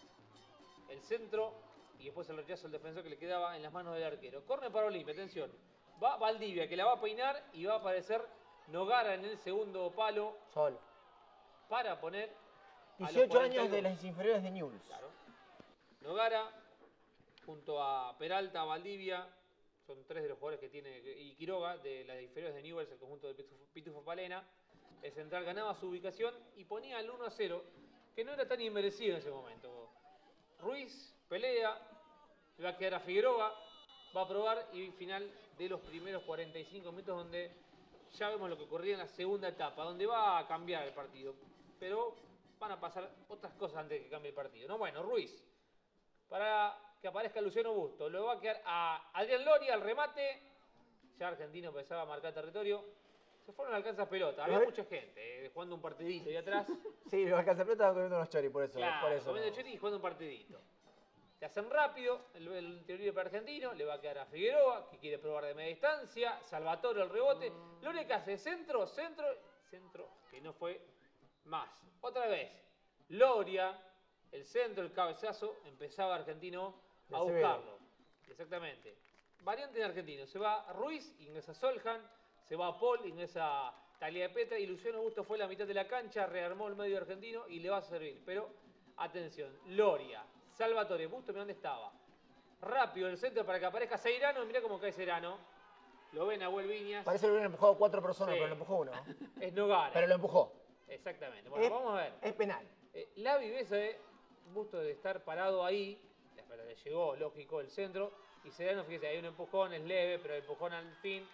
el centro, y después el rechazo del defensor que le quedaba en las manos del arquero. Corner para Olimpia, atención. Va Valdivia, que la va a peinar, y va a aparecer Nogara en el segundo palo. Solo. Para poner dieciocho años de las inferiores de Newell's. Claro. Nogara, junto a Peralta, Valdivia, son tres de los jugadores que tiene, y Quiroga, de las inferiores de Newell's, el conjunto de Pitufo Palena. El central ganaba su ubicación y ponía el uno a cero, que no era tan inmerecido en ese momento. Ruiz pelea, le va a quedar a Figueroa, va a probar, y final de los primeros cuarenta y cinco minutos, donde ya vemos lo que ocurría en la segunda etapa, donde va a cambiar el partido. Pero van a pasar otras cosas antes de que cambie el partido, ¿no? Bueno, Ruiz, para que aparezca Luciano Busto, lo va a quedar a Adrián Loria al remate. Ya Argentino empezaba a marcar territorio. Se fueron a alcanzar pelota, había mucha gente eh, jugando un partidito ahí atrás. Sí, los alcanza pelota estaban comiendo unos choris, por eso. Claro, por eso comiendo no. choris y jugando un partidito. Se hacen rápido, el, el teoría para Argentino, le va a quedar a Figueroa, que quiere probar de media distancia. Salvatore el rebote. Mm. Loria que hace centro, centro, centro, que no fue más. Otra vez, Loria, el centro, el cabezazo, empezaba Argentino a buscarlo. Exactamente. Variante en Argentino. Se va Ruiz, ingresa Soljan, se va Paul, ingresa Talia de Petra, y Luciano Busto fue la mitad de la cancha, rearmó el medio argentino y le va a servir. Pero, atención, Loria, Salvatore, Busto, mira dónde estaba. Rápido el centro para que aparezca Seirano, mirá cómo cae Seirano. Lo ven a Huel Viñas. Parece que lo hubieran empujado cuatro personas, Sí. pero lo empujó uno. Es Nogara. Pero lo empujó. Exactamente. Bueno, es, vamos a ver. Es penal. Eh, la viveza de Busto de estar parado ahí, la pelota le llegó, lógico, el centro, y Seirano, fíjese, hay un empujón, es leve, pero el empujón al fin.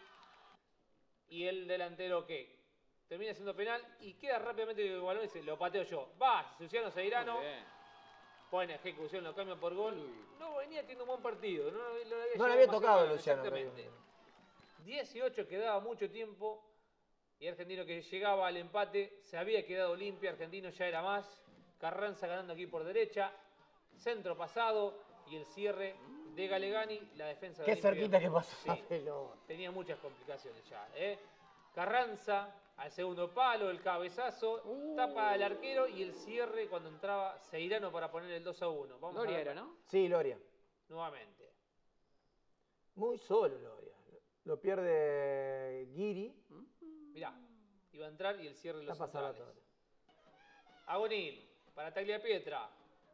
Y el delantero que termina siendo penal y queda rápidamente el balón y dice, lo pateo yo. Va, Luciano Seirano, pone ejecución, lo cambia por gol. No venía teniendo un buen partido. No, lo había, no le había más tocado cercano, Luciano. Exactamente. dieciocho, quedaba mucho tiempo. Y Argentino que llegaba al empate, se había quedado limpio, Argentino ya era más. Carranza ganando aquí por derecha, centro pasado y el cierre de Galegani, la defensa de Qué Olimpia. cerquita que pasó Sí, la pelota. tenía muchas complicaciones ya. ¿eh? Carranza al segundo palo, el cabezazo, uh. tapa al arquero y el cierre cuando entraba Ceirano para poner el dos a uno. Vamos Loria a ver. era, ¿no? Sí, Loria. Nuevamente. Muy solo Loria. Lo pierde Guiri. Mirá, iba a entrar y el cierre de los Está pasada centrales. Agonil, para Tagliapietra.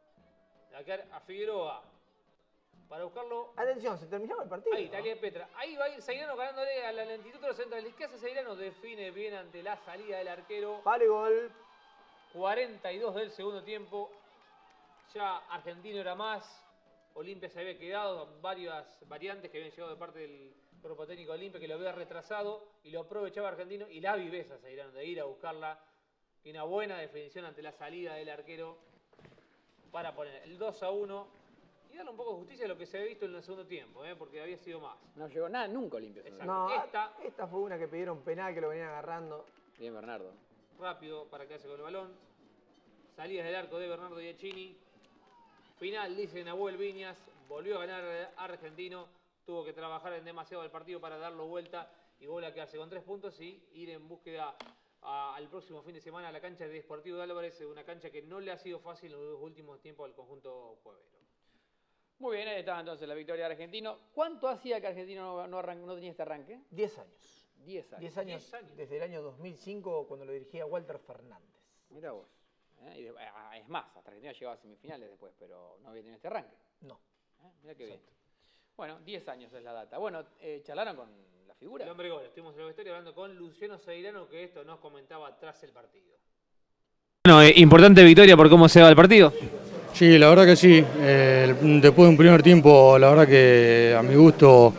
A Figueroa. Para buscarlo. Atención, se terminaba el partido. Ahí, Tagliapietra. Ahí va a ir Ceirano ganándole a la lentitud de los centrales. ¿Qué hace Ceirano? Define bien ante la salida del arquero. Vale, gol. cuarenta y dos del segundo tiempo. Ya Argentino era más. Olimpia se había quedado. Varias variantes que habían llegado de parte del cuerpo técnico de Olimpia que lo había retrasado. Y lo aprovechaba Argentino. Y la viveza Ceirano de ir a buscarla. Y una buena definición ante la salida del arquero. Para poner el dos a uno. Y darle un poco de justicia a lo que se había visto en el segundo tiempo, ¿eh? Porque había sido más. No llegó nada nunca Olimpia. No, esta, esta fue una que pidieron penal, que lo venían agarrando. Bien, Bernardo. Rápido para quedarse con el balón. Salidas del arco de Bernardo Giacchini. Final, dice Nahuel Viñas. Volvió a ganar Argentino. Tuvo que trabajar en demasiado el partido para darlo vuelta. Y vuelve a quedarse con tres puntos y ir en búsqueda a, al próximo fin de semana a la cancha de Sportivo de Álvarez. Una cancha que no le ha sido fácil en los últimos tiempos al conjunto pueblo. Muy bien, ahí estaba entonces la victoria de Argentino. ¿Cuánto hacía que Argentino no, no, arran no tenía este arranque? Diez años. Diez años. Diez años, Diez años. Desde el año dos mil cinco, cuando lo dirigía Walter Fernández. Mira vos. ¿eh? Y de, es más, hasta Argentina llegaba a semifinales después, pero no había tenido este arranque. No. ¿Eh? Mira qué Exacto. bien. Bueno, diez años es la data. Bueno, eh, charlaron con la figura. El hombre gol. Estuvimos en la historia hablando con Luciano Ceirano, que esto nos comentaba tras el partido. Bueno, eh, importante victoria por cómo se va el partido. Sí, la verdad que sí. Eh, después de un primer tiempo, la verdad que a mi gusto,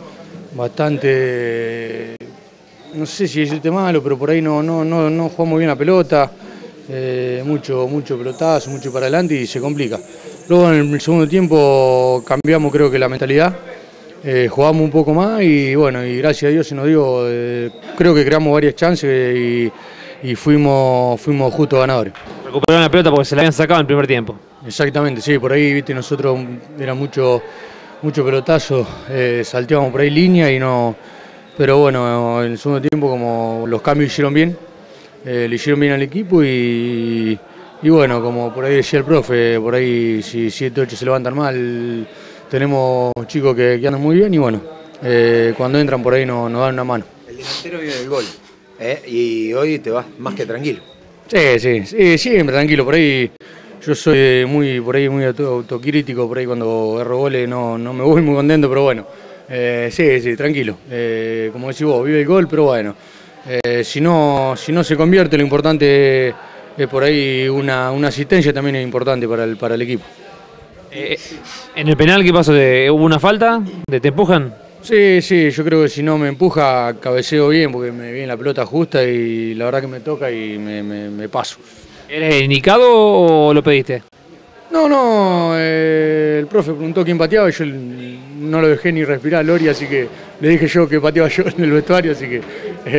bastante, no sé si decirte malo, pero por ahí no, no, no, no jugamos bien la pelota. Eh, mucho, mucho pelotazo, mucho para adelante y se complica. Luego en el segundo tiempo cambiamos creo que la mentalidad. Eh, jugamos un poco más y bueno, y gracias a Dios se nos dio, eh, creo que creamos varias chances y, y fuimos, fuimos justos ganadores. Recuperaron la pelota porque se la habían sacado en el primer tiempo. Exactamente, sí, por ahí, viste, nosotros era mucho, mucho pelotazo, eh, salteábamos por ahí línea y no, pero bueno, en el segundo tiempo como los cambios hicieron bien, eh, le hicieron bien al equipo y, y bueno, como por ahí decía el profe, por ahí si siete ocho se levantan mal, tenemos chicos que, que andan muy bien y bueno, eh, cuando entran por ahí nos, nos dan una mano. El delantero vive del gol, ¿eh? Y hoy te vas más que tranquilo. Sí, sí, sí, siempre tranquilo, por ahí. Yo soy muy por ahí muy autocrítico, por ahí cuando agarro goles no, no me voy muy contento, pero bueno, eh, sí, sí, tranquilo. Eh, como decís vos, vive el gol, pero bueno, eh, si, no, si no se convierte, lo importante es, es por ahí una, una asistencia también es importante para el, para el equipo. Eh, ¿En el penal qué pasó? ¿Hubo una falta? ¿De te empujan? Sí, sí, yo creo que si no me empuja, cabeceo bien, porque me viene la pelota justa y la verdad que me toca y me, me, me paso. ¿Eres indicado o lo pediste? No, no, eh, el profe preguntó quién pateaba y yo no lo dejé ni respirar a Loria, así que le dije yo que pateaba yo en el vestuario, así que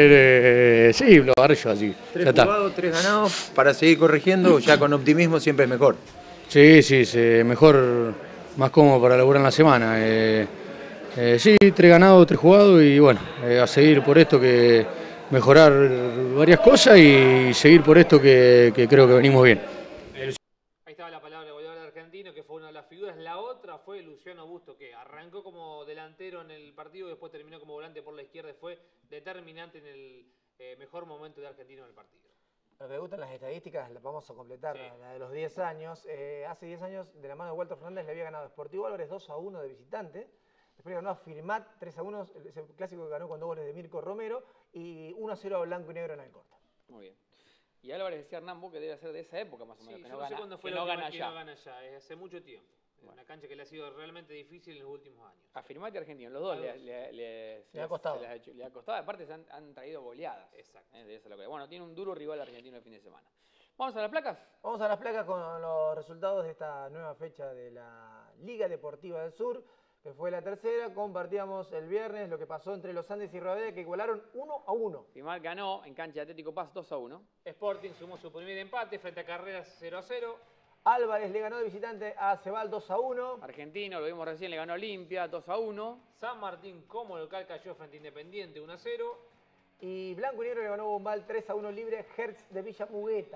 eh, sí, lo agarré yo, así. Tres jugados, tres ganados, para seguir corrigiendo, ya con optimismo siempre es mejor. Sí, sí, sí, mejor, más cómodo para laburar en la semana. Eh, eh, sí, tres ganados, tres jugados y bueno, eh, a seguir por esto que mejorar varias cosas y seguir por esto que, que creo que venimos bien. Ahí estaba la palabra del goleador argentino, que fue una de las figuras. La otra fue Luciano Busto, que arrancó como delantero en el partido y después terminó como volante por la izquierda y fue determinante en el eh, mejor momento de Argentino en el partido. Lo que me gustan las estadísticas, las vamos a completar, sí. La de los diez años. Eh, hace diez años, de la mano de Walter Fernández, le había ganado Sportivo Álvarez dos a uno de visitante. Después ganó a Firmat tres a uno, ese clásico que ganó con dos goles de Mirko Romero, y uno a cero a Blanco y Negro en Alcorta. Muy bien. Y Álvarez decía Hernán Bo que debe ser de esa época más o menos, sí, que yo no, no sé gana, cuándo fue que la no última gana que ya. no gana ya, es hace mucho tiempo. Es bueno. Una cancha que le ha sido realmente difícil en los últimos años. A Firmat y Argentino, los dos le, le, le, le ha costado. Le ha, hecho, le ha costado, aparte se han, han traído goleadas. Exacto. Eh, de esa locura. Bueno, tiene un duro rival argentino el fin de semana. ¿Vamos a las placas? Vamos a las placas con los resultados de esta nueva fecha de la Liga Deportiva del Sur. que fue la tercera. Compartíamos el viernes lo que pasó entre los Andes y Rivadavia, que igualaron uno a uno. Primal ganó en cancha de Atlético Paz dos a uno. Sporting sumó su primer empate frente a Carreras cero a cero. Álvarez le ganó de visitante a Cebal dos a uno. Argentino, lo vimos recién, le ganó a Olimpia dos a uno. San Martín como local cayó frente a Independiente uno a cero. Y Blanco y Negro le ganó a Bombal tres a uno libre, Hertz de Villa Mugueta.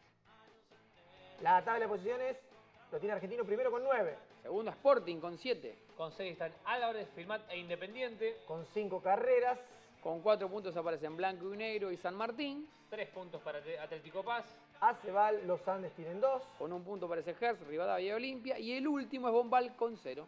La tabla de posiciones lo tiene Argentino primero con nueve. Segundo Sporting con siete. Con seis están Álvarez, Filmat e Independiente. Con cinco carreras. Con cuatro puntos aparecen Blanco y Negro y San Martín. Tres puntos para Atlético Paz. Acebal, los Andes tienen dos. Con un punto aparece Hertz, Rivadavia y Olimpia. Y el último es Bombal con cero.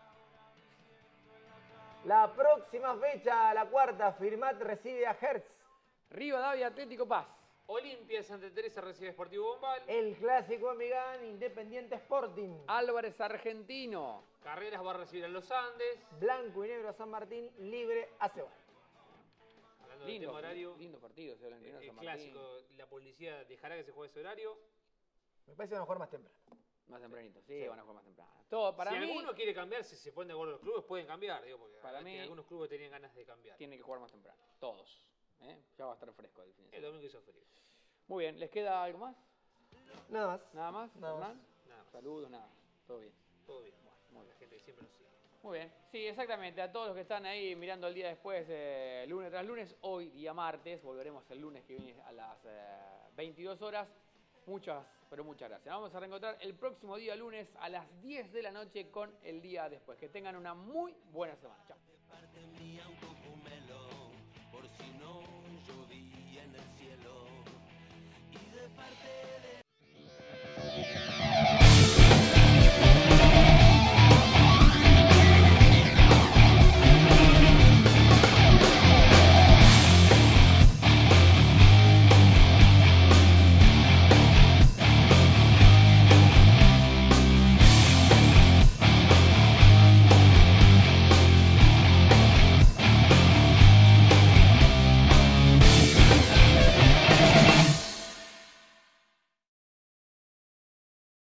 La próxima fecha, la cuarta, Firmat recibe a Hertz. Rivadavia, Atlético Paz. Olimpia, Santa Teresa recibe Sportivo Bombal. El clásico Amigán, Independiente Sporting. Álvarez, Argentino. Carreras va a recibir a los Andes. Blanco y Negro a San Martín, libre a Cebal. Hablando Lindo, del tema horario. lindo partido, ese Blanco y Negro, El San Martín. clásico, la policía dejará que se juegue ese horario. Me parece que van a jugar más temprano. Más tempranito, sí, sí, van a jugar más temprano. Todo, para si mí, alguno quiere cambiar, si se ponen de acuerdo los clubes, pueden cambiar. Digo, porque para mí, algunos clubes tenían ganas de cambiar. Tiene que jugar más temprano, todos. ¿eh? Ya va a estar fresco el fin de semana. El domingo hizo frío. Muy bien, ¿les queda algo más? Nada más. ¿Nada más? Nada Hernán? más. Nada más. Saludos, nada. Todo bien. Todo bien. Bueno, muy bien. La gente que siempre nos sigue. Muy bien, sí, exactamente. A todos los que están ahí mirando el día después, eh, lunes tras lunes, hoy día martes, volveremos el lunes que viene a las eh, veintidós horas. Muchas, pero muchas gracias. Vamos a reencontrar el próximo día lunes a las diez de la noche con el día después. Que tengan una muy buena semana. Chao.